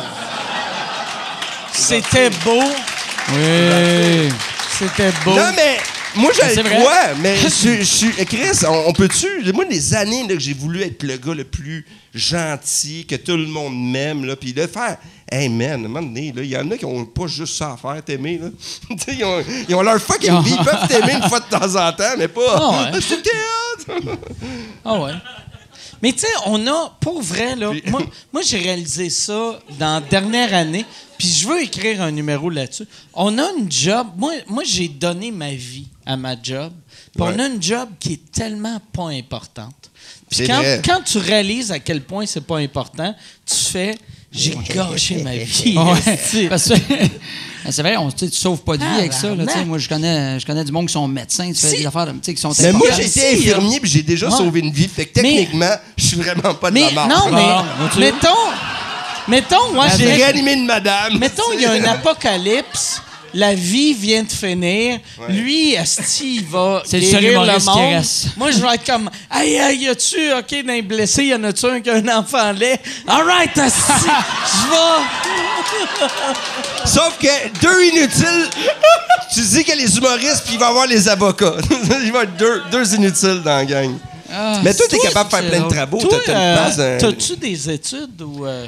C'était beau. Oui. C'était beau. Non, mais moi, C'est je le vrai. crois, mais je suis- je suis. Chris, on, on peut-tu. Moi, des années là, que j'ai voulu être le gars le plus gentil, que tout le monde m'aime, là, puis de faire. Hey man, à un moment donné, il y en a qui ont pas juste ça à faire, t'aimer. Là. Tu sais, ils, ont, ils ont leur fucking vie. Ils peuvent t'aimer une fois de temps en temps, mais pas. Ah ouais. Ah, c'est théâtre! Ah ouais. Mais tu sais, on a, pour vrai, là, Puis- moi, moi j'ai réalisé ça dans la dernière année, puis je veux écrire un numéro là-dessus. On a une job, moi, moi j'ai donné ma vie à ma job, puis Ouais. on a une job qui est tellement pas importante. Puis C'est quand, vrai. quand tu réalises à quel point c'est pas important, tu fais « j'ai gâché ma vie ». Ouais. esti. Parce que c'est vrai, on, tu sais, tu sauves pas de vie avec ça. Là, tu sais. Tabarnak. Moi, je connais, je connais du monde qui sont médecins, tu fais Si. des affaires de- tu sais, qui sont Mais moi, importantes. j'ai été Si, infirmier, puis j'ai déjà Ouais. sauvé une vie. Fait que Mais- techniquement, je suis vraiment pas de Mais la marde. non, mais Ah, tu- mettons, mettons, moi, J'ai j'ai réanimé une madame. Mettons, il y a un apocalypse, la vie vient de finir. Lui, asti, il va C'est le seul guérir le humoriste qui monde. reste. Moi, je vais être comme, hey, hey, y a-tu, OK, d'un blessé, y en a-tu un qui a un enfant laid? All right, asti, je vais. Sauf que deux inutiles, tu dis que les humoristes, puis il va y avoir les avocats. Il va y avoir deux, deux inutiles dans la gang. Ah, Mais toi, t'es c'est- capable de faire c'est plein de drôle. travaux. Toi, T'as, t'as une euh, place dans- t'as-tu des études ou. euh,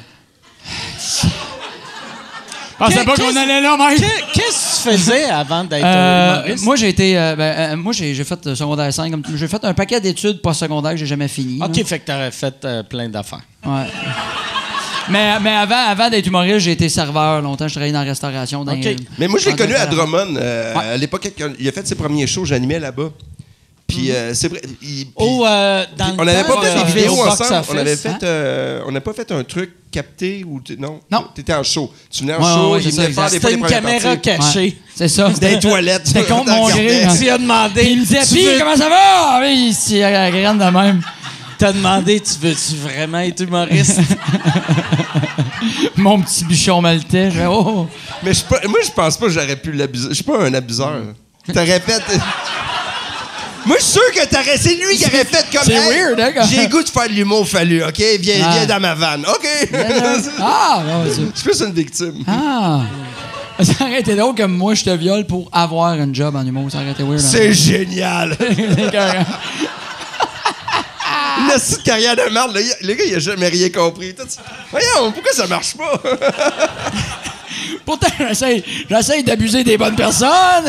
Je pensais pas Qu'est- qu'on allait là, Mike. qu'est- Qu'est-ce que tu faisais avant d'être Euh, humoriste? moi, j'ai été. euh, ben, euh, moi, j'ai, j'ai fait euh, secondaire cinq. Comme, j'ai fait un paquet d'études postsecondaires que j'ai jamais fini. là. OK, fait que t'aurais fait euh, plein d'affaires. Ouais. mais mais avant, avant d'être humoriste, j'ai été serveur longtemps. Je travaillais dans la restauration. Dans OK. les- Mais moi, je l'ai dans connu des à restaurants. Drummond. euh, Ouais. À l'époque, quand il a fait ses premiers shows, j'animais là-bas. Puis euh, c'est vrai. il- puis- Oh, euh, dans puis le on n'avait temps, pas fait euh, des vidéos au box ensemble. On office, avait fait, hein? euh, on n'a pas fait un truc capté ou t- non. Non. T'étais en show. Tu venais en Ouais, show. ouais, il c'est venait ça, faire des exact. fois C'était des une premières caméra parties. cachée. C'est ça. Dans les toilettes. C'était contre mon gré. Tu as demandé. Il me disait, tu pis veux- comment ça va? Ah oui, c'est à la graine de même. T'as demandé, tu veux-tu vraiment être humoriste? Mon petit bichon maltais. Je fais, oh. Mais je suis pas- moi, je pense pas que j'aurais pu l'abuser. Je suis pas un abuseur. T'aurais fait. Moi, je suis sûr que t'aurais. C'est lui qui aurait fait comme. C'est Hey, weird, hein, quand- j'ai le goût de faire de l'humour fallu, OK? Viens, Ah. viens dans ma vanne. OK? Ah, non, c'est- Je suis plus une victime. Ah! Ça aurait été drôle comme moi, je te viole pour avoir un job en humour. Ça aurait été weird. hein. C'est génial! écœurant. Une petite carrière de merde. Le, gars- le gars, il a jamais rien compris. Tout- Voyons, pourquoi ça marche pas? Pourtant, j'essaie, j'essaie d'abuser des bonnes personnes.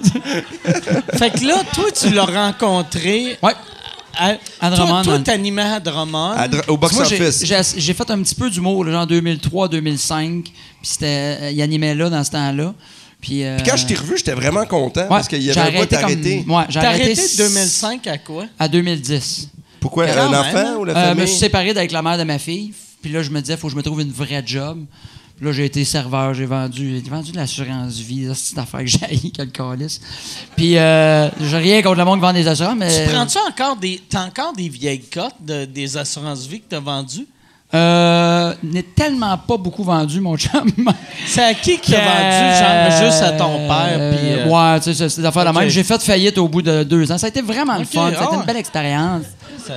Fait que là, toi, tu l'as rencontré. Ouais. À, À toi, Drummond, toi, man. t'animais à Drummond. À Dr- au Moi, j'ai, box-office. j'ai, j'ai fait un petit peu d'humour, là, genre deux mille trois deux mille cinq. Puis c'était, euh, il animait là dans ce temps-là. Puis, euh, Puis quand je t'ai revu, j'étais vraiment content ouais, parce qu'il y j'ai avait un bout arrêté comme- arrêté. Ouais, j'ai T'as arrêté, arrêté s- de deux mille cinq à quoi? à deux mille dix. Pourquoi? Quand Un même, enfant hein? ou la Euh, famille? je me suis séparé avec la mère de ma fille. Puis là, je me disais, il faut que je me trouve une vraie job. Puis là, j'ai été serveur, j'ai vendu, j'ai vendu de l'assurance vie, là, c'est une affaire que j'ai haï, quel calice. Puis, euh, j'ai rien contre le monde qui vend des assurances, mais. Tu prends-tu encore des. T'as encore des vieilles cotes de- des assurances-vie que t'as vendues? Euh, n'est tellement pas beaucoup vendu, mon chum. C'est à qui qui a vendu? Genre, juste à ton père. Puis, euh, Ouais, tu sais, c'est- c'est des affaires de ok. même. J'ai fait faillite au bout de deux ans. Ça a été vraiment le Ok, fun. Ça a été ah une ouais. belle expérience. ça-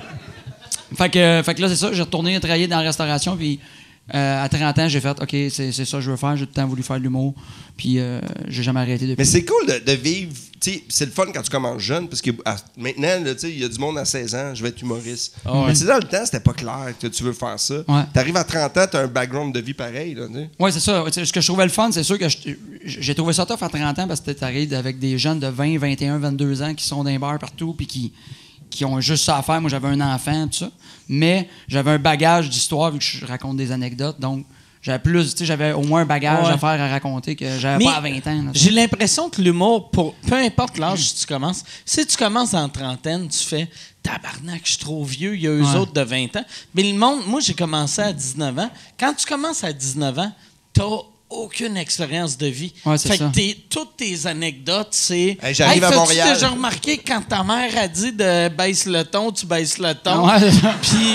Fait que, fait que là, c'est ça. J'ai retourné travailler dans la restauration. Puis euh, à trente ans, j'ai fait OK, c'est, c'est ça que je veux faire. J'ai tout le temps voulu faire de l'humour. Puis euh, j'ai jamais arrêté depuis. Mais c'est cool de, de vivre. Tu sais, c'est le fun quand tu commences jeune parce que à- maintenant, là, tu sais, il y a du monde à seize ans, je vais être humoriste. Mais tu sais, dans le temps, c'était pas clair que tu veux faire ça. Ouais. T'arrives à trente ans, t'as un background de vie pareil. Là, tu sais. Oui, c'est ça. Tu sais, ce que je trouvais le fun, c'est sûr que je- j'ai trouvé ça tough à trente ans parce que t'arrives avec des jeunes de vingt, vingt et un, vingt-deux ans qui sont dans les bars partout puis qui, qui ont juste ça à faire. Moi, j'avais un enfant, tout ça. Mais j'avais un bagage d'histoire vu que je raconte des anecdotes. Donc, j'avais plus, tu sais, j'avais au moins un bagage Ouais. à faire à raconter que j'avais Mais pas à vingt ans. là. J'ai l'impression que l'humour, pour peu importe l'âge que tu commences, si tu commences en trentaine, tu fais tabarnak, je suis trop vieux, il y a eux Ouais. autres de vingt ans. Mais le monde, moi j'ai commencé à dix-neuf ans. Quand tu commences à dix-neuf ans, t'as aucune expérience de vie. Ouais, c'est fait ça. que t'es- toutes tes anecdotes, c'est. Hey, j'arrive à t'as-tu Montréal. déjà remarqué quand ta mère a dit de baisse le ton, tu baisses le ton. Ouais, c'est ça. Puis,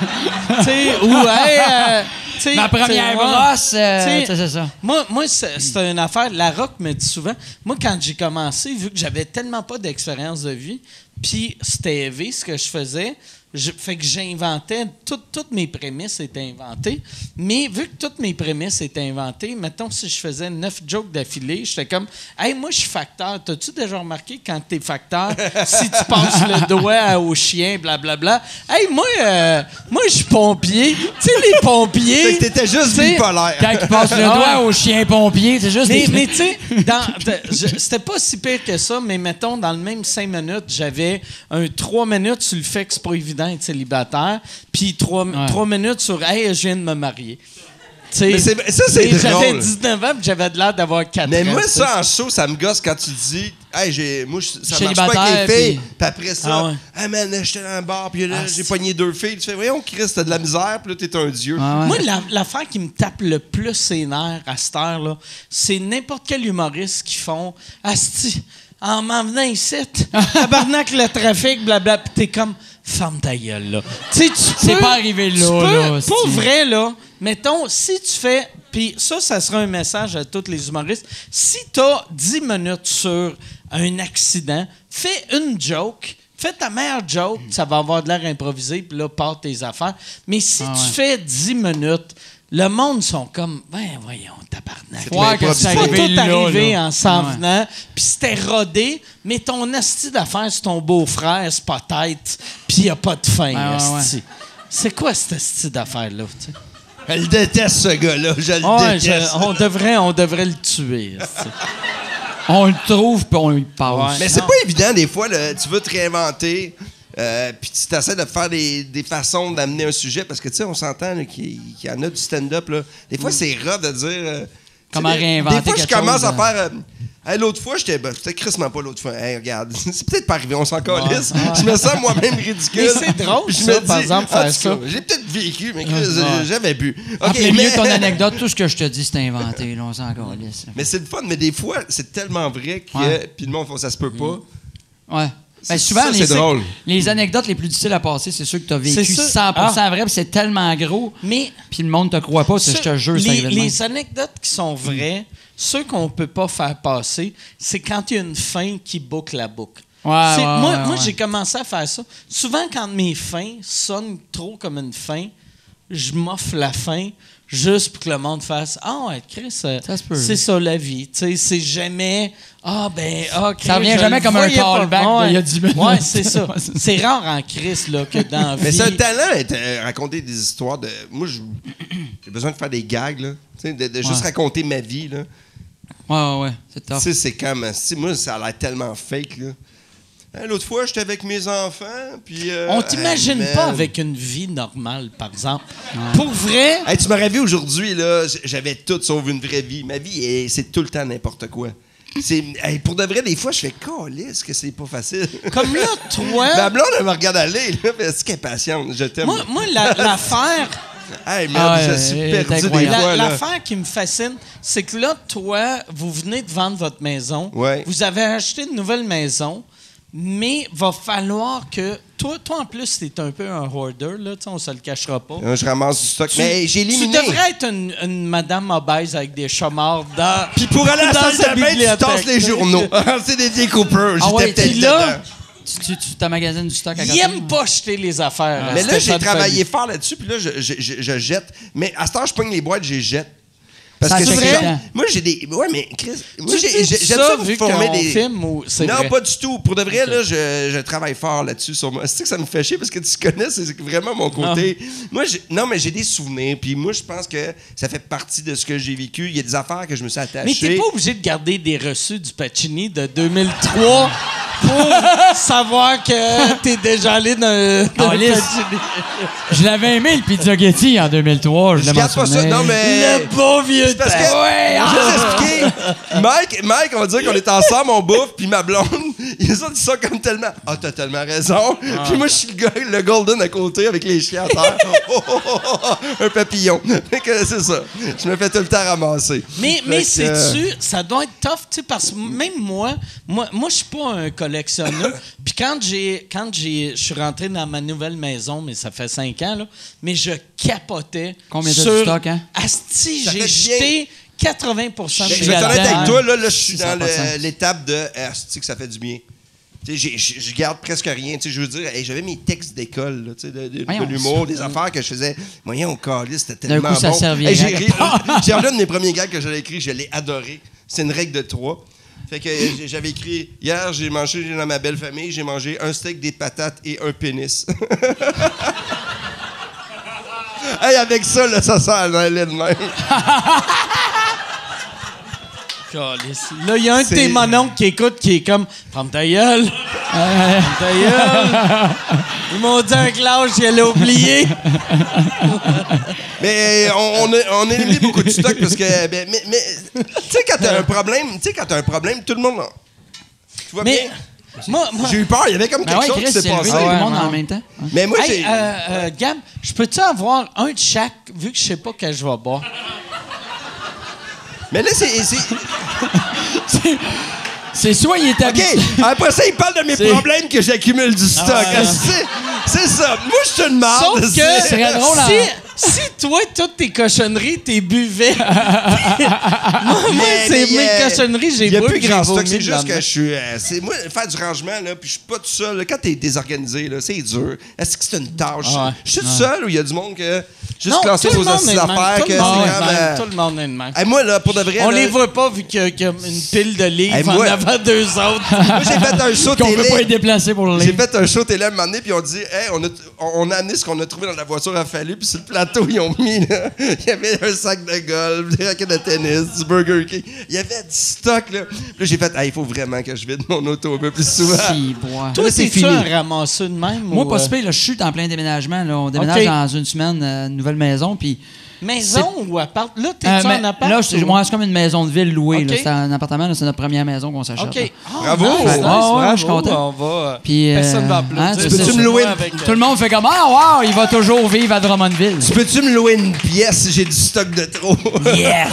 tu sais, ou, hey, euh, tu sais, Ma première tu sais, ouais. brosse, euh, Tu sais, tu sais, c'est ça. Moi, moi c'est, c'est une affaire. La Rock me dit souvent. Moi, quand j'ai commencé, vu que j'avais tellement pas d'expérience de vie, puis c'était élevé ce que je faisais, je, fait que j'inventais. tout- toutes mes prémices étaient inventées. Mais vu que toutes mes prémices étaient inventées, mettons, si je faisais neuf jokes d'affilée, j'étais comme, hey, moi, je suis facteur. T'as-tu déjà remarqué quand t'es facteur, si tu passes le doigt au chien, blablabla? Hey, moi, euh, moi, je suis pompier. Tu sais, les pompiers. Fait que t'étais juste tu sais, bipolaire. Quand il passe le Ah. doigt au chien pompier, c'est juste Mais, des- mais tu sais, dans- de- je- c'était pas si pire que ça, mais mettons, dans le même cinq minutes, j'avais un trois minutes sur le fait que c'est pas évident d'être célibataire, puis trois trois minutes sur « Hey, je viens de me marier ». Tu sais, Mais c'est- ça, c'est et J'avais drôle. dix-neuf ans, puis j'avais de l'air d'avoir quatre Mais ans. moi, tu sais. ça en show, ça me gosse quand tu dis, hey, j'ai, moi, je- ça marche pas Célibataire, avec les filles. puis- Puis après ça, Ah ouais. hey man, j'étais dans le bar, puis là, Ah, j'ai c'est- pogné deux filles. Tu fais, voyons, Chris, t'as de la misère, puis là, t'es un dieu. Ah ouais. Moi, la- l'affaire qui me tape le plus ses nerfs à cette heure-là, c'est n'importe quel humoriste qui font « Asti, en m'en venant ici, tabarnak le trafic, blabla. » Puis t'es comme « Ferme ta gueule, là. » Tu sais, tu C'est peux- pas arrivé là, tu peux- là, Pour c'est- vrai, là, mettons, si tu fais... Puis ça, ça sera un message à tous les humoristes. Si t'as dix minutes sur un accident, fais une joke. Fais ta meilleure joke, ça va avoir de l'air improvisé, puis là, pars tes affaires. Mais si Ah tu ouais. fais dix minutes, le monde sont comme, ben voyons, tabarnak. C'est Ouais, que c'est C'est pas arrivé tout là, arrivé là. en s'en Ouais. venant, puis c'était rodé, mais ton asti d'affaires, c'est ton beau-frère, c'est pas tête, puis il n'y a pas de fin, Ouais, ouais, asti. C'est quoi cette asti d'affaires-là, tu sais? Je le déteste, ce gars-là. Je le Ouais, je- déteste. on, devrait, on devrait le tuer, asti. On le trouve puis on lui passe. Ouais. Mais c'est Non. pas évident, des fois, là, tu veux te réinventer, euh, puis tu essaies de faire des, des façons d'amener un sujet, parce que, tu sais, on s'entend là, qu'il qu'il y en a du stand-up. Là. Des fois, c'est rough de dire... euh, Comment tu sais, des- réinventer Des fois, je quelque commence chose, à faire... euh, Hey, l'autre fois, j'étais. Ben, c'était crissement pas l'autre fois. Hey, regarde, c'est peut-être pas arrivé, on s'en calisse. Je me sens moi-même ridicule. Mais c'est drôle, Je ça, me par dis, exemple, en faire tout cas, ça. J'ai peut-être vécu, mais Chris, euh, j'avais bu. En OK, plein mais... milieu de ton anecdote, tout ce que je te dis, c'est inventé. Là, on s'en calisse. mais c'est le fun, mais des fois, c'est tellement vrai que. Ouais. Puis le monde, ça se peut pas. Ouais. Ben, C'est- souvent, ça, les, c'est drôle. les anecdotes les plus difficiles à passer, c'est ceux que tu as vécu C'est ça. cent pour cent Ah. vrai, puis c'est tellement gros, Mais puis le monde te croit pas, c'est- je te jure, c'est les, arrivé de même. les anecdotes qui sont vraies, ceux qu'on peut pas faire passer, c'est quand il y a une fin qui boucle la boucle. Ouais, C'est- ouais, moi, ouais, moi ouais. j'ai commencé à faire ça. Souvent, quand mes fins sonnent trop comme une fin, je m'offre la fin juste pour que le monde fasse « Ah ouais, Chris, euh, Ça se peut. c'est ça la vie. » Tu sais, c'est jamais « Ah ben, ah, Chris, Ça revient je jamais le comme un voyais pas. callback Ouais. d'il y a dix minutes. Ouais, c'est ça. C'est rare en Chris là, que dans la vie... Mais c'est un talent, être, euh, raconter des histoires de. Moi, je- j'ai besoin de faire des gags, là. Tu sais, de, de juste Ouais. raconter ma vie, là. Ouais, ouais, ouais, c'est Tu tough. sais, c'est comme. si, moi, ça a l'air tellement fake, là. Hein, l'autre fois, j'étais avec mes enfants, puis. euh, On t'imagine hey, pas man. avec une vie normale, par exemple. Pour vrai, Hey, tu m'aurais vu aujourd'hui, là, j- j'avais tout sauf une vraie vie. Ma vie, eh, c'est tout le temps n'importe quoi. C'est, hey, pour de vrai, des fois, je fais calisse que c'est pas facile. comme là, toi... Ma blonde, elle me regarde aller, là, puis elle dit qu'elle est patiente. Je t'aime. Moi, moi la- l'affaire... Hey, merde, Ah, je ouais, suis elle est perdu des incroyable. fois, La- là. L'affaire qui me fascine, c'est que là, toi, vous venez de vendre votre maison. Ouais. Vous avez acheté une nouvelle maison, mais va falloir que... Toi, toi en plus, t'es un peu un hoarder, là, tu sais, on se le cachera pas. Hein, je ramasse du stock. Tu- mais j'ai Tu éliminé. devrais être une, une madame obèse avec des chats morts dans... Puis pour aller à la dans salle sa de bain, tu bibliothèque. tasses les journaux. c'est des découpeurs. Ah J'étais ouais, peut-être puis là, dedans. Tu, tu, tu t'emmagasines du stock à Il côté? aime pas jeter les affaires. Mais là, j'ai Stéphane travaillé Fallu. fort là-dessus, puis là, je, je, je, je jette. Mais à ce temps, je pogne les boîtes, je les jette. Parce Ça que fait c'est vrai? genre- moi, j'ai des. Ouais, mais Chris, moi, Tu j'ai, dis j'ai, j'aime ça, ça vu vous former qu'on des. filme ou c'est non, vrai? pas du tout. Pour de vrai, là, je, je travaille fort là-dessus sur moi. C'est que ça me fait chier parce que tu connais, c'est vraiment mon côté. Moi, j'ai, non, mais j'ai des souvenirs, puis moi, je pense que ça fait partie de ce que j'ai vécu. Il y a des affaires que je me suis attaché. Mais t'es pas obligé de garder des reçus du Pacini de deux mille trois pour savoir que t'es déjà allé dans, dans Ah, le lisse. Pacini. Je l'avais aimé, le Pizza Getty, en deux mille trois. Je Je l'ai garde pas ça. mentionné. Non, mais. Le beau vieux C'est parce que, temps. Ouais, je vais vous expliquer. Mike, Mike, on va dire qu'on est ensemble, on bouffe, puis ma blonde, ils ont dit ça comme tellement. Ah, t'as tellement raison. Puis moi, je suis le, gars, le golden à côté avec les chiens à terre. Oh, oh, oh, oh, oh, un papillon. Fait que c'est ça. Je me fais tout le temps ramasser. Mais, Fait mais que, sais-tu, ça doit être tough, tu sais, parce que même moi, moi, moi je suis pas un collectionneur. Puis quand j'ai, quand j'ai, je suis rentré dans ma nouvelle maison, mais ça fait cinq ans, là, mais je capotais. Combien t'as sur... de stock, hein? Asti, Ça j'ai fait jeté quatre-vingts pour cent de Ben, mes je vais être honnête là-dedans. avec toi, là, là je suis Ça dans a pas de le- sens. l'étape de ah, c'est-tu que ça fait du bien. Tu sais, j'ai- je je garde presque rien. Tu sais, je veux dire, hey, j'avais mes textes d'école, là, tu sais, de, de- de Voyons, l'humour, ça- des affaires que je faisais. Moyen au calice, c'était D'un tellement coup, ça bon. servirait j'ai à ri- j'ai un de mes premiers gars que j'avais écrit, je l'ai adoré. C'est une règle de trois. Fait que euh, j'ai- j'avais écrit hier, j'ai mangé dans ma belle famille, j'ai mangé un steak, des patates et un pénis. Hey, avec ça, là, ça sent allait de même. Calisse. Là, il y a un de C'est- tes mononcles qui écoute qui est comme « Prends ta gueule! Prends ta gueule! » Ils m'ont dit un clash, je l'ai oublié. Mais euh, on, on, a, on a éliminé beaucoup de stock parce que. Ben, mais mais tu sais, quand t'as un problème, tu sais, quand t'as un problème, tout le monde. Tu vois Mais bien? moi, moi J'ai eu peur, il y avait comme Ben quelque ouais, chose Chris, qui s'est c'est élevé passé. tout le ouais, monde non. en même temps. Ouais. Mais moi, hey, j'ai. euh, euh, Gab, je peux-tu avoir un de chaque, vu que je sais pas que je vais boire? Mais là, c'est. c'est- C'est soit il est OK, habitué. après ça, il parle de mes C'est- problèmes que j'accumule du stock. ouais. C'est- C'est ça. Moi, je suis une marde. Sauf que c'est- serait drôle, si, hein? si toi, toutes tes cochonneries, t'es buvais. moi, moi, Mais- c'est mais, mes euh, cochonneries, j'ai Il n'y a bu, plus j'ai grand stock, vomi c'est le juste lendemain. que je suis. euh, c'est, moi, faire du rangement, là, puis je suis pas tout seul. là. Quand t'es désorganisé, là, c'est dur. Est-ce que c'est une tâche? Ah ouais. Je suis tout seul ou il y a du monde que. Juste Non, classer tout le vos monde assises est de même. affaires, Tout que le c'est monde est de comme. même. euh, Tout le monde est de même. Hey, moi, là, pour de vrai. On là, les voit pas vu qu'il y a comme une pile de livres Hey, moi- en avant d'eux autres. Moi, j'ai fait un show Qu'on peut pas être télé. déplacé pour le J'ai lire. fait un show télé à un moment donné, puis on dit, hey, on a, on a amené ce qu'on a trouvé dans la voiture à Fallu, puis sur le plateau, ils ont mis, là, il y avait un sac de golf, des raquettes de tennis, du Burger King. Il y avait du stock, là. Puis là, j'ai fait, hey, il faut vraiment que je vide mon auto un peu plus souvent. Si, bois. Toi, Là, c'est t'es-tu fini. un ramasseux de même? Moi, ou, pas euh, super. Là, je suis en plein déménagement. Là. On déménage OK. dans une semaine, euh, une nouvelle maison. Puis Maison ou appart? Là, t'es-tu Euh, mais en appart? là, c'est ou- moi, c'est comme une maison de ville louée. OK. là. C'est un appartement, là, c'est notre première maison qu'on s'achète. OK. là. Ah, Bravo. nice, Ouais, nice, ouais, bravo. je suis content. On va... Puis, Personne euh, va applaudir. hein, tu Peux-tu sais, me louer- avec, Tout le monde fait comme ah wow, il va toujours vivre à Drummondville. Tu peux-tu me louer une pièce si j'ai du stock de trop? Yeah.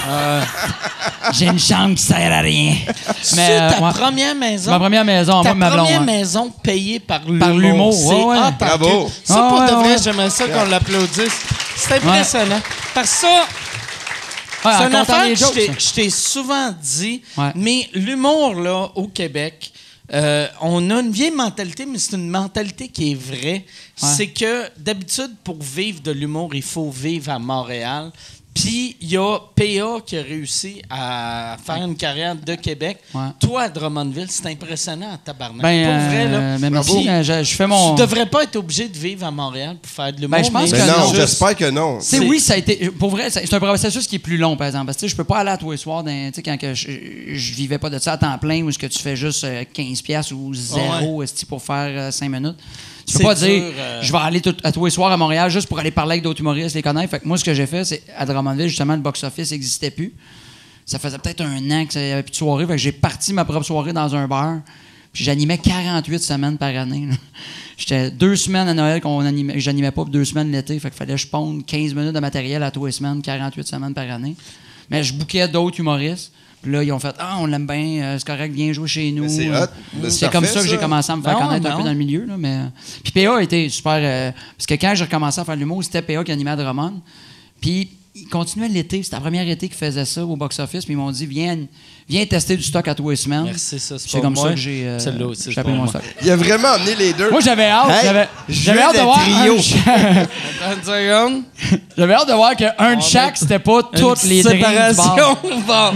J'ai une chambre qui sert à rien. C'est euh, ta ouais. première maison? Ma première maison, Ta moi, ma blonde. première ouais. maison payée par l'humour. Par l'humour, C'est ouais, ouais. hot en Bravo. cul. Ça, Ah, pour ouais, de vrai, ouais. j'aimerais ça qu'on l'applaudisse. C'est impressionnant. Parce que ça, Ouais, c'est en une comptant affaire les que je jokes, t'ai- ça. je t'ai souvent dit, Ouais. mais l'humour, là, au Québec, euh, on a une vieille mentalité, mais c'est une mentalité qui est vraie. C'est que, d'habitude, pour vivre de l'humour, il faut vivre à Montréal. Puis, il y a P A qui a réussi à faire une carrière de Québec. Ouais. Toi, à Drummondville, c'est impressionnant à tabarnak. Ben, Pour vrai, là. euh, ben, merci. Puis, euh, Je, je fais mon. Tu devrais pas être obligé de vivre à Montréal pour faire de l'humour. Ben, je pense mais que Mais non, non, juste- j'espère que non. Tu sais, oui, ça a été. Pour vrai, c'est c'est un processus qui est plus long, par exemple. Parce que tu sais, je peux pas aller à tous les soirs, dans- tu sais, quand que je, je vivais pas de ça à temps plein, où est-ce que tu fais juste euh, quinze piastres ou zéro esti, pour faire euh, cinq minutes. Tu peux C'est pas dur, dire, euh. je vais aller tout- à tous les soirs à Montréal juste pour aller parler avec d'autres humoristes, les connaître. Fait que moi, ce que j'ai fait, c'est à Drummondville, justement, le box-office n'existait plus. Ça faisait peut-être un an qu'il n'y avait plus de soirée. Fait que j'ai parti ma propre soirée dans un bar. Puis j'animais quarante-huit semaines par année. là. J'étais deux semaines à Noël qu'on animait, j'animais pas, puis deux semaines l'été. Fait qu'il fallait que je ponde quinze minutes de matériel à tous les semaines, quarante-huit semaines par année. Mais je bouquais d'autres humoristes. Puis là, ils ont fait « Ah, on l'aime bien, euh, c'est correct, viens jouer chez nous. Mais c'est hot. Mais c'est C'est comme parfait, ça que j'ai ça. commencé à me faire Ben connaître ouais, un ben peu ouais. dans le milieu. Là, mais... Puis P A a été super... euh, parce que quand j'ai recommencé à faire de l'humour, c'était P A qui animait à Drummond. Puis ils continuaient l'été. C'était la première été qu'ils faisaient ça au box-office. Puis ils m'ont dit, viens, viens tester du stock à tous les semaines. Merci, ça, c'est C'est pour comme moi. ça que j'ai euh, Celle-là aussi, j'ai c'est appris pour mon moi. stock. Il a vraiment amené les deux. Moi, j'avais hâte. Hey, j'avais, j'avais jeu hâte de de voir trio. un cha- trente secondes. J'avais hâte de voir qu'un de chaque, c'était pas toutes les drinks du bar. séparation. Bon.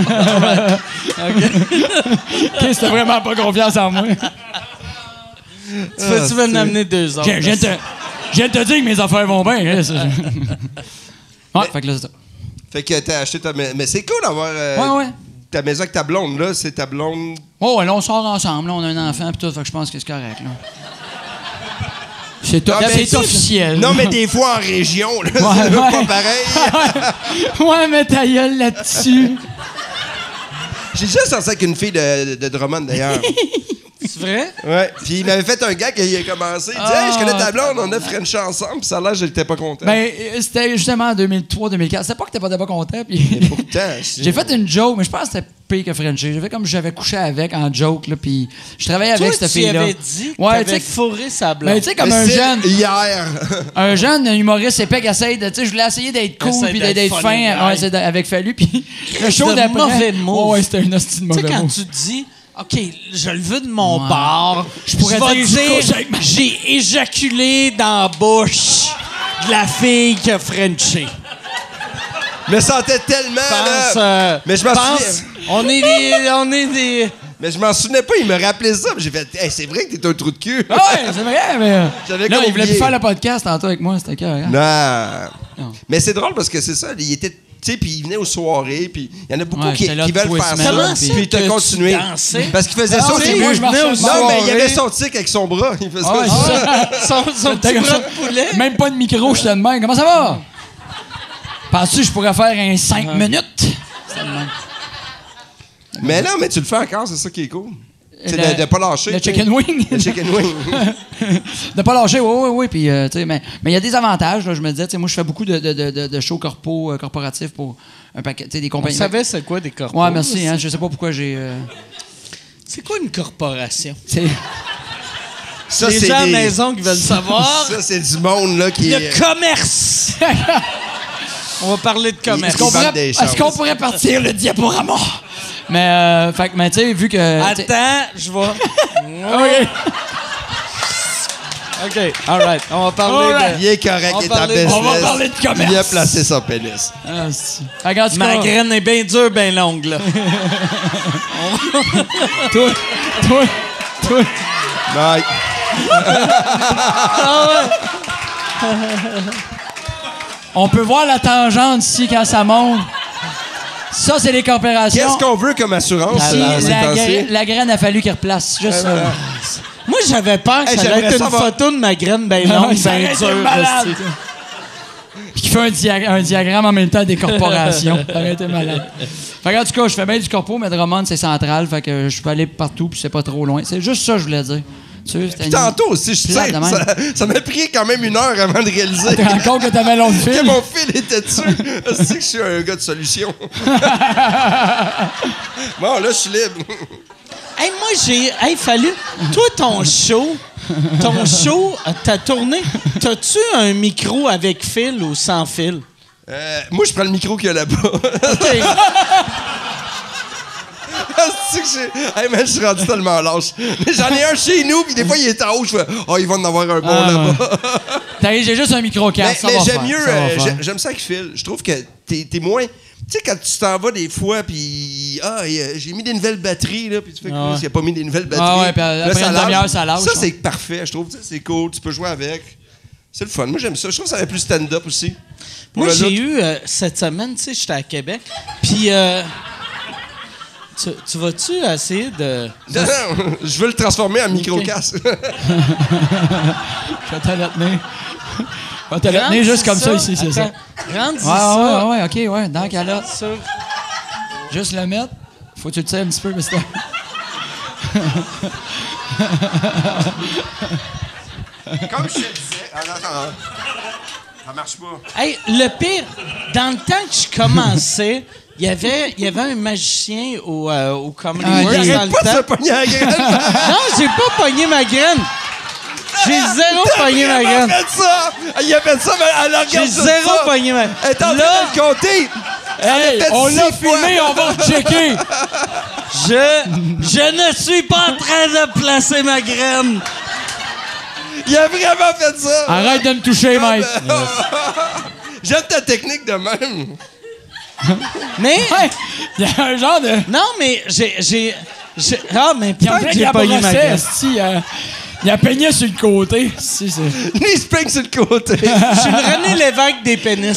OK, c'était vraiment pas confiance en moi. Tu veux, tu veux en amener deux autres. Je je viens de te- je viens de te dire que mes affaires vont bien. hein, ça. Ouais, fait que là, c'est ça. Fait que t'as acheté ta maison. Mais c'est cool d'avoir euh, Ouais, ouais. ta maison avec ta blonde, là. C'est ta blonde. Oh, ouais, là, on sort ensemble. Là, on a un enfant pis tout. Fait que je pense que c'est correct. Là. C'est, Non, mais c'est ça, officiel. Non, mais des fois en région, là, Ouais, c'est ouais. pas pareil. Ouais, mais ta gueule là-dessus. J'ai déjà sorti avec une fille de, de Drummond, d'ailleurs. C'est vrai? Ouais. Puis il m'avait fait un gars qui a commencé. Il dit Hey, je connais ta blonde, on a French ensemble. Puis ça a l'air, je n'étais pas content. Ben, euh, c'était justement en deux mille trois deux mille quatre. C'était pas que t'étais pas content. Puis Pourtant, c'est- j'ai fait une joke, mais je pense que c'était pire que Frenchie. J'ai fait comme j'avais couché avec en joke, là, puis je travaillais Toi, avec cette tu fille-là. avais dit que Ouais, t'avais tu sais, fourré sa blonde. ben, tu sais, comme Mais un c'est jeune, Hier. un jeune humoriste épais qui essaye de, tu sais, je voulais essayer d'être cool Essaye puis d'être d'être fin, funny, ouais, ouais. c'est de- avec Fallu, puis le show de d'après. mauvais mots. Ouais, ouais, c'était un hostie de Tu sais, mauvais quand mot. tu dis, OK, je le veux de mon Ouais. bar, je pourrais vais dire, je couche dire, avec ma- j'ai éjaculé dans la bouche de la fille qui a Frenché. Je me sentais tellement. Pense, là. euh, Mais je m'en pense, souviens. on est des, on est des... Mais je m'en souvenais pas, il me rappelait ça. Puis j'ai fait Hey, c'est vrai que t'es un trou de cul. Ah ouais, c'est vrai, mais. J'avais Là, comme il voulait plus oublié. faire le podcast tantôt avec moi, c'était cœur. Hein? Non. Non. Mais c'est drôle parce que c'est ça. Il était. Tu sais, puis il venait aux soirées, puis il y en a beaucoup Ouais, qui, j'étais là qui veulent tous les faire semaines. ça. Comment ça Puis que t'as tu continué. dansais? Parce qu'il faisait Ah, ça oui, aussi. moi, je marchais non, aux mais il y soirées. avait son tic avec son bras. Il faisait Ah ouais, ça. Son, son petit bras de poulet. Même pas de micro, j'étais de même. Comment ça va? Penses-tu que je pourrais faire un cinq minutes? C'était de même. Mais non, mais tu le fais encore, c'est ça qui est cool. C'est Le- de, de pas lâcher. Le tu sais. chicken wing. Le chicken wing. De pas lâcher, oui, oui, oui. Puis, euh, tu sais, mais mais il y a des avantages. Là, je me disais, tu sais, moi, je fais beaucoup de, de, de, de shows corpo, euh, corporatifs pour un paquet, tu sais, des On compagnies. savait c'est quoi des corpos. Ouais, merci. Hein, je sais pas pourquoi j'ai. euh, C'est quoi une corporation? c'est- Ça, Les c'est gens à la des- maison qui veulent savoir. Ça, c'est du monde, là, qui est. Le commerce! On va parler de commerce. Ils Est-ce qu'on vendent pourrait, des est-ce choses. qu'on pourrait partir le diaporama? Mais, euh, fait que, mais tu sais, vu que. t'sais- Attends, je vais. OK. OK, all right. On va parler All right. de... Il est correct, On il est va en parler- business. on va parler de commerce. Il a placé son pénis. Ah, c'est- Regarde, Ma graine est bien dure, bien longue, là. Toi, toi, toi. Mike. On peut voir la tangente ici quand ça monte. Ça, c'est les coopérations. Qu'est-ce qu'on veut comme assurance? Ici, euh, ces la, temps-ci? gra- la graine a fallu qu'il replace. Juste ça. Moi, j'avais peur que Hey, ça allait j'aimerais être une savoir- photo de ma graine bien Ah longue, oui, ça bien aurait été dure. malade. esti. Puis qui fait un, dia- un diagramme en même temps des corporations. Ça aurait été malade. Fait que, en tout cas, je fais bien du corpo, mais Drummond, c'est central. Fait que je peux aller partout, puis c'est pas trop loin. C'est juste ça que je voulais dire. Tu sais, c'était Puis une- tantôt aussi, je sais, plate de même. ça, ça m'a pris quand même une heure avant de réaliser Tu te rends compte que t'avais l'autre que fil? mon fil était dessus. C'est que je suis un gars de solution. Bon, là, je suis libre. Hey, moi, j'ai. Hey, fallu. Toi, ton show, ton show, euh, ta tournée, t'as-tu un micro avec fil ou sans fil? Euh, moi, je prends le micro qu'il y a là-bas. OK. C'est que j'ai... Hey, man, je suis rendu tellement lâche. Mais j'en ai un chez nous, puis des fois, il est en haut. Je fais, oh, il va en avoir un bon Ah, là-bas. T'as- J'ai juste un Mais, micro-casque. ça mais va j'aime faire, mieux, ça va euh, faire. j'ai- j'aime ça qu'il file. Je trouve que t'es, t'es moins. Tu sais, quand tu t'en vas des fois, puis ah, y a- j'ai mis des nouvelles batteries, là, puis tu fais que Ah ouais. il a pas mis des nouvelles batteries. Ah ouais, puis Là, après une lâche. demi-heure, ça lâche, Ça, hein. c'est parfait, je trouve. Tu sais, c'est cool, tu peux jouer avec. C'est le fun. Moi, j'aime ça. Je trouve que ça va plus stand-up aussi. Pour Moi, le j'ai look. eu euh, cette semaine, tu sais, j'étais à Québec. Puis, euh, tu, tu vas-tu essayer de. Non, non, je veux le transformer en micro-casque. Je vais te le tenir. Je vais te le tenir juste comme ça, ici, c'est ça. Rends Ouais, ça. ouais, ouais, ok, ouais, dans la calotte. sur- Juste le mettre. Faut que tu le tires un petit peu, parce que. Comme je te disais. Ah, non, non, non. Ça marche pas. Hey, le pire, dans le temps que je commençais, il y avait, il y avait un magicien au, euh, au Comedy Ah, Works il dans Arrête le pas de se temps. pogner à la graine. Non, j'ai pas pogné ma graine. J'ai zéro pogné ma Il a graine. fait ça! Il a fait ça, mais elle J'ai regarde ça. zéro pogné ma graine. Elle est en train Là, de le compter. Hey, fait on six l'a fois. filmé, on va checker. je, je ne suis pas en train de placer ma graine. Il a vraiment fait ça. Arrête de me toucher, mec. J'aime ta technique de même. Mais, Ouais, il y a un genre de. non, mais j'ai, j'ai, j'ai- ah, mais Il y a peut-être que j'ai pogné ma graine. si, euh, il a peigné sur le côté. Si, c'est. Il se peigne sur le côté. Je suis le René Lévesque des pénis.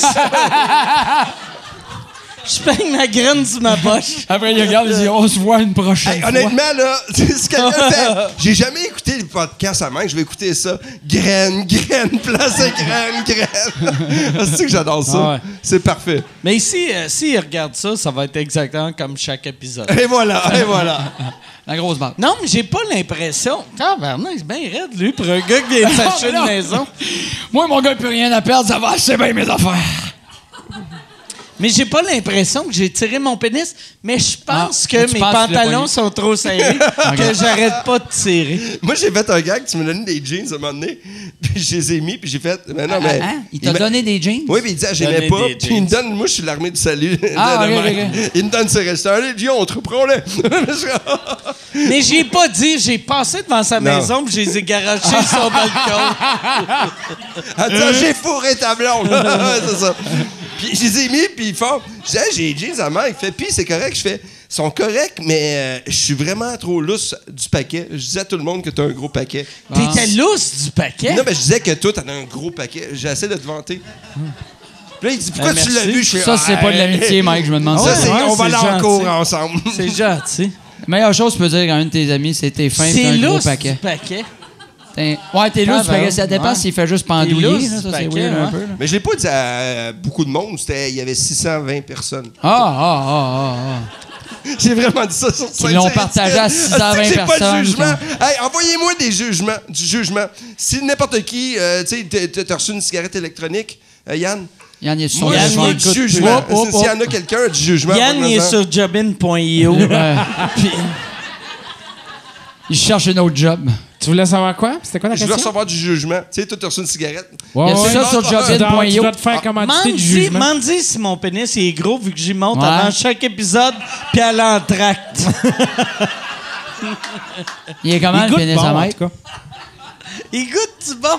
Je peigne ma graine sur ma poche. Après, il regarde, il dit on se voit une prochaine Hey, fois. honnêtement, là, si quelqu'un fait. J'ai jamais écouté le podcast à main, je vais écouter ça. Graine, graine, place de graine, graine. C'est que j'adore ça. Ah ouais. C'est parfait. Mais ici, euh, s'il regarde ça, ça va être exactement comme chaque épisode. Et voilà, et voilà. La grosse barre. Non, mais j'ai pas l'impression. Tabarnak, c'est bien raide, lui, pour un gars qui vient de s'acheter Non, une mais maison. non. Moi, mon gars, il plus rien à perdre, ça va assez bien mes affaires. Mais j'ai pas l'impression que j'ai tiré mon pénis, mais je pense Ah, que tu mes penses que tu l'as pantalons pogné? sont trop serrés, que j'arrête pas de tirer. Moi, j'ai fait un gag, tu me donnes des jeans à un moment donné, puis je les ai mis, puis j'ai fait. Mais non, mais. Hein? Il t'a m'a- donné des jeans? Oui, puis il dit, ah, j'aimais Donner pas. des Puis il me jeans. donne, moi, je suis l'armée du salut. Ah, de- de ok, même. ok, ok. Il me donne ses restaurants. Allez, Dion, on te reprend-les. Mais j'ai pas dit, j'ai passé devant sa Non. maison puis je les ai garochés sur son balcon. Attends, j'ai fourré ta blonde. C'est ça. Puis je les ai mis, puis ils font. Je dis, hey, j'ai les jeans à main. Il fait, puis c'est correct. Je fais, ils sont corrects, mais euh, je suis vraiment trop lousse du paquet. Je disais à tout le monde que t'as un gros paquet. T'étais lousse du paquet. Non, mais je disais que toi, t'en as un gros paquet. J'ai essayé de te vanter. Puis là, il dit, pourquoi Ben, tu l'as merci. vu? Je fais, Ça, c'est ah, pas de l'amitié, hey. Mike, je me demande Ça, ça. c'est, Ouais, on va c'est aller en gentil. cours ensemble. C'est gentil. La meilleure chose que tu peux dire à un de tes amis, c'est t'es fin et C'est t'as un gros lousse paquet. du paquet. T'es- Ouais, t'es lousse, Ah, ben, paquet, ça dépend ouais. s'il fait juste T'es pendouiller. lousse là, du Ça, c'est paquet, weird un ouais. peu. là. Mais je l'ai pas dit à beaucoup de monde. C'était, il y avait six cent vingt personnes. Ah, ah, ah, ah, ah. J'ai vraiment dit ça sur scène. l'ont C'est partagé à ridicule. six cent vingt Ah, c'est que j'ai pas personnes, de jugement. qui Hey, envoyez-moi des jugements, du jugement. Si n'importe qui, euh, tu sais, t'as- t'as t'as reçu une cigarette électronique, euh, Yann. Yann, il est sur Moi, son Yann, je il veux téléphone. du écoute jugement. plus. Hop, hop, S'il y en a quelqu'un, du jugement. Yann, il est parle-moi-en. sur jobin point i o. Ouais. Puis, Il cherche un autre job. Tu voulais savoir quoi? C'était quoi la Je veux question? recevoir du jugement. Tu sais, toi, t'as reçu une cigarette. Ouais, Il y a ouais. ça sur Tu dois, tu jobin.io. dois te faire commanditer du Mandy, jugement. Mandy, si mon pénis il est gros, vu que j'y monte Ouais. avant chaque épisode, puis elle entracte. Il est comment, Il le goûte pénis bon, à en Mike? tout cas. Il goûte-tu bon?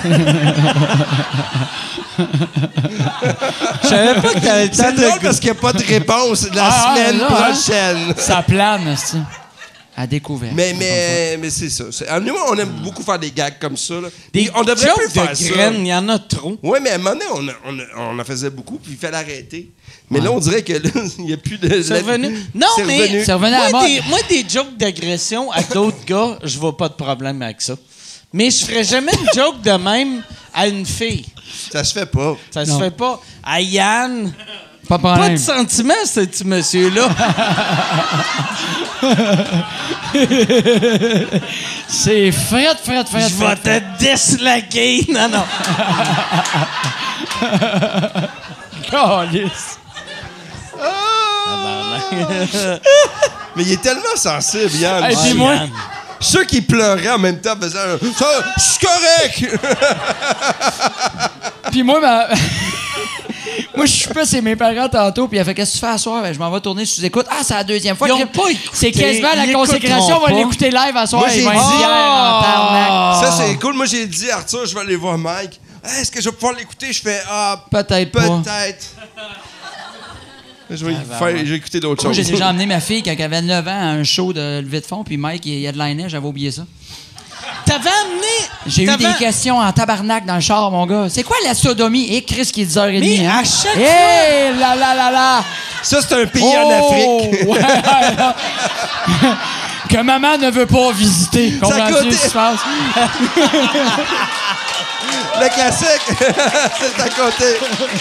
Je savais pas que t'avais le temps C'est de drôle goûter. parce qu'il n'y a pas de réponse la Ah, semaine là, hein? prochaine. Ça plane, c'est à découvert. Mais, mais, mais c'est ça. C'est- ah, nous, on aime beaucoup faire des gags comme ça. Là. Des on devrait jokes plus faire de ça. graines, il y en a trop. Oui, mais à un moment donné, on, a- on, a- on en faisait beaucoup, puis il fallait arrêter. Mais là, on dirait que là, il n'y a plus de. C'est revenu. Non, C'est mais revenu. C'est revenu à la moi, mode. des, moi, des jokes d'agression à d'autres gars, je vois pas de problème avec ça. Mais je ferais jamais une joke de même à une fille. Ça se fait pas. Ça Non. se fait pas. À Yann, Pas de pas problème. de sentiments, ce petit monsieur-là. C'est Fred, Fred, Fred, Je vais Fred. te déslaquer. Non, non. Calisse. Mais il est tellement sensible, Yann. Hey, Ah, puis moi, Yann. Ceux qui pleuraient en même temps faisaient un. Ça, je suis correct! puis moi, ma... moi, je suis pas chez mes parents tantôt, puis elle fait qu'est-ce que tu fais à soir? Ben, je m'en vais tourner sous écoute. Ah, c'est la deuxième fois. Ils ont que- pas écouté. C'est quasiment la Ils consécration. On va écouteront pas. l'écouter live à soir. Moi, j'ai Il va dit- être hier en tabarnak. Ça, c'est cool. Moi, j'ai dit, Arthur, je vais aller voir Mike. Hey, est-ce que je vais pouvoir l'écouter? Je fais, ah, Peut-être pas. peut-être. Je vais, faire, je vais écouter d'autres Moi, choses. j'ai déjà emmené ma fille quand elle avait neuf ans à un show de levée de fond, puis Mike, il headlinait, j'avais oublié ça. T'avais amené. J'ai eu t'avais- des questions en tabarnak dans le char, mon gars. C'est quoi la sodomie? Et Chris qui est dix heures trente. Mais hein? à chaque Hé, là, là, là, là! Ça, c'est un pays Oh! en Afrique. Ouais, là. Que maman ne veut pas visiter. Comprends-tu côté- ce qui se passe? Le classique, c'est à côté.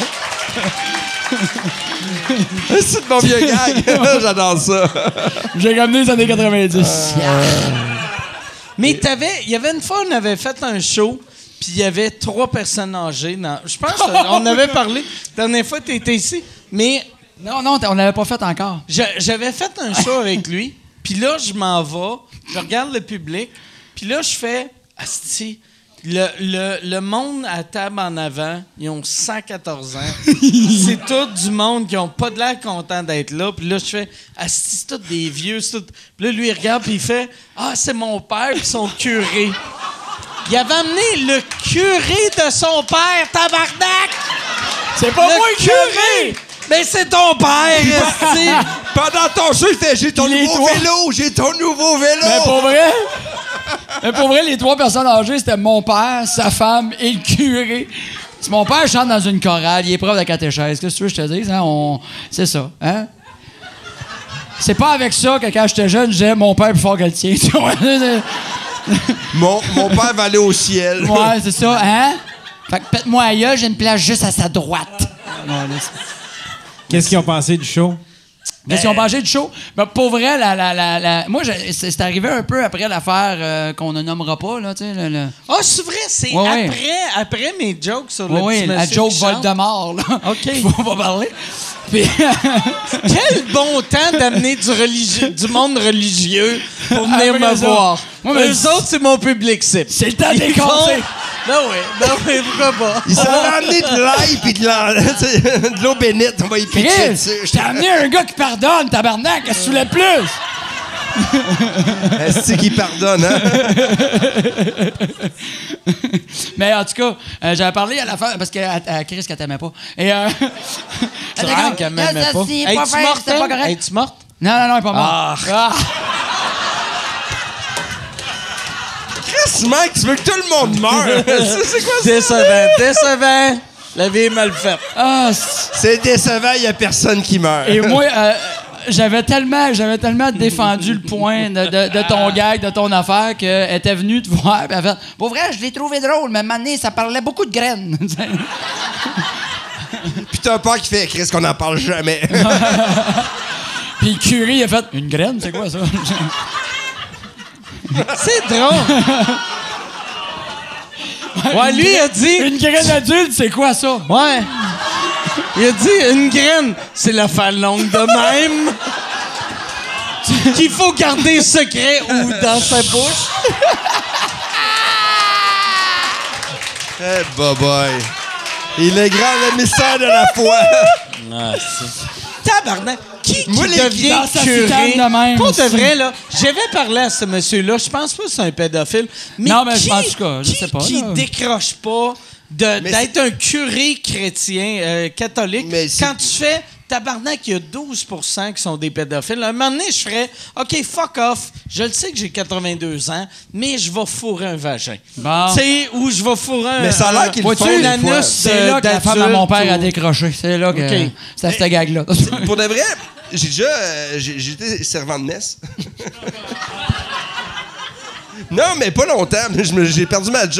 C'est de mon vieux gag. J'adore ça. J'ai ramené les années quatre-vingt-dix. Mais t'avais, il y avait une fois, on avait fait un show, puis il y avait trois personnes âgées. Dans, je pense qu'on avait parlé. La dernière fois, tu étais ici. Mais Non, non, on l'avait pas fait encore. je- j'avais fait un show avec lui, puis là, je m'en vais, je regarde le public, puis là, je fais Asti, le, le, le monde à table en avant, ils ont cent quatorze ans. C'est tout du monde qui ont pas de l'air content d'être là. Puis là, je fais Asti, c'est tout des vieux. c'est tout- Puis là, lui, il regarde, puis il fait Ah, c'est mon père, puis son curé. Il avait amené le curé de son père, tabarnak! C'est pas Le moi le curé! Mais c'est ton père, esti! Pendant ton show, il fait J'ai ton Les nouveau trois- vélo, j'ai ton nouveau vélo. Mais pour vrai, mais pour vrai, les trois personnes âgées, c'était mon père, sa femme et le curé. Si mon père chante dans une chorale, il est prof de catéchèse. Qu'est-ce que tu veux que je te dise? Hein? On... C'est ça. Hein? C'est pas avec ça que quand j'étais jeune, j'ai mon père plus fort que le tien. Tu vois? Mon, mon père va aller au ciel. Ouais, c'est ça. Hein? Fait que pète-moi à gueule, j'ai une place juste à sa droite. Qu'est-ce qu'ils ont pensé du show? Qu'est-ce qu'ils ont mangé du show? Ben, pour vrai, la, la, la, la- moi, je- c'est c'est arrivé un peu après l'affaire euh, qu'on ne nommera pas, là, tu sais. Le, le... Ah, c'est vrai, c'est Ouais, ouais. après, après mes jokes sur le Oui, oui, petit la monsieur joke qui chante. Voldemort, là. OK. Faut pas parler. Puis, Quel bon temps d'amener du, religi- du monde religieux pour venir Après me ça. voir. Moi, mais Eux c'est- autres, c'est mon public cible. c'est le temps Ils des font- conseils. Ben oui, ben oui, pourquoi pas? Il s'en a amené de l'ail puis de l'en- tu sais, de l'eau bénite. On va y pitcher Chris, dessus. je t'ai amené un gars qui pardonne, tabarnak, qu'est-ce que tu voulais de plus? Est-ce qu'il pardonne, hein? Mais en tout cas, euh, j'avais parlé à la fin, parce que à, à Chris qu'elle t'aimait pas. Et euh, Tu rends qu'elle m'aimait pas. C'est Es-tu pas faire, morte, c'était pas elle? correct. Es-tu morte? Non, non, non, elle est pas morte. Ah. Chris, Mike, tu veux que tout le monde meure? c'est c'est quoi ça? Décevant, décevant. La vie est mal faite. Ah, c'est- C'est décevant, il n'y a personne qui meurt. et moi, euh, j'avais tellement, j'avais tellement défendu le point de, de- de ton gag, de ton affaire, qu'elle était venue te voir. Puis elle a fait, pour vrai, je l'ai trouvé drôle, mais maintenant, ça parlait beaucoup de graines. Puis t'as un père qui fait Chris qu'on n'en parle jamais. Puis le curé, il a fait, une graine, c'est quoi ça? C'est drôle. Ouais, lui, il a dit. Une graine adulte, c'est quoi ça? Ouais. Il a dit une graine, c'est l'affaire longue de même. Qu'il faut garder secret ou dans sa bouche. Eh, boy. Il est grand, le mystère de la foi. Tabarnak. Qui, qui Moi, les- devient dans sa curé? soutane de même Pour de aussi. vrai, là, j'avais parlé à ce monsieur-là. Je pense pas que c'est un pédophile. Mais Non, mais qui, en tout cas, je qui- sais pas, qui là. décroche pas de- Mais d'être un curé chrétien, euh, catholique, Mais c'est- quand tu fais tabarnak, il y a douze pour cent qui sont des pédophiles. À un moment donné, je ferais OK, fuck off. Je le sais que j'ai quatre-vingt-deux ans, mais je vais fourrer un vagin. Bon. Tu sais, ou je vais fourrer un. Mais ça a l'air un- qu'ils le un font des anus fois. de- C'est là que la femme à mon père a décroché. C'est là que OK. c'est à cette gag-là. Pour de vrai, j'ai déjà. euh, j'ai j'ai été servant de messe. Non, mais pas longtemps. Je me- J'ai perdu ma job.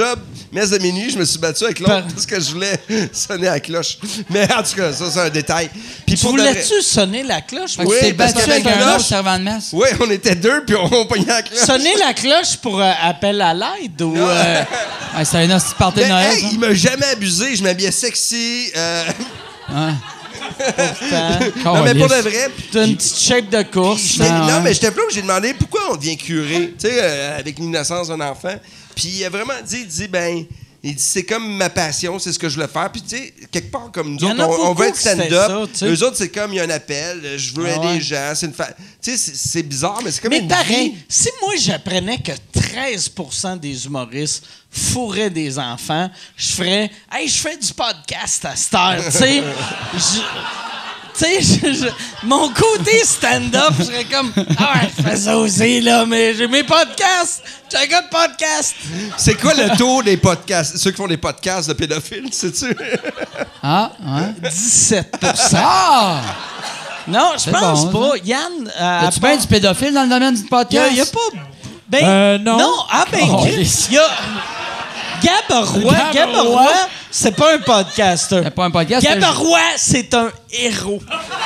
messe de minuit, je me suis battu avec l'autre parce que je voulais sonner à la cloche. Mais en tout cas, ça, c'est un détail. Puis Tu pour de vrai- voulais-tu sonner la cloche? Fait que Oui, tu t'es parce battu qu'il y avait avec une un autre cloche. servant de messe. Oui, on était deux, puis on pognait la cloche. Sonner la cloche pour euh, appel à l'aide ou... euh, Ouais, c'était un hostie de party de Mais, Noël, hey, ça. il m'a jamais abusé. Je m'habillais sexy. euh, Ouais. Non, mais pour de Calisse. vrai. T'as une petite shape de course. J'étais- Ah, non, ouais. mais j'étais là où j'ai demandé pourquoi on devient curé, tu sais, euh, avec l'innocence d'un enfant. Puis il a vraiment dit, il dit, ben, il dit, c'est comme ma passion, c'est ce que je voulais faire. Puis tu sais, quelque part, comme nous Il y en autres, a on, on beaucoup veut être qui c'était stand-up. ça, tu sais. Eux autres, c'est comme, il y a un appel, euh, je veux Ah aider ouais. les gens. C'est une fa... Tu sais, c'est- c'est bizarre, mais c'est comme Mais une pareil, vie. si moi j'apprenais que treize pour cent des humoristes fourraient des enfants, je ferais « Hey, je fais du podcast à cette heure, tu sais. Je- Tu sais, je- je- mon côté stand-up, je serais comme « Ah ouais, je fais ça aussi, là, mais j'ai mes podcasts. J'ai un gars de podcast. C'est quoi le taux des podcasts, ceux qui font des podcasts de pédophiles, sais-tu? Ah, ouais. dix-sept pour cent. Ah! Non, je C'est pense bon, pas. Yann, euh, à As-tu part- bien du pédophile dans le domaine du Il y a, podcast? il y a pas. Ben, Euh, non. ah ben, Oh, Chris, yes. il y a. Gab Roy, Gab Gab Roy. Roy, c'est pas un podcaster. C'est pas un podcast. Gab c'est- Roy, c'est un héros.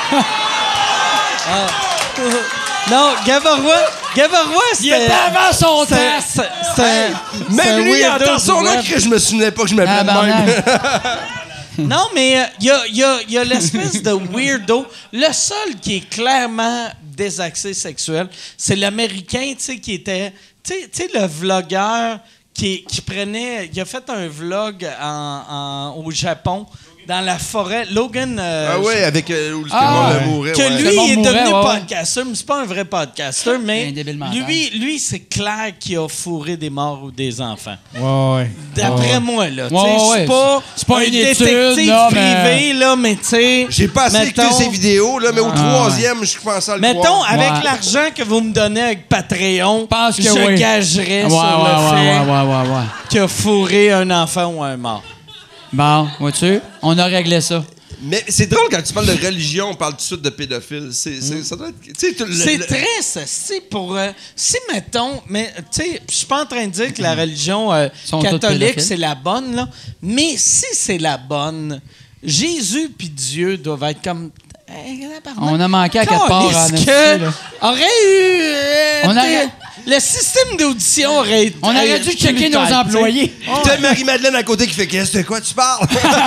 Ah. Non, Gab Roy, Gab Roy, Il était c'était. avant son c'est- temps! c'est- c'est un- c'est un Même lui, il weirdo entend son du nom, web. que je me souvenais pas que je m'appelais Ah, de même. barnac. Non, mais il y a, y a- y a l'espèce de weirdo. Le seul qui est clairement désaxé sexuel, c'est l'Américain, tu sais, qui était... Tu sais- tu sais, le vlogueur qui, qui prenait... Il a fait un vlog en, en- au Japon, dans la forêt. Logan... euh, Ah ouais, avec euh, où le Ah, monde ouais. mourait. que ouais. lui, Le monde il est mourait, devenu ouais, ouais. podcaster, mais c'est pas un vrai podcaster, Un mais débile mental. lui, lui c'est clair qu'il a fourré des morts ou des enfants. Ouais, ouais. D'après moi, là. Tu sais, Ouais, ouais, c'est pas, c'est pas un une étude, détective là, privé, là, mais tu sais... J'ai pas assez écouté mettons- ces vidéos, là, mais au Ah, troisième, je commençais à le Mettons, croire. avec Ouais. l'argent que vous me donnez avec Patreon, Pense que je oui. gagerais Ouais, sur ouais, le ouais, fait ouais, ouais, ouais, ouais. qu'il a fourré un enfant ou un mort. Bon, vois-tu? On a réglé ça. Mais c'est drôle quand tu parles de religion, on parle tout de suite de pédophile. C'est, c'est- ça doit être. Tu sais, tout le- C'est le- très ceci pour... euh, si, mettons... Mais, tu sais, je suis pas en train de dire que la religion euh, Sont toutes catholique, pédophiles. c'est la bonne, là. Mais si c'est la bonne, Jésus puis Dieu doivent être comme... Hey, On a manqué à quatre parts en Calisse esti, que là. aurait eu... euh, On t'sais, aurait- Le système d'audition aurait été... On aurait dû checker nos plus employés. tight, Puis t'as Marie-Madeleine à côté qui fait qu'est-ce de quoi tu parles?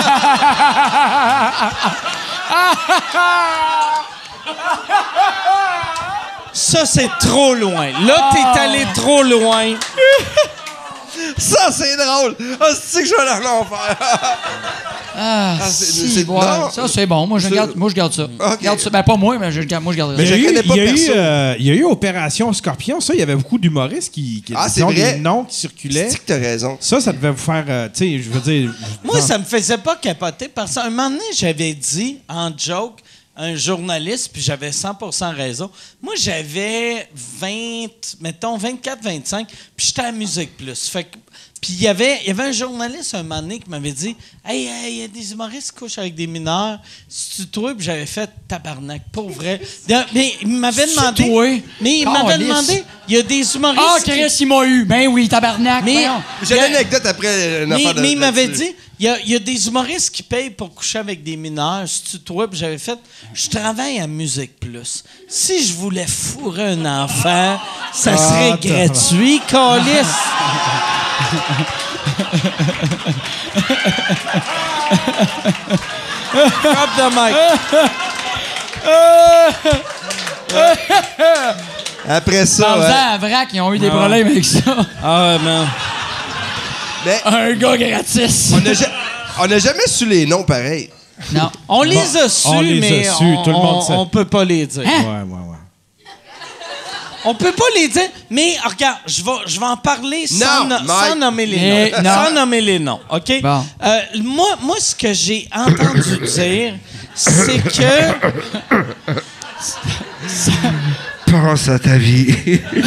Ça, c'est trop loin. Là, t'es allé trop loin. Ça, c'est drôle! Ah, c'est que je vais aller en faire! Ah, Ah, c'est- si, c'est- ouais. non. Ça, c'est bon. Moi, je C'est- garde, moi, je garde ça. Ok. Garde ça. Ben, pas moi, mais je, garde- moi, je garde Mais ça. je Il y a eu- connais pas il y a eu, perso. euh, il y a eu Opération Scorpion. Ça, il y avait beaucoup d'humoristes qui, qui Ah, c'est disons, vrai? des noms qui circulaient. C'est que t'as raison. Ça, ça devait vous faire, euh, tu sais, je veux dire... Moi, ça me faisait pas capoter parce qu'à un moment donné, j'avais dit en joke à un journaliste, puis j'avais cent pour cent raison. Moi, j'avais vingt, mettons vingt-quatre, vingt-cinq, puis j'étais à Musique Plus. Fait que, puis il y avait, il y avait un journaliste un moment donné qui m'avait dit « Hey, hey, il y a des humoristes qui couchent avec des mineurs. Si tu trouves, puis j'avais fait tabarnak, pour vrai. Mais il m'avait C'est demandé... toi? Mais il m'avait Calisse. demandé, il y a des humoristes... Ah, qui- Chris, il m'a eu. Ben oui, tabarnak. Mais- voyons. J'ai Il y a- une anecdote après une Mais, affaire de. mais il m'avait là-dessus. dit, il y a, il y a des humoristes qui payent pour coucher avec des mineurs. Si tu trouves, puis j'avais fait, je travaille à Musique Plus. Si je voulais fourrer un enfant, ça serait Ah, gratuit, câlisse. Drop the mic. Après ça. Parle-en ouais. à Vrac, ils ont eu des problèmes avec ça. Ah, man. Mais Un gars gratis. on n'a ja- on n'a jamais su les noms pareils. Non. On les a su, on les a mais su, on, tout le monde on- sait. on peut pas les dire. Hein? Ouais, ouais, ouais. On peut pas les dire, mais regarde, je vais, je vais en parler sans, Non, no- Mike. sans nommer les Eh, noms. non. Sans nommer les noms, OK? Bon. Euh, moi, moi, ce que j'ai entendu dire, c'est que... Pense à ta vie.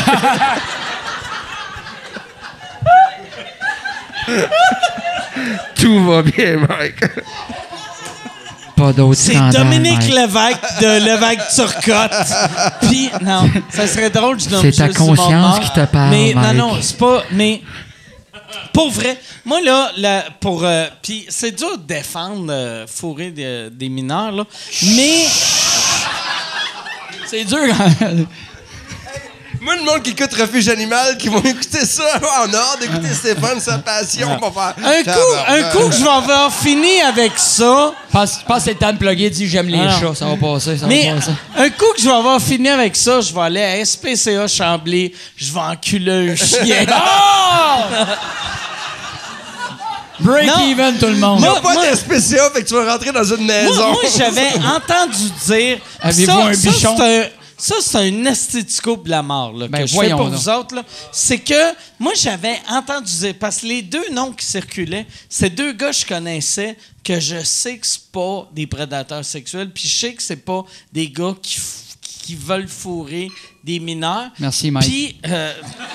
Tout va bien, Mike. Pas d'autres C'est Dominique Lévesque de Lévesque-Turcotte. Puis, non, ça serait drôle, je nomme C'est ta juste du monde conscience mort. qui te parle, Mais, Mike. non, non, c'est pas... Mais... Pour vrai, moi, là, la- pour... euh, puis c'est dur de défendre euh, fourrer des, des mineurs, là. Mais... C'est dur. Quand... Moi, le monde qui écoute Refuge Animal, qui vont écouter ça en ordre, d'écouter Stéphane, sa passion, vont faire... Un coup, un coup que je vais avoir fini avec ça... Passe, passe le temps de plugger, dis j'aime les Ah. chats, ça va passer, ça Mais va passer. un coup que je vais avoir fini avec ça, je vais aller à S P C A Chambly, je vais enculer un chien. Break Non. even, tout le monde. Ils Moi- n'ont pas moi- de spécial, fait que tu vas rentrer dans une Moi, maison. moi, j'avais entendu dire... Avez-vous ça, un ça, bichon? c'est un- Ça, c'est un esthético de la mort là, Ben, que je fais voyons pour donc. vous autres. là. C'est que moi, j'avais entendu dire... Parce que les deux noms qui circulaient, c'est deux gars que je connaissais que je sais que c'est pas des prédateurs sexuels, puis je sais que c'est pas des gars qui, f- qui veulent fourrer des mineurs. Merci, Mike. Puis... euh,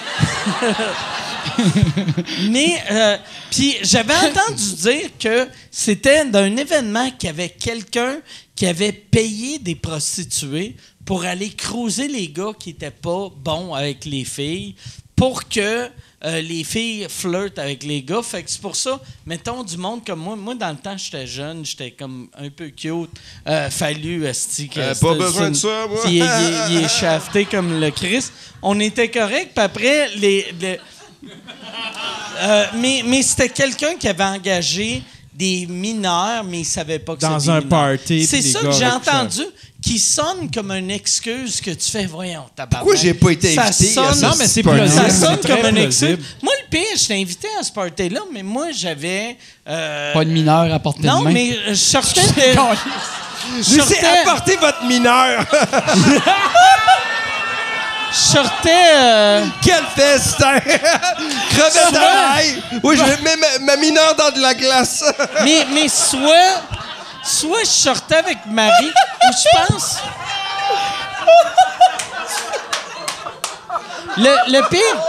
Mais, euh, puis j'avais entendu dire que c'était d'un événement qu'il y avait quelqu'un qui avait payé des prostituées pour aller cruiser les gars qui étaient pas bons avec les filles pour que euh, les filles flirtent avec les gars. Fait que c'est pour ça, mettons du monde comme moi. Moi, dans le temps, j'étais jeune, j'étais comme un peu cute. Euh, fallu, esti, que Euh, c'était- pas besoin de c'est- ça, moi. Il, est- il est- il est shafté comme le Christ. On était correct, puis après, les... les- Euh, mais mais c'était quelqu'un qui avait engagé des mineurs, mais il savait pas que Dans c'était des un mineurs. party, C'est puis ça les que gars j'ai avec ça. entendu, qui sonne comme une excuse que tu fais, voyons, tabarnak. Pourquoi j'ai pas été Ça invité à sonne- ça? Non, mais c'est party? plausible. Ça C'est sonne très comme une excuse. plausible. Moi, le pire, je t'ai invité à ce party-là, mais moi, j'avais... euh, Pas de mineur à portée non, de main. mais je sortais de... Je Laissez sortais, apporter votre mineur. je sortais euh, Quel festin! Crevette à l'ail! Oui, je mets ma, ma mineure dans de la glace. mais, mais soit... Soit je sortais avec Marie, ou je pense... Le, le pire...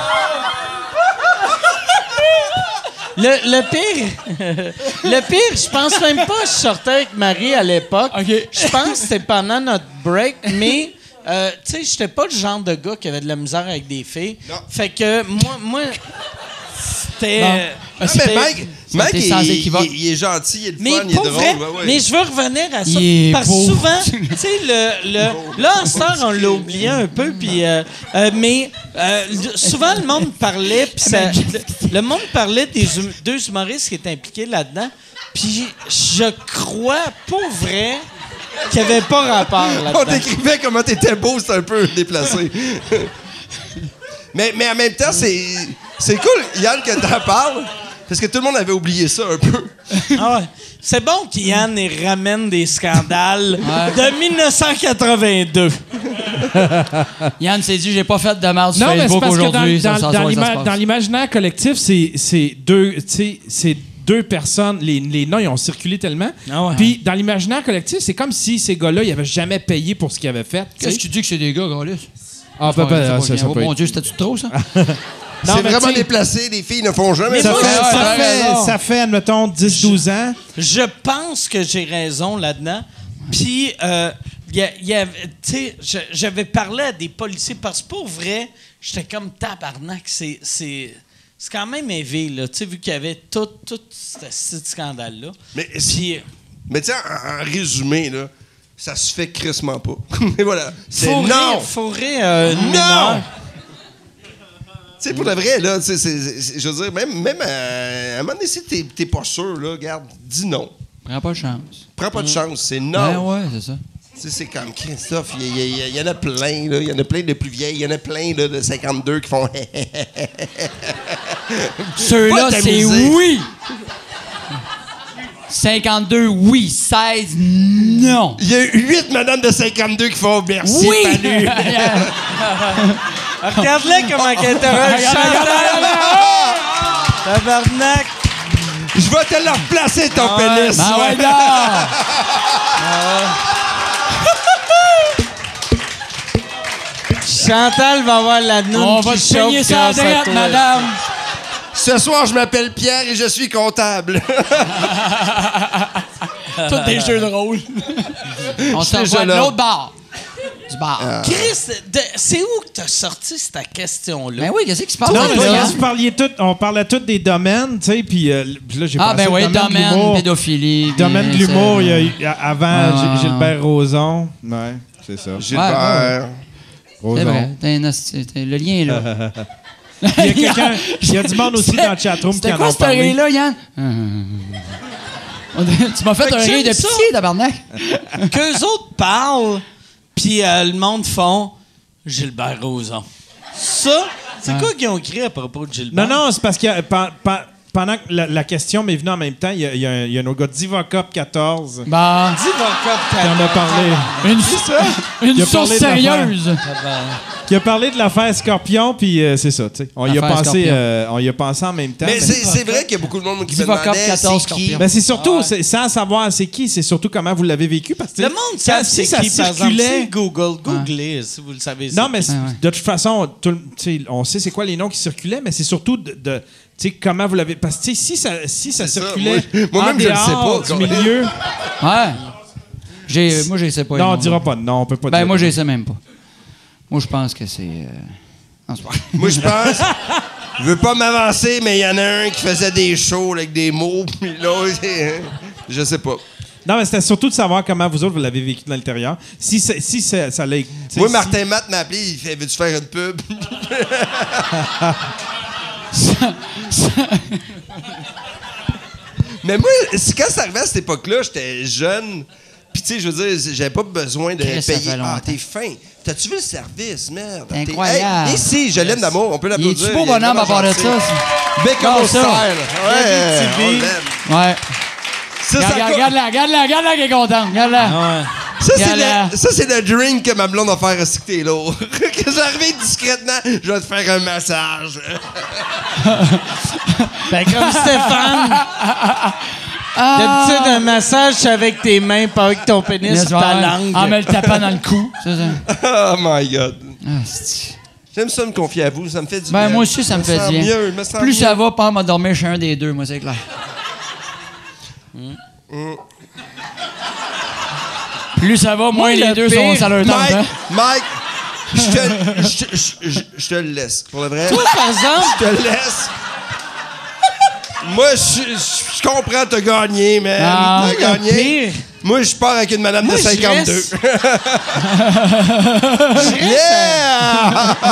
Le, le pire... le pire, je pense même pas que je sortais avec Marie à l'époque. Je pense que c'était pendant notre break, mais... euh, tu sais, j'étais pas le genre de gars qui avait de la misère avec des filles. Non. Fait que moi... moi c'était... Bon. Ah, c'était- mais Mike, Mike été il, sans il- équivoque. il- il est gentil, il est le Mais fun, il est pour drôle. vrai, ouais, ouais. mais je veux revenir à ça. Il est parce beau. que souvent, tu sais, le, le, là, en ce temps, on l'a oublié un peu, puis, euh, euh, mais euh, le- souvent, le monde parlait, puis ça, le, le monde parlait des hum- deux humoristes qui étaient impliqués là-dedans, puis je crois, pour vrai, qu'il n'y avait pas rapport On là-dedans. décrivait comment t'étais beau, c'est un peu déplacé. mais, mais en même temps, c'est, c'est cool, Yann, que t'en parles, parce que tout le monde avait oublié ça un peu. Ah ouais. C'est bon qu'Yann y ramène des scandales de dix-neuf cent quatre-vingt-deux. Yann s'est dit, j'ai pas fait de merde sur Non, mais c'est Facebook parce que dans, aujourd'hui. ça, dans- ça, dans ça, ça l'ima- se passe. dans l'imaginaire collectif, c'est c'est deux, tu sais, c'est deux personnes. Les, les noms, ils ont circulé tellement. Ah ouais. Puis dans l'imaginaire collectif, c'est comme si ces gars-là, ils avaient jamais payé pour ce qu'ils avaient fait. tu sais. Qu'est-ce que tu dis que c'est des gars, Gaulis? Ah, C'est pas- peut- c'est pas ah, ça, bien. ça Oh peut mon être. Dieu, c'était-tu trop, ça? Non, c'est mais vraiment tu sais, déplacé, les filles ne font jamais Mais ça. moi, Ça, Ouais, ça t'as fait, raison. ça fait, admettons, dix douze ans. Je pense que j'ai raison là-dedans. Puis, euh, y a- y avait- tu sais, je- j'avais parlé à des policiers parce que pour vrai, j'étais comme tabarnak. C'est, c'est, c'est quand même élevé, là. Tu sais, vu qu'il y avait tout, tout ce, ce scandale-là. Mais, Puis, mais tu sais, en, en résumé, là, ça se fait crissement pas. Mais voilà, c'est fourrer, non! fourrer euh, une Non! mineure. Tu sais, pour le vrai, là, tu sais, c'est- c'est- je veux dire, même, même à, à un moment donné, si t'es, t'es pas sûr, là, regarde, dis non. Prends pas de chance. Prends pas de chance, c'est Ouais, non. ouais, c'est ça. Tu sais, c'est comme Christophe, il y, il y- il y- il y en a plein, là. Il y en a plein de plus vieilles, il y en a plein là, de cinquante-deux qui font. Ceux-là, Pas c'est t'amuser. oui. cinquante-deux, oui. seize, non. Il y a huit madames de cinquante-deux qui font merci, Oui! salut. Regarde-le comment qu'elle interroge Chantal. Tabarnak. Je vais te la replacer, ton Ah ouais. pénis. Ah ouais, non! Chantal va avoir la noune On qui va te chauffe payer ça à grâce à droite, toi. madame. Ce soir, je m'appelle Pierre et je suis comptable. Tous des jeux de rôle. On se déjà revoit de là. l'autre bar. du bar. Ah. Chris, de- c'est où que t'as sorti cette question-là? Ben oui, qu'est-ce qui se passe? Non, avec mais toi, là, hein? vous parliez tout, on parlait tous des domaines, tu sais, puis euh, puis là, j'ai Ah, pensé ben au oui, domaine de domaine, l'humour. pédophilie. Domaine de puis, l'humour, il y a c'est- eu- avant Ouais, ouais, Gil- ouais. Gilbert Rozon. Ouais, c'est ça. Gilbert. C'est Rozon. vrai. T'es un hostie- t'es- le lien est là. Il y a quelqu'un, il y a du monde aussi dans le chatroom qui C'était en quoi ont cette parlé. oreille-là, Yann? Tu m'as fait, Fait que un rire de j'aime ça. pitié, tabarnak. Qu'eux autres parlent, puis euh, le monde font Gilbert Rozon. Ça, c'est quoi qu'ils ont écrit à propos de Gilbert? Non, non, c'est parce que euh, pe- pe- pendant que la, la question m'est venue en même temps, il y a, il y a un, il y a un autre gars, Divocop quatorze, Bon. Dis Vodka qui en a parlé. Une, une Il a source parlé de l'affaire. sérieuse. Qui a parlé de l'affaire Scorpion, puis euh, c'est ça, tu sais. On y a L'affaire pensé, Scorpion. euh, on y a pensé en même temps. Mais mais- c'est c'est vrai qu'il y a beaucoup de monde qui me Divocop demandait quatorze c'est qui. Scorpion. Ben, c'est surtout, Ouais. c'est- sans savoir c'est qui, c'est surtout comment vous l'avez vécu. Parce que Le monde quand- sait si c'est ça qui, par exemple. circulait. C'est Google. Googlez, si vous le savez. Non, mais c'est- Ouais, ouais. de toute façon, tout le- tu sais, on sait c'est quoi les noms qui circulaient, mais c'est surtout de, de tu sais, comment vous l'avez. Parce que tu sais, si ça, si ça C'est ça, circulait moi- moi-même, en je le sais dehors pas, du quand milieu. Ouais. J'ai, moi, je sais pas. Non, on non. dira pas de nom, on peut pas Ben, dire. moi, je sais même pas. Moi, je pense que c'est. euh, Non, c'est pas. Moi, je pense. Je veux pas m'avancer, mais il y en a un qui faisait des shows avec des mots, puis l'autre, c'est- je sais pas. Non, mais c'était surtout de savoir comment vous autres vous l'avez vécu de l'intérieur. Si, c'est- si c'est- ça l'a. tu sais, Moi, si- Martin Matt m'a appelé, il fait veux-tu faire une pub? Mais moi, c'est- quand ça arrivait à cette époque-là, j'étais jeune. Puis, tu sais, je veux dire, j'avais pas besoin de Chris, ça payer. fait longtemps. Ah, t'es fin. T'as-tu vu le service, merde? C'est T'es- incroyable. Hey, ici, je l'aime d'amour. On peut Il l'applaudir. est-tu beau Il est bonhomme à part de ça? vraiment gentil. Big Ah, Homo ça. style. Ouais, petit on beat. l'aime. Ouais. Ça, Regarde, ça, regarde, regarde-la, regarde-la, regarde-la qui est contente. Regarde-la. Ouais. ça, c'est Regarde-la. le, ça, c'est le drink que ma blonde va faire à que t'es lourd. Que j'arrive discrètement, je vais te faire un massage. Ben, comme Stéphane. D'habitude, un massage, c'est avec tes mains, pas avec ton pénis Laisse ou ta voir. langue. En me le tapant dans le cou. C'est ça. Oh my God. Ah, c'est- J'aime ça me confier à vous, ça me fait du Ben, bien. moi aussi, ça me Je fait sens bien. mieux, je me sens Plus mieux. ça va, pas m'a dormir chez un des deux, moi, c'est clair. Plus ça va, moins Moi, les le deux pire, sont ça leur tente. Mike, hein. Mike, je te, je, te- je- je- je te le laisse. Pour le vrai, Toi, par exemple, je te le laisse. Moi, je, je- je comprends, t'as gagné, man. Ah, T'as le gagné. pire. Moi, je pars avec une madame Moi, de je cinquante-deux. reste- Yeah!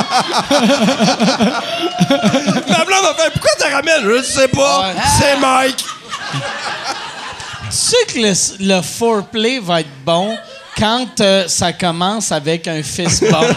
Ma blonde m'a fait, pourquoi tu ramènes? Je ne sais pas. Ouais. C'est Mike. tu sais que le, le foreplay va être bon quand euh, ça commence avec un fist bump.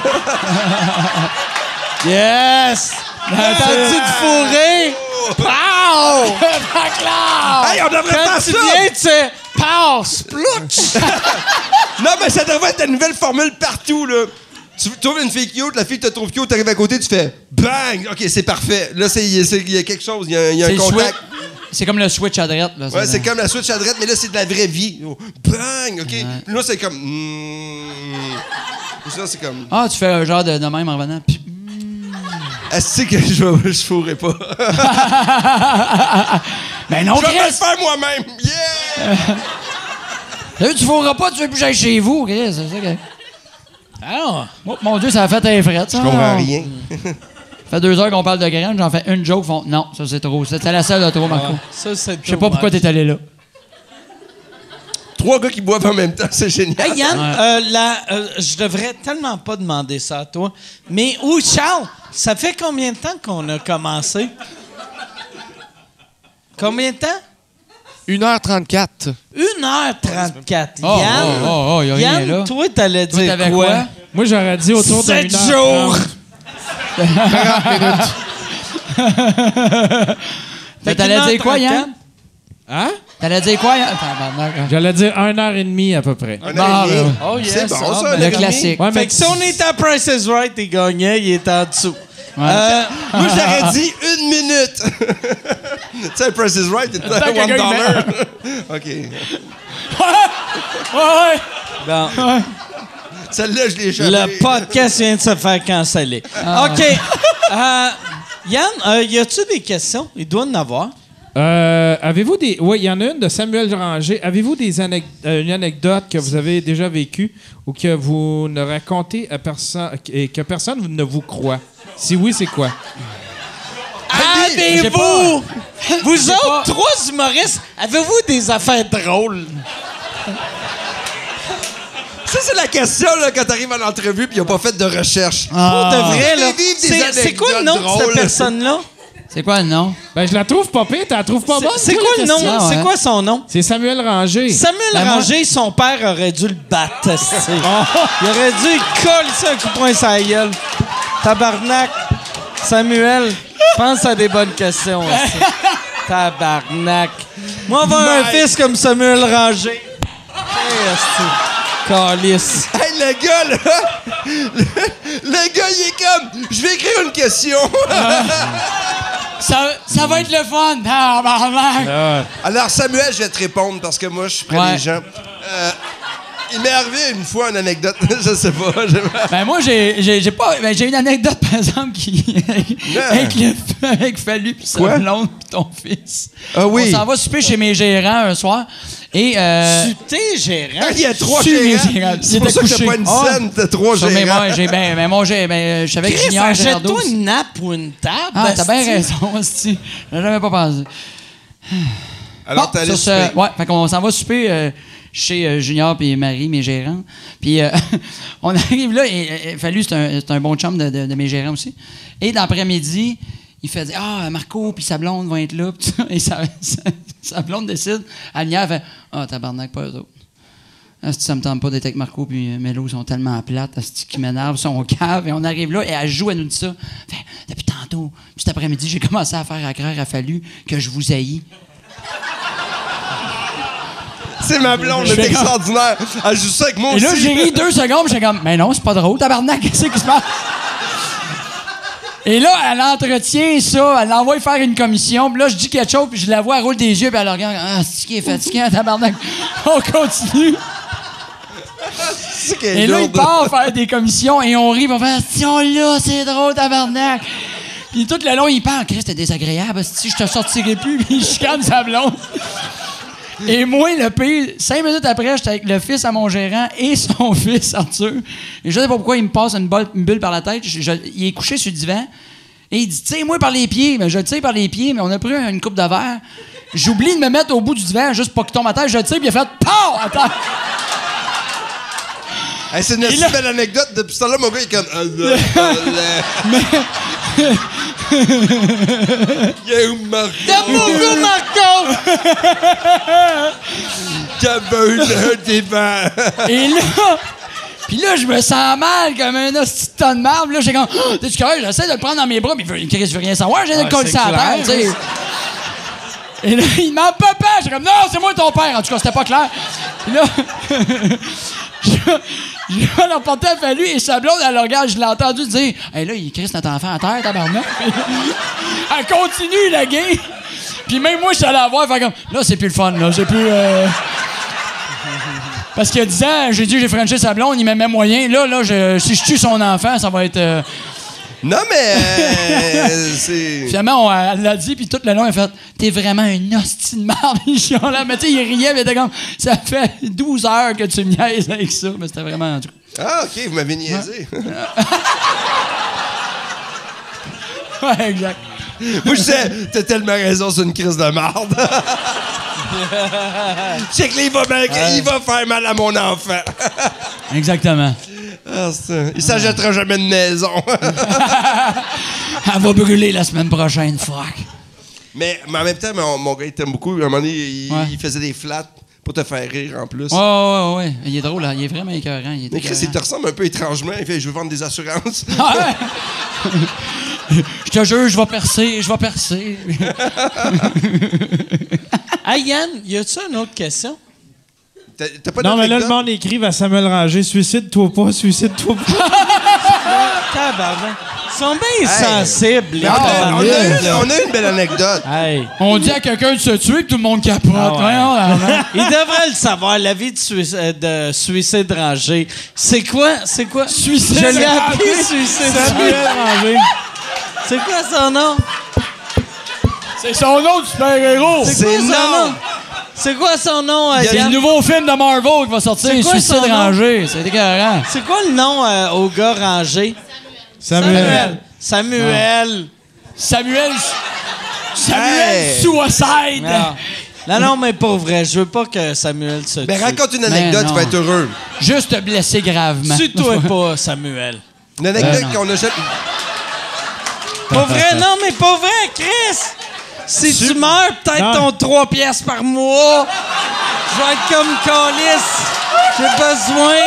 Yes! T'as-tu de fourrer? Pow! Hey, on devrait Quand faire tu ça. viens, tu sais, pow! Splouch! Non, mais ça devrait être la nouvelle formule partout, là. Tu trouves une fille cute, la fille te trouve cute, t'arrives à côté, tu fais bang! OK, c'est parfait. Là, c'est- il y, a- il y a quelque chose, il y a, il y a C'est un le contact. switch. C'est comme le switch à droite. Là, Ouais, c'est comme la switch à droite, mais là, c'est de la vraie vie. Oh, bang! OK. Puis là, c'est comme. Mm. Puis ça, c'est comme. Ah, tu fais un genre de, de même en revenant. Puis- Est-ce que je ne fourrais pas? Ben non, Je vais me le Chris! faire moi-même! Yeah! Là, tu fourras pas, tu veux plus que j'aille chez vous, Chris. C'est ça que... Ah, Oh, mon Dieu, ça a fait un fret, ça. Je comprends rien. Ça fait deux heures qu'on parle de graines, j'en fais une joke, font non, ça c'est trop. C'était la seule de trop, Marco. ça, c'est Je sais pas pourquoi t'es allé là. Trois gars qui boivent en même temps, c'est génial. Hey Yann, euh, la- euh, je devrais tellement pas demander ça à toi, mais où Charles, ça fait combien de temps qu'on a commencé? Combien de temps? une heure trente-quatre. une heure trente-quatre. Oh, Yann, oh, oh, oh, y a rien Yann, là. toi, t'allais Toi, dire t'avais quoi? quoi? Moi, j'aurais dit autour de Sept une heure jours! trente. Fait que t'allais dire quoi, Yann? Hein? T'allais dire quoi, Yann? Tabarnak, hein. J'allais dire une heure et demie à peu près. Un Bon, heure et demie. ben, Oh, yes, C'est bon, ah, ça, ben, un Le heure et demie. classique. Ouais, Fait mais que si on était à Price is Right, il gagnait, il était en dessous. Euh, Moi, j'aurais dit une minute. Tu sais, Price is Right, it's Attends, one quelqu'un, il dollar. OK. Ouais, ouais. bon. Celle-là, je l'ai échappée. Le podcast vient de se faire canceller. OK. Euh, Yann, euh, y a-tu des questions? Il doit en avoir. Euh, avez-vous des... Oui, il y en a une de Samuel Ranger. Avez-vous des anec- euh, une anecdote que vous avez déjà vécue ou que vous ne racontez à personne et que personne ne vous croit? Si oui, c'est quoi? Avez-vous, vous autres, trois humoristes, avez-vous des affaires drôles? Ça, c'est la question là, quand t'arrives à l'entrevue et ils n'ont pas fait de recherche. Pour de vrai, là. Vivre des C'est, c'est quoi le nom de anecdotes cette drôles. personne-là? C'est quoi le nom? Ben, je la trouve pas pire, tu la trouves pas C'est, bonne? c'est toi, quoi la le nom? question? ouais. C'est quoi son nom? C'est Samuel Ranger. Samuel Ben, moi- Ranger, son père aurait dû le battre. esti. Il aurait dû il coller ça un coup de poing sur la gueule. Tabarnak. Samuel, pense à des bonnes questions. esti. Tabarnak. Moi, avoir un Mike. fils comme Samuel Ranger. Hey, esti. Calice. Hey, le gars, là! Le, le gars, il est comme... Je vais écrire une question. Ça, ça va être le fun. Ah, bah, bah. Alors, Samuel, je vais te répondre parce que moi, je suis près Ouais. des gens. Euh, il m'est arrivé une fois une anecdote. Je sais pas. je- Ben moi, j'ai, j'ai, j'ai pas... Ben, j'ai une anecdote, par exemple, qui... avec, le, avec Fallu puis sa Quoi? blonde puis ton fils. Ah oui. On s'en va souper chez mes gérants un soir. Et... Euh, Tu t'es gérant. Il y a trois Sur mes gérants. gérants. Il C'est pour était ça que t'as couché. pas une Ah. scène, t'as trois sur mes- gérants. ouais, j'ai ben, ben, mon gé- ben, je savais que Chris, Junior Gerardo... achète-toi une nappe ou une table. Ah, t'as bien esti. raison, hostie. J'ai jamais pas pensé. Alors, Bon, t'es allé sur ce- souper. ouais, fait qu'on s'en va souper euh, chez euh, Junior et Marie, mes gérants. Puis euh, on arrive là, et, et Fallu, c'est un, c'est un bon chum de, de- de mes gérants aussi. Et d'après-midi, il fait dire, ah, Marco puis sa blonde vont être là. Puis tout ça. Et sa, sa, sa blonde décide, à lumière, elle fait, ah, tabarnak, pas eux autres. Asti, ça me tente pas d'être avec Marco puis euh, Mélo, ils sont tellement plates, asti, qui m'énervent, ils sont caves. Et on arrive là, et elle joue, elle nous dit ça. Fait, depuis tantôt, puis cet après-midi, j'ai commencé à faire à croire à Fallu que je vous haïs. C'est ma blonde, Je c'est fais- extraordinaire. Elle joue ça avec moi Et aussi. là, j'ai ri deux secondes, j'étais comme, mais non, c'est pas drôle, tabarnak, qu'est-ce qui se passe? Et là, elle entretient ça, elle l'envoie faire une commission, puis là, je dis quelque chose, puis je la vois, elle roule des yeux, puis elle regarde, ah, c'est qui est fatiguant, tabarnak. On continue. C'est qu'elle est Et là, il lourde. part faire des commissions, et on rit, puis on fait, si on là, c'est drôle, tabarnak. Puis tout le long, il parle, Chris, c'était désagréable, si je te sortirai plus, puis il chicane sa blonde. Et moi, le pire, cinq minutes après, j'étais avec le fils à mon gérant et son fils, Arthur. Et je sais pas pourquoi il me passe une, bolle- une bulle par la tête. Je- je- il est couché sur le divan. Et il dit, tire-moi par les pieds. Mais je le tire par les pieds, mais on a pris une coupe de verre. J'oublie de me mettre au bout du divan juste pour qu'il tombe à terre. Je le tire, puis il a fait POW! À terre. Hey, c'est une Et assez là- belle anecdote. Depuis ce temps-là, mon gars, il est comme... euh, euh, euh, Il est où Marco? T'as beaucoup, Marco! T'as bu un débat. Et là, puis là, je me sens mal comme un hostie de tonne de marbre. Là, j'ai comme, oh, t'es-tu correct? J'essaie de le prendre dans mes bras, mais il veut, Chris veut rien savoir. J'ai de le coller c'est ça à terre, clair. tu sais. Et là, il demande papa. J'ai comme, non, c'est moi ton père. En tout cas, c'était pas clair. Puis là, je, je vais l'emporter à Fallu et sa blonde, elle le regarde. Je l'ai entendu dire, hey, là, il crisse notre enfant à terre, tabarnak. Puis elle continue, la game. Puis même moi, je suis allé la voir, fait comme, là, c'est plus le fun, là. C'est plus. Euh... Parce qu'il y a dix ans, j'ai dit que j'ai frenché sa blonde, il m'aimait moyen. Là, là, je, si je tue son enfant, ça va être. Euh... Non, mais... euh, c'est... Finalement, on, elle l'a dit, puis tout le long, elle a fait t'es vraiment un hostie de merde, là. Mais tu sais, il riait, mais il était comme ça fait douze heures que tu me niaises avec ça. Mais c'était vraiment. En tout cas. Ah, OK, vous m'avez niaisé. Ouais, exact. Moi, je sais, t'as tellement raison, c'est une crise de marde. Je sais que là, il va, bien- il va faire mal à mon enfant. Exactement. Ah, c'est- il s'achètera jamais de maison. Elle va brûler la semaine prochaine, fuck. mais, mais en même temps, mon, mon gars, il t'aime beaucoup. À un moment donné, il, Ouais. il faisait des flats pour te faire rire en plus. Ouais, ouais, ouais. Il est drôle, là. Il est vraiment écœurant. Il est Mais Chris, il te écœurant. ressemble un peu étrangement. Il fait, je veux vendre des assurances. Ah ouais? Je te jure, je vais percer, je vais percer. Hey, Yann, y a-tu une autre question? T'as, t'as pas Non, mais là, le d'anecdote? monde écrive à Samuel Ranger, suicide-toi pas, suicide-toi pas. Tabarnak. Ils sont bien Hey. sensibles, les Ah, on, a tabarnak. une, on a une belle anecdote. Hey. On dit à quelqu'un de se tuer que tout le monde capote. Ah ouais. Voyons, là, là. Il devrait le savoir, la vie de, suicide, de suicide rangé. C'est quoi? C'est quoi? Suicide Je l'ai rangé. appelé suicide Samuel rangé. Ranger. C'est quoi son nom? C'est son nom de super-héros. C'est C'est quoi son non. nom? C'est quoi son nom, euh, Il y a Yann? le nouveau film de Marvel qui va sortir, C'est quoi Suicide son nom? rangé. C'est écœurant. C'est quoi le nom euh, au gars rangé? Samuel. Samuel. Samuel... Samuel Hey. Suicide. Non. non, non, mais pas vrai. Je veux pas que Samuel se Ben, tue. raconte une Mais anecdote, tu non. vas être heureux. Juste te blesser gravement. Tue-toi pas, Samuel. Une anecdote Ben, non. qu'on a jamais... Pas vrai? Non, mais pas vrai, Chris! Si tu meurs, peut-être Non. ton trois pièces par mois. Je vais être comme Calice. J'ai besoin.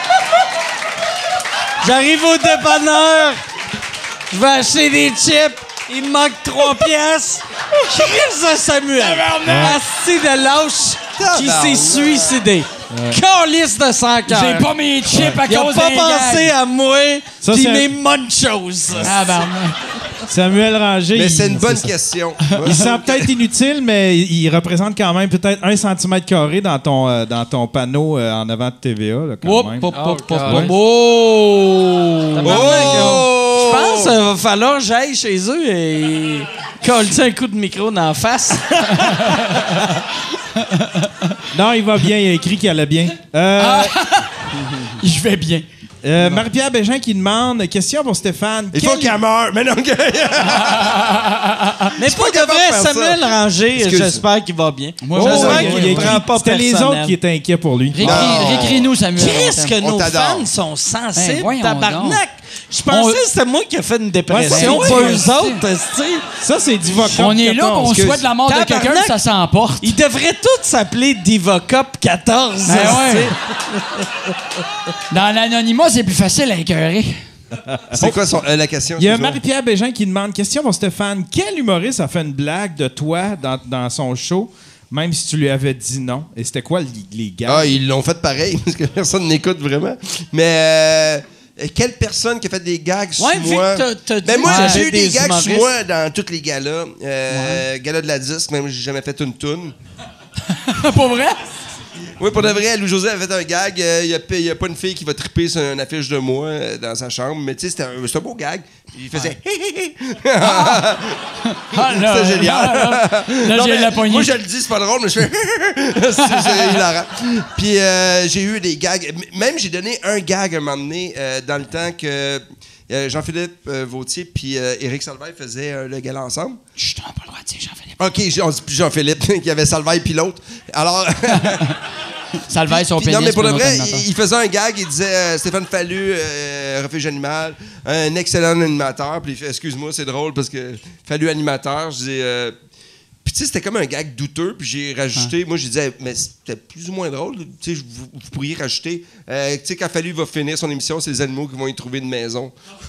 J'arrive au dépanneur. Je vais acheter des chips. Il me manque trois pièces. Chris de Samuel. Asti de lâche qui s'est suicidé. Calice de sang cœur. J'ai pas mes chips à Il a cause pas d'un pensé gag. à moi Ça, pis c'est un- mes munchos. Ah, ben, Samuel Ranger. Mais il- c'est une bonne ça. question. Il sent peut-être inutile, mais il il représente quand même peut-être un centimètre carré dans ton, euh, dans ton panneau euh, en avant de T V A. Là, quand Hop, même. hop, hop, hop, carré. hop. Oh! Oh! Je pense qu'il va falloir que j'aille chez eux et coller un coup de micro dans la face. Non, il va bien. Il a écrit qu'il allait bien. Euh, Je vais bien. euh, Marie-Pierre Bégin qui demande question pour Stéphane. Il Quel- faut qu'elle meure. Mais non, Mais pas pour de capable vrai, de faire ça. Samuel Ranger, Excuse. j'espère qu'il va bien. Moi, Oh, J'espère il a- qu'il il a ne écrit- prend pas C'était les personnel. autres qui étaient inquiets pour lui. Récris- Non. Récris-nous, Samuel. Qu'est-ce que On nos t'adore. fans sont sensibles, Ben, voyons tabarnak! donc. Je pensais On- que c'était moi qui ai fait une dépression, Ouais, pas c'est- eux c'est- autres, esti. Ça, c'est Divocop. On est là, quatorze. on souhaite la mort de Tabarnak. quelqu'un, ça s'emporte. Ils devraient tous s'appeler Divocop quatorze. Ben esti. ouais. Dans l'anonymat, c'est plus facile à écœurer. C'est quoi son- euh, la question? Il y a excuse-moi? Marie-Pierre Bégin qui demande question pour Stéphane. Quel humoriste a fait une blague de toi dans, dans son show, même si tu lui avais dit non? Et c'était quoi les, les gars? Ah, ils l'ont fait pareil, parce que personne n'écoute vraiment. Mais euh, quelle personne qui a fait des gags sur Ouais, vu moi? que t'as- t'as dit Ben moi, qu'il y j'ai avait eu des, des gags sur humoristes. moi dans tous les galas. Euh, Gala de la disque, même j'ai jamais fait une toune. Pas vrai? Oui, pour de vrai, Louis-José avait fait un gag. Il n'y a, pas une fille qui va triper sur une affiche de moi euh, dans sa chambre. Mais tu sais, c'était un, c'était un beau gag. Il faisait hé hé hé. Ah, là, C'était génial. Là, là, là, Non, j'ai mais la poignée. moi, je le dis, c'est pas drôle, mais je fais c'est, c'est hilarant. Puis euh, j'ai eu des gags. M- Même j'ai donné un gag à un moment donné euh, dans le temps que euh, Jean-Philippe euh, Vautier puis euh, Éric Salvaille faisaient euh, le gala ensemble. Chut, on n'a pas le droit de dire Jean-Philippe. OK, j'ai- on dit plus Jean-Philippe, qui avait Salvaille puis l'autre. Alors, Salvaille son puis pénis. non, mais pour le notre vrai, animateur. il, il faisait un gag, il disait euh, Stéphane Fallu, euh, Refuge Animal, un excellent animateur. Puis il fait excuse-moi, c'est drôle parce que Fallu animateur, je dis. euh, puis tu sais, c'était comme un gag douteux, puis j'ai rajouté, moi je disais, mais c'était plus ou moins drôle, tu sais, vous, vous pourriez rajouter, euh, tu sais, quand Fallu va finir son émission, c'est les animaux qui vont y trouver une maison.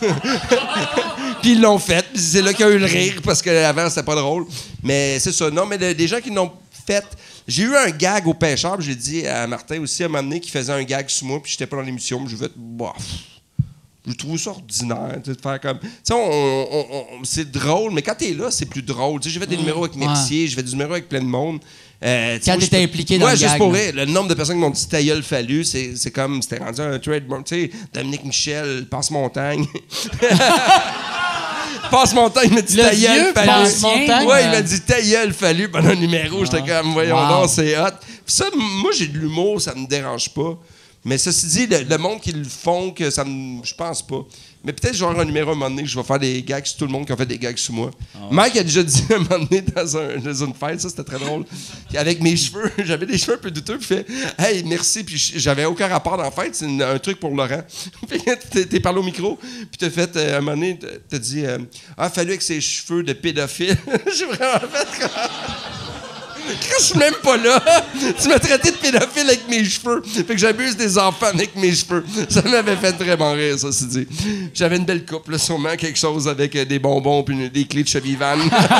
Puis ils l'ont fait, puis c'est là qu'il y a eu le rire, parce qu'avant c'était pas drôle. Mais c'est ça, non, mais le- des gens qui l'ont fait, j'ai eu un gag au pêcheur, puis j'ai dit à Martin aussi, à un moment donné, qui faisait un gag sur moi, puis j'étais pas dans l'émission, puis je vais être, bof. Je trouve ça ordinaire, tu sais, de faire comme... Tu sais, on, on- on- c'est drôle, mais quand t'es là, c'est plus drôle. Tu sais, j'ai fait des numéros avec Mercier, j'ai fait des numéros avec plein de monde. Euh, tu sais, Quand moi, je t'étais peux- impliqué dans ouais, le juste gag, pour là. rire, le nombre de personnes qui m'ont dit « ta gueule fallu », c'est c'est comme... C'était rendu un trademark. Tu sais, Dominique Michel, Passe-Montagne. Passe-Montagne m'a dit « Le ta gueule vieux fallu ». Passe-Montagne. Ouais, il m'a dit « ta gueule fallu » pendant un numéro. J'étais comme « voyons Wow. donc, c'est hot ». Puis ça, moi, j'ai de l'humour, ça me dérange pas. Mais ceci dit, le, le monde qui le font, que ça me. Je pense pas. Mais peut-être genre un numéro à un moment donné que je vais faire des gags sur tout le monde qui a fait des gags sur moi. Mike a déjà dit à un moment donné dans, un, dans une fête, ça c'était très drôle. Puis avec mes cheveux, j'avais des cheveux un peu douteux, puis il fait Hey, merci, puis j'avais aucun rapport dans la fête, c'est une- un truc pour Laurent. Puis t'es- t'es parlé au micro, puis t'as fait, euh, à un moment donné, t'as- t'as dit euh, Ah, fallu avec ses cheveux de pédophile. J'ai vraiment fait comme. Je suis même pas là. Tu m'as traité de pédophile avec mes cheveux. Fait que j'abuse des enfants avec mes cheveux. Ça m'avait fait vraiment rire, ça, c'est dit. J'avais une belle coupe, là, sûrement quelque chose avec euh, des bonbons puis une- des clés de cheville van.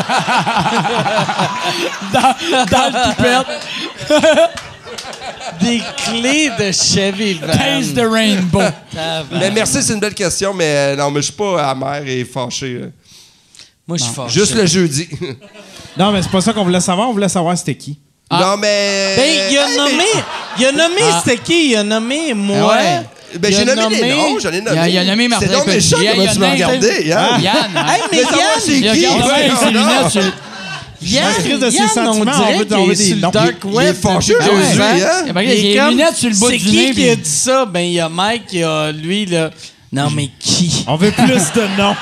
dans, dans le toupette. Des clés de Chevy Van. Taste the rainbow. Mais merci, c'est une belle question, mais euh, non, mais je suis pas amer et fâché. euh. Moi, je suis fort. Juste le jeudi. Non, mais c'est pas ça qu'on voulait savoir. On voulait savoir c'était qui. Non, mais. Ben, il a Hey, nommé. Il a nommé, Ah. c'était qui? Il a nommé moi. Ouais. Ben, Il j'ai a nommé, des nommé- noms, j'en ai nommé. Il a, il a nommé Martin C'est donc méchant Petit. comment Il a tu m'as nommé- regardé, hein? Yann. hein? Hey, mais Mais savoir Yann, c'est Il qui? regarde Ouais, avec ses non. lunettes. sur- Yann, crise de ses Yann, on sentiments, on dirait veut qu'il envoyer est des sur le noms. dark Il est web fâché depuis deux aujourd'hui, ans. hein? Il y a Il des est comme, lunettes sur le bas c'est du qui nez, qui a puis- dit ça? Ben, il y a Mike, il y a lui, là. Non, mais qui? On veut plus de noms.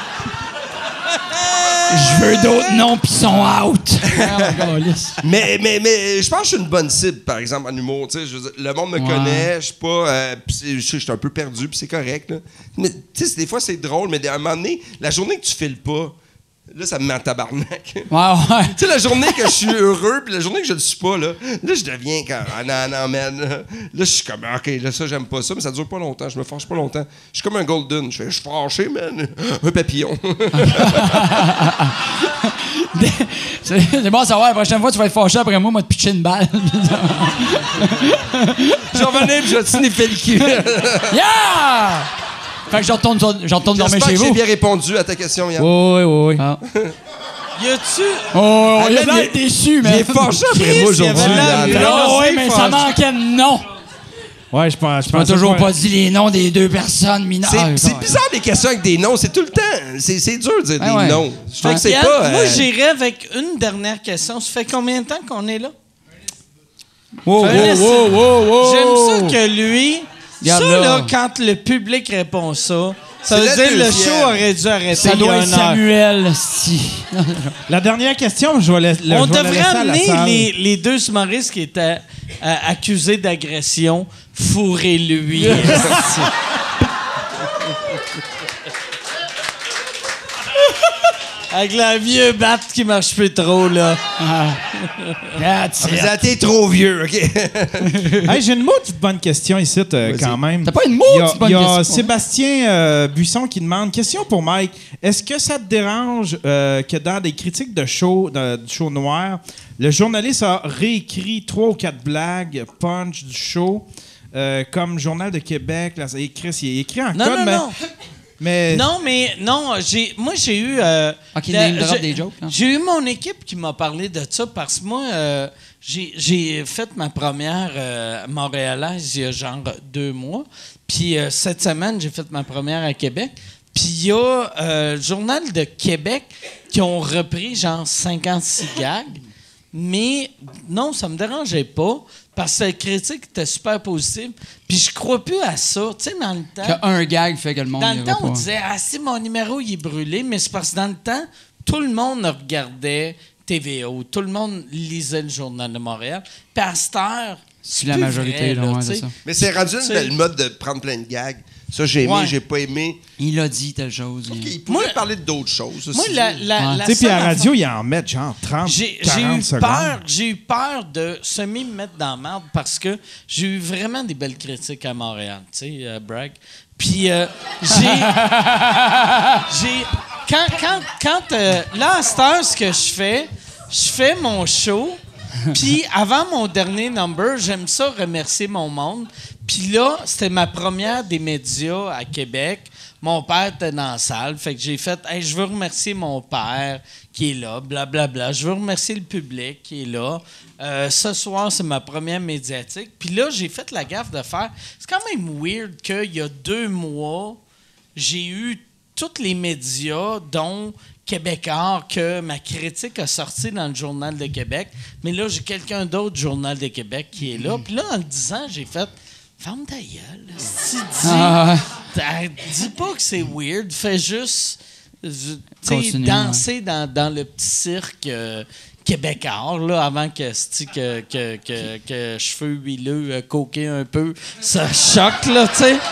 Je veux d'autres noms, puis ils sont out. Mais, mais, mais je pense que je suis une bonne cible, par exemple, en humour. Tu sais, je veux dire, le monde me Ouais. connaît, je suis pas. euh, pis c'est- je suis je suis un peu perdu, puis c'est correct. Là. Mais tu sais, des fois, c'est drôle, mais à un moment donné, la journée que tu files pas, là, ça me met en tabarnak. Ouais, ouais. Tu sais, la journée que je suis heureux, puis la journée que je le suis pas, là, là, je deviens comme. Ah non, non, man. Là, je suis comme, OK, là, ça, j'aime pas ça, mais ça dure pas longtemps. Je me fâche pas longtemps. Je suis comme un golden. Je fais, je suis fâché, man. Un papillon. C'est c'est bon à savoir, la prochaine fois, tu vas être fâché après moi, moi, te pitcher une balle. Je vais revenir, puis je vais te sniffer le cul. Yeah! Fait que je retourne, sur- je retourne dormir J'espère chez que j'ai vous. bien répondu à ta question, Yann. Oui, oui, oui. Ah. Y a-tu. Oh, il a man, l'air il- déçu, Il mais. est fâché après Chris, moi il aujourd'hui. avait l'air Yann. de- Non, oui, mais ça fâché. manquait de nom. Ouais, je pense. Je Tu m'as pense toujours pas dit les noms des deux personnes mineures. C'est Ah, c'est ouais. bizarre des questions avec des noms, c'est tout le temps. C'est c'est dur de dire Ah des ouais. noms. Je trouve Ouais. que c'est Yann, pas. moi, euh, j'irais avec une dernière question. Ça fait combien de temps qu'on est là? Wow, Fais wow, laisser- wow, wow, wow. J'aime ça que lui. Regarde ça, là. là, quand le public répond ça, ça C'est veut la dire le deuxième. show aurait dû arrêter Ça il y a doit une être heure. Samuel, si. La dernière question, je vais la, le- On je vais la devrait laisser à la amener salle. les, les deux humoristes qui étaient euh, accusés d'agression, fourrez-lui. esti. Avec la vieux batte qui marche plus trop, là. That's Vous it. êtes trop vieux, OK? Hey, j'ai une maudite bonne question ici, euh, quand même. T'as pas une Il y a, maudite bonne il y a question. Sébastien euh, Buisson qui demande, question pour Mike, est-ce que ça te dérange euh, que dans des critiques de show, de- du show noir, le journaliste a réécrit trois ou quatre blagues punch du show, euh, comme Journal de Québec, là, et Chris, il a écrit en Non, code, non, mais, non. mais Non, mais non, j'ai, moi, j'ai eu. euh, Ok, la- name drop j'ai- des jokes, hein. J'ai eu mon équipe qui m'a parlé de ça parce que moi, euh, j'ai, j'ai fait ma première euh, montréalaise il y a genre deux mois. Puis euh, cette semaine, j'ai fait ma première à Québec. Puis il y a euh, le Journal de Québec qui ont repris genre cinquante-six gags. Mais non, ça me dérangeait pas parce que la critique était super positive. Puis je crois plus à ça. Tu sais, dans le temps. Qu'un gag fait que le monde Dans le n'ira temps, on pas. disait « Ah, si mon numéro il est brûlé », mais c'est parce que dans le temps, tout le monde regardait T V O, tout le monde lisait le Journal de Montréal. Puis à cette heure, Si la plus majorité, vrai, là, là, ouais, tu sais. c'est ça. Mais c'est rendu une C'est- belle mode de prendre plein de gags. Ça, j'ai aimé, Ouais. j'ai pas aimé. Il a dit telle chose. il- Il pourrait Moi- parler d'autres choses. Moi, aussi. la, la, Ouais. la tu sais, puis seule à la radio, affaire- ils en mettent genre trente, j'ai j'ai quarante eu secondes. peur, j'ai eu peur de semi me mettre dans la merde parce que j'ai eu vraiment des belles critiques à Montréal, tu sais, euh, brag. Puis euh, j'ai, j'ai, quand, quand, quand, euh, là à cette heure, ce que je fais, je fais mon show. Puis avant mon dernier number, j'aime ça remercier mon monde. Puis là, c'était ma première des médias à Québec. Mon père était dans la salle, fait que j'ai fait hey, je veux remercier mon père qui est là, blablabla. Bla, bla. Je veux remercier le public qui est là. Euh, ce soir, c'est ma première médiatique. Puis là, j'ai fait la gaffe de faire. C'est quand même weird qu'il y a deux mois, j'ai eu tous les médias, dont Québécois, que ma critique a sorti dans le Journal de Québec. Mais là, j'ai quelqu'un d'autre du Journal de Québec qui est là. Puis là, en le disant, j'ai fait ferme ta gueule. Si tu dis, Ah, t'as- dis pas que c'est weird, fais juste euh, tu sais, Continue, danser dans, dans le petit cirque euh, québécois, là, avant que, c'ti, que, que, que, que cheveux huileux, euh, coqués un peu, ça choque, là, tu sais.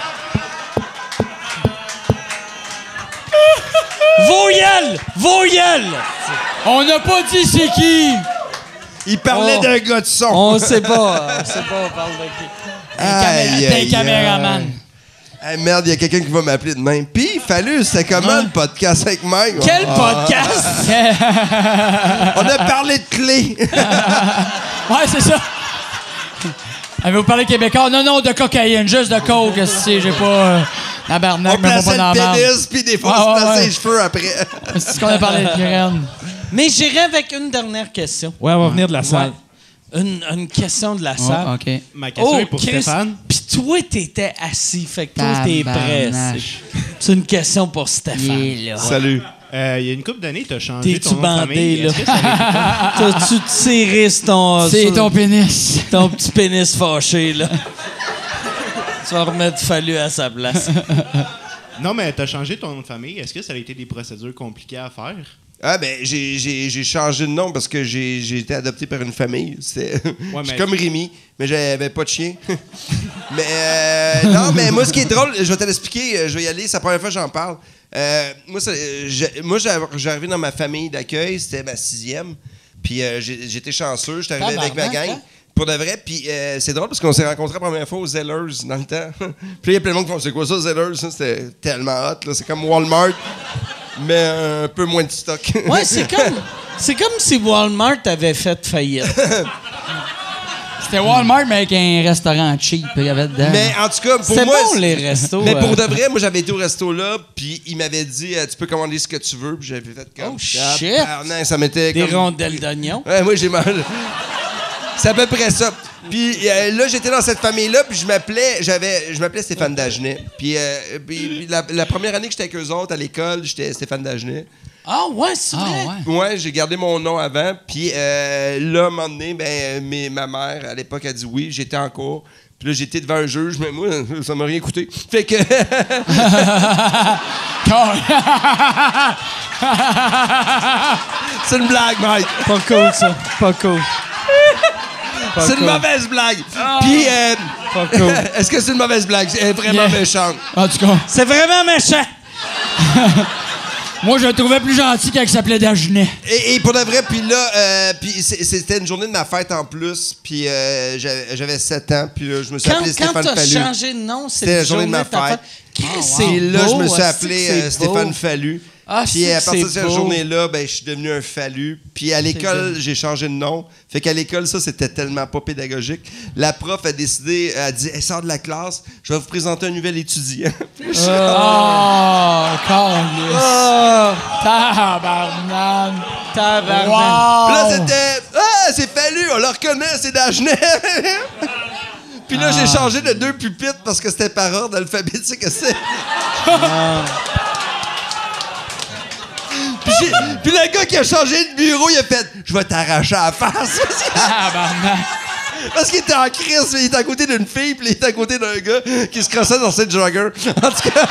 Voyelle! Voyelle! On n'a pas dit c'est qui! Il parlait Oh. d'un gars de son. On sait pas, on sait pas, on parle de qui. Aïe, T'es un aïe, caméraman. aïe. Hey, merde, il y a quelqu'un qui va m'appeler demain. Puis, Fallu, c'était comment le podcast avec Mike? Quel Ah, podcast! On a parlé de clés. Ouais, c'est ça. Avez-vous parlé québécois? Non, non, de cocaïne, juste de coke, si j'ai pas. Euh, tabarnak, On mais pas plaçait dans le la merde. pénis, puis des fois, Ouais, on ouais, se plaçait ouais. les cheveux après. C'est ce qu'on a parlé de Karen. Mais j'irai avec une dernière question. Ouais, on va venir de la salle. Une, une question de la salle. Oh, OK. Ma question Oh, est pour Chris, Stéphane. Puis toi, t'étais assis. Fait que toi, t'es prêt. Tabarnak. C'est- C'est une question pour Stéphane. Il est là. Salut. Euh, il y a une couple d'années, tu as changé T'es-tu ton nom de bandé, famille. là? Est-ce que ça avait- T'as-tu tiré sur ton... C'est sur- ton pénis. ton petit pénis fâché, là? Tu vas remettre Fallu à sa place. Non, mais tu as changé ton nom de famille. Est-ce que ça a été des procédures compliquées à faire? Ah, ben, j'ai, j'ai, j'ai changé de nom parce que j'ai, j'ai été adopté par une famille. C'était... Ouais, je suis mais- comme Rémi, mais j'avais pas de chien. mais, euh, non, mais moi, ce qui est drôle, je vais te l'expliquer, je vais y aller, c'est la première fois que j'en parle. Euh, moi, ça, j'ai- moi, j'ai- j'arrivais dans ma famille d'accueil, c'était ma sixième, puis euh, j'ai- j'étais chanceux, j'étais arrivé avec ma Tabarnak, gang. hein? Pour de vrai, puis euh, c'est drôle parce qu'on s'est rencontrés la première fois aux Zellers dans le temps. Puis là, il y a plein de monde qui font, c'est quoi ça, Zellers? Ça, c'était tellement hot, là. C'est comme Walmart, mais un peu moins de stock. Ouais, c'est comme... C'est comme si Walmart avait fait faillite. C'était Walmart, mais avec un restaurant cheap. Il y avait dedans. Mais en tout cas, pour C'est moi... bon, c'est- les restos. Mais pour euh. de vrai, moi, j'avais été au resto là, puis il m'avait dit, euh, tu peux commander ce que tu veux, puis j'avais fait comme... Oh, shit! Non, ça m'était Des comme... rondelles d'oignon. Ouais, moi, j'ai mangé. C'est à peu près ça. Puis euh, là, j'étais dans cette famille-là, puis je m'appelais, j'avais, je m'appelais Stéphane Dagenet. Puis, euh, puis- puis la, la première année que j'étais avec eux autres à l'école, j'étais Stéphane Dagenet. Ah ouais, c'est Ah, vrai? ouais. Ouais, j'ai gardé mon nom avant. Puis euh, là, à un moment donné, ben, mes- ma mère, à l'époque, a dit oui. J'étais en cours. Puis là, j'étais devant un juge, mais moi, ça m'a rien coûté. Fait que... C'est une blague, Mike. Pas cool, ça. Pas cool. Pas C'est une cool. mauvaise blague. Puis, euh, Pas cool. est-ce que c'est une mauvaise blague? Elle est vraiment Yeah. méchante. En tout cas, C'est vraiment méchant. moi, je le trouvais plus gentil quand il s'appelait Dagenet. Et, et pour de vrai, puis là, euh, puis c'est- c'était une journée de ma fête en plus, puis euh, j'avais j'avais sept ans, puis là, je me suis Quand, appelé quand Stéphane t'as Fallu. changé de nom, C'était c'est la la journée de ma ta fête. Chris, Ah, wow. c'est Puis là, je beau, me suis hostie appelé que c'est euh, Stéphane beau. Fallu. Ah, Puis c'est à que partir de c'est cette beau. journée-là, ben, je suis devenu un Fallu. Puis à l'école, bien. j'ai changé de nom. Fait qu'à l'école, ça, c'était tellement pas pédagogique. La prof a décidé, elle a dit, hey, sors de la classe, je vais vous présenter un nouvel étudiant. Oh, câlisse. Oh, Tabarnak. tabarnak. Puis là, c'était, ah, c'est Fallu, on le reconnaît, c'est Dagenet. Puis là, j'ai changé de deux pupitres parce que c'était par ordre alphabétique. C'est... Puis, j'ai- puis le gars qui a changé de bureau, il a fait « Je vais t'arracher à la face! » Tabarnak. Parce qu'il était en crise, il était à côté d'une fille, puis il était à côté d'un gars qui se crossait dans cette jogger. En tout cas...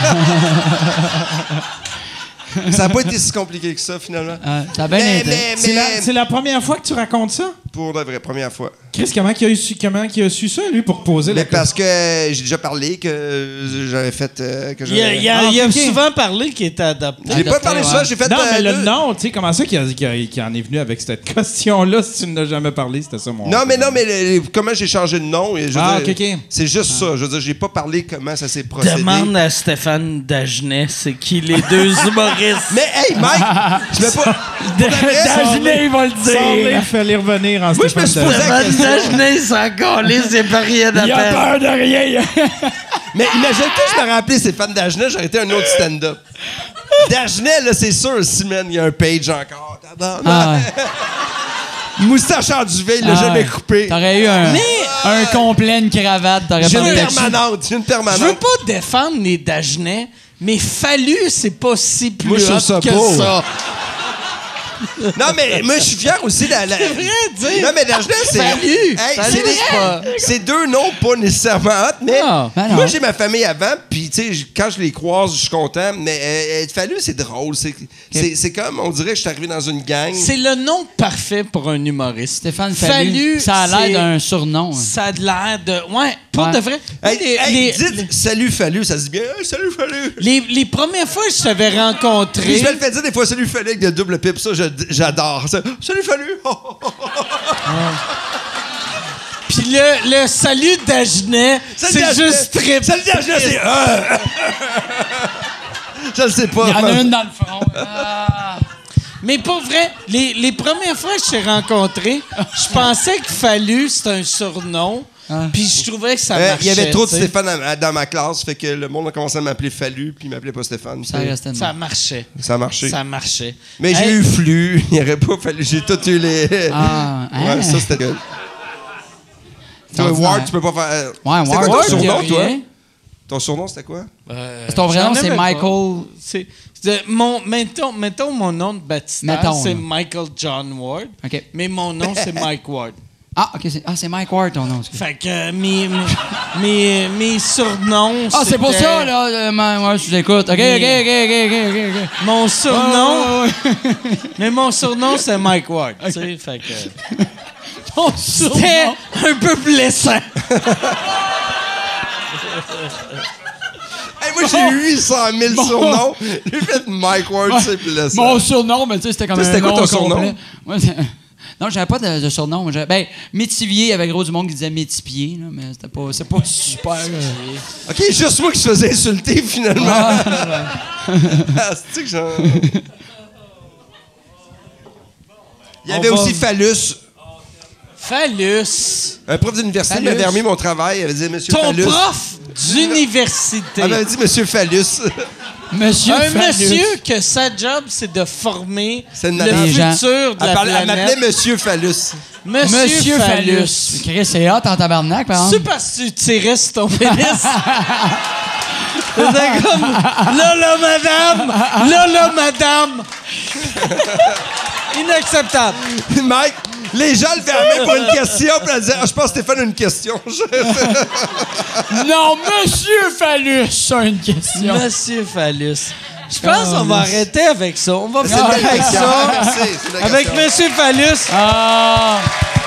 ça n'a pas été si compliqué que ça, finalement. Ah, ça a bien Mais, été. mais, C'est la, mais... c'est la première fois que tu racontes ça? Pour la vraie première fois. Chris, comment il a, su, comment il a su ça, lui, pour poser Mais la parce que j'ai déjà parlé que j'avais fait... euh, que Il a, j'avais- il a- Ah, il a ok. souvent parlé qu'il était adopté. Je l'ai pas parlé ouais. souvent, j'ai fait... Non, mais euh, le deux- nom, tu sais, comment ça qu'il, a- qu'il a- qu'il en est venu avec cette question-là si tu n'as jamais parlé? C'était ça, mon... Non, mais non, mais le- le- comment j'ai changé de nom? et je veux Ah, dire, ok, ok. C'est juste ça. Je veux dire, j'ai pas parlé comment ça s'est procédé. Demande à Stéphane Dagenet, c'est qui les deux humoristes. Mais hey, Mike, je mets pas. Dagenet, il va le Sorley, dire. il fallait revenir en Moi, je me Stéphane suis posé Dagenet. la Stéphane question. Dagenet, il s'en calisse, c'est pas rien à Il a peine. peur de rien. Mais imagine que je m'aurais appelé Stéphane Dagenet, j'aurais été un autre stand-up. Dagenet, là, c'est sûr, Simon, il y a un page encore. Tabarnak. Ah, ouais. Moustache en duvet, il l'a Ah, jamais ouais. coupé. T'aurais eu un, Mais- un complet, une cravate. T'aurais J'ai pas une de permanente, j'ai une Je veux permanente. pas défendre les Dagenet, mais Fallu, c'est pas si plus Moi, je trouve hot ça que beau. ça. Non, mais moi, je suis fier aussi de la. C'est vrai, dire. Non, mais Dagenet, c'est. Salut! Hey, Salut, c'est des- c'est pas- C'est deux noms pas nécessairement hot, mais. Ah, ben non. moi, j'ai ma famille avant, puis, tu sais, j- quand je les croise, je suis content, mais euh, être Fallu, c'est drôle. C'est c'est- c'est comme, on dirait que je suis arrivé dans une gang. C'est le nom parfait pour un humoriste. Stéphane Fallu. Ça a l'air c'est- d'un surnom. hein. Ça a de l'air de. Ouais, pour Ouais. de vrai. Hey, Les- hey, les, dites salut Fallu, ça se dit bien. Hey, salut Fallu. les, les premières fois que je t'avais Puis rencontré. je vais le faire dire des fois, salut Fallu avec de double pipe, ça, je- j'adore. Ça, salut Fallu. Puis le, le salut Dagenet, Salut c'est Dagenet. juste trip. Salut Dagenet, c'est. euh. Je le sais pas. Il y en a une dans le front. Ah. Mais pour vrai, les, les premières fois que je t'ai rencontré, je pensais que Fallu, c'était un surnom. Ah. Puis je trouvais que ça Euh, marchait. il y avait trop de tu sais. Stéphane à- à- dans ma classe, fait que le monde a commencé à m'appeler Fallu, puis il m'appelait pas Stéphane. Ça C'est- restait de Ça même. marchait. Ça a marché. Ça marchait. Mais j'ai Hey, eu Flux, il aurait pas fallu. J'ai tout eu les. Ah, hein? Ouais, ça c'était good. Toi, ordinaire. Ward, tu peux pas faire. Ouais, C'est Ward, quoi ton il y a surnom, toi? rien. Ton surnom, c'était quoi? Euh, Ton vrai j'en nom, c'est avais pas. Michael. C'est, c'est- mon, mettons, mettons mon nom de baptistère, Mettons, c'est là. Michael John Ward. OK. Mais mon nom, c'est Mike Ward. Ah, OK. C'est, ah, c'est Mike Ward, ton nom. excuse. Fait que euh, mes, mes, mes, mes surnoms. Ah, c'est pour c'était- ça, là. Euh, moi, moi, je t'écoute. OK, OK, OK, OK, OK, OK. Mon surnom. Ouais, ouais, ouais. Mais mon surnom, c'est Mike Ward. Tu sais, fait que. Ton C'était surnom. un peu blessant. Hey, moi, j'ai huit cent mille surnoms. J'ai fait Mike Ward, c'est blessant. Mon surnom, mais tu sais, c'était comme Toi, un c'était quoi nom ton surnom? complet. Moi, c'est- non, j'avais pas de, de surnom. Moi, j'avais- Ben, Métivier, il y avait gros du monde qui disait Métipier, là, mais c'était pas, c'est pas super. euh. OK, juste moi qui se faisais insulter, finalement. Ah, c'est-tu que j'en... Il y avait On va- aussi Phallus. Phallus. Un prof d'université Phallus. m'avait remis mon travail. Il avait dit Monsieur Ton Phallus. prof d'université. Elle m'avait dit Monsieur Phallus. Monsieur Un Phallus. monsieur que sa job, c'est de former C'est une le madame. Les gens. futur de Elle, la parlait- elle planète. m'appelait Monsieur Phallus. Monsieur, Monsieur Phallus. Phallus. Chris, c'est hot en tabarnak, par C'est exemple. parce que tu tirais sur ton pénis. C'était comme, là, là, madame! Là, là, madame! Inacceptable. Mike, les gens le fermaient pour une question, puis elle disait ah, je pense que Stéphane a une question. Non, Monsieur Phallus, a une question. Monsieur Phallus. Je pense qu'on va arrêter avec ça. On va C'est finir une belle avec question. ça. Merci, c'est une belle Avec question. Monsieur Phallus. Ah!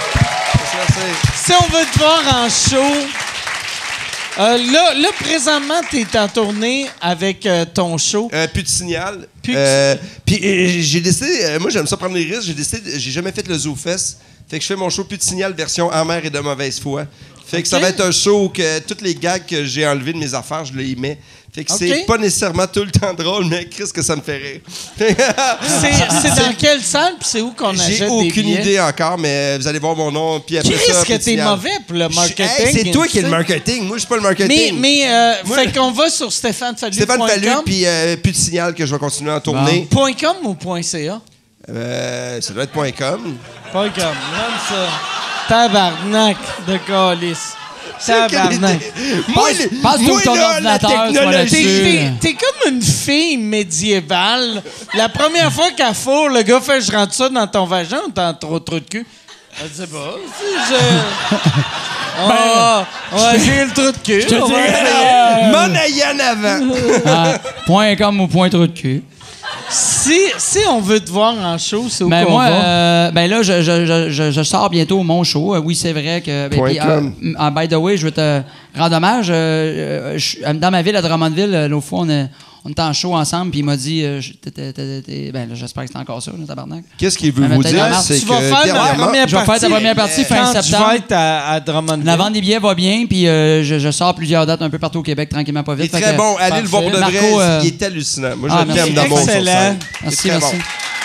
Merci. Si on veut te voir en show, euh, là, là, présentement, tu es en tournée avec euh, ton show. Euh, plus de signal. Plus de- Euh, Puis euh, j'ai décidé, euh, moi j'aime ça prendre des risques, j'ai décidé, j'ai jamais fait le Zoo Fest. Fait que je fais mon show plus de signal version amère et de mauvaise foi. Fait que ça Ok. va être un show que toutes les gags que j'ai enlevés de mes affaires, je les mets. Fait que Ok. c'est pas nécessairement tout le temps drôle, mais Chris que ça me fait rire. C'est c'est dans quelle salle puis c'est où qu'on achète J'ai des aucune billets? idée encore, mais vous allez voir mon nom. Puis après Chris, ça, que plus de t'es signal. mauvais pour le Je- marketing. Hey, c'est toi qui es le tu sais. marketing. Moi, je suis pas le Mais, marketing. mais euh, Moi, fait qu'on va sur Stéphane Fallu. Stéphane Fallu, puis euh, plus de signal que je vais continuer à tourner. Point .com ou point .ca? Euh, ça doit être point .com. Point .com, j'aime ça. Tabarnak de calice. Tabarnak. Moi, Passe- le- passe sur moi, ton là, la ordinateur, tu vas T'es, là-dessus. technologie. t'es- t'es comme une fille médiévale. La première fois qu'elle fourre, le gars fait « Je rentre ça dans ton vagin ou t'as trop trop de cul? » Elle dit « Bah, si je... Ah, ouais, j'ai le trou de cul. te on va dirais, essayer. M'en aille en avant. Ah, point com ou point trou de cul. Si, si on veut te voir en show, c'est où Ben qu'on moi, va? euh, ben là, je, je, je, je, je sors bientôt mon show. Euh, oui, c'est vrai que. Ben, Point puis, com. euh, ah, by the way, je veux te rendre hommage. euh, euh, je- dans ma ville, à Drummondville, euh, l'autre fois, on, est- on était en show ensemble, puis il m'a dit. euh, je- t'es- t'es- t'es- t'es- ben là, j'espère que c'est encore ça, le tabarnak. Qu'est-ce qu'il veut Ah, vous mais dire? peut-être C'est tu que vas faire ma dernièrement- première Je vais faire ta partie. première partie fin Quand septembre. je vais être à, à Drummondville. La vente des billets va bien, puis euh, je, je sors plusieurs dates un peu partout au Québec, tranquillement, pas Il est vite. Fait très que- bon. Allez le voir pour de Marco, vrai. euh, Il est hallucinant. Moi, je ah, le merci. t'aime d'amour sur Excellent. scène. Merci, Il est très merci. bon.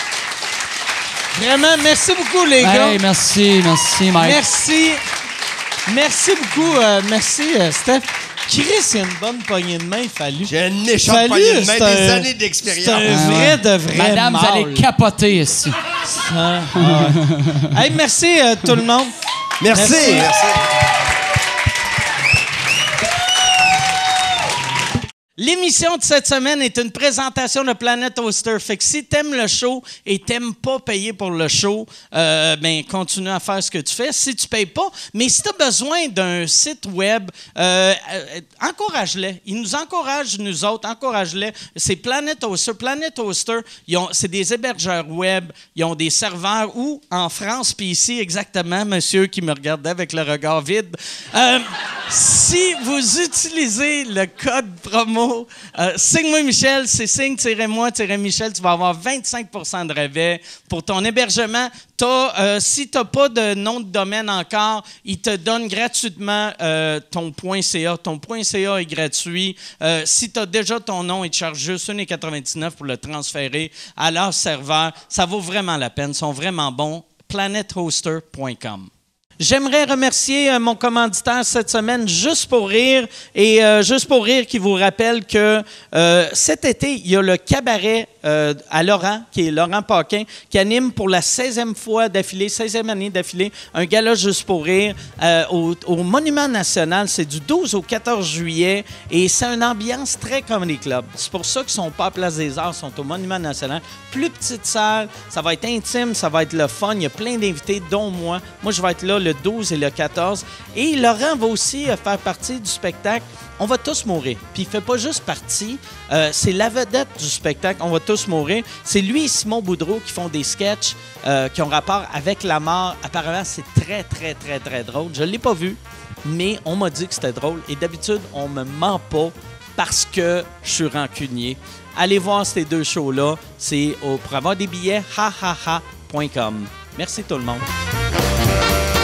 Vraiment, merci beaucoup, les gars. Hey, merci, merci, Mike. Merci. Merci beaucoup. euh, merci, euh, Steph. Chris, il y a une bonne poignée de main, Fallu. J'ai une méchante Fallu, poignée de main, c'est des un- années C'est d'expérience. un Ah, vrai ouais. de vrai Madame, vous mâle. allez capoter ici. Ah, ouais. Hey, merci, euh, tout le monde. Merci. Merci. Merci. L'émission de cette semaine est une présentation de Planet Oster. Fait que si t'aimes le show et t'aimes pas payer pour le show, euh, ben continue à faire ce que tu fais. Si tu payes pas, mais si t'as besoin d'un site web, euh, euh, encourage-les. Ils nous encouragent, nous autres, encourage-les. C'est Planet Oster. Planet Oster, ils ont- c'est des hébergeurs web. Ils ont des serveurs où, en France, puis ici exactement, monsieur qui me regardait avec le regard vide. Euh, si vous utilisez le code promo euh, Signe-moi Michel, c'est signe-moi-michel, tu vas avoir vingt-cinq pour cent de rabais pour ton hébergement. T'as, euh, si tu n'as pas de nom de domaine encore, ils te donnent gratuitement euh, ton .ca. Ton .ca est gratuit. Euh, si tu as déjà ton nom, ils te chargent juste un virgule quatre-vingt-dix-neuf pour le transférer à leur serveur. Ça vaut vraiment la peine. Ils sont vraiment bons. planet hoster point com. J'aimerais remercier euh, mon commanditaire cette semaine, Juste pour rire. Et euh, Juste pour rire qui vous rappelle que euh, cet été, il y a le cabaret euh, à Laurent, qui est Laurent Paquin, qui anime pour la seizième fois d'affilée, seizième année d'affilée, un gala Juste pour rire euh, au, au Monument National. C'est du douze au quatorze juillet et c'est une ambiance très Comedy Club. C'est pour ça qu'ils sont pas à Place des Arts, ils sont au Monument National. Plus petite salle, ça va être intime, ça va être le fun. Il y a plein d'invités, dont moi. Moi, je vais être là le douze et le quatorze. Et Laurent va aussi euh, faire partie du spectacle On va tous mourir. Puis il fait pas juste partie, euh, c'est la vedette du spectacle On va tous mourir. C'est lui et Simon Boudreau qui font des sketchs euh, qui ont rapport avec la mort. Apparemment, c'est très, très, très, très drôle. Je l'ai pas vu, mais on m'a dit que c'était drôle. Et d'habitude, on me ment pas parce que je suis rancunier. Allez voir ces deux shows-là. C'est au, pour avoir des billets, ha ha ha point com. Merci tout le monde.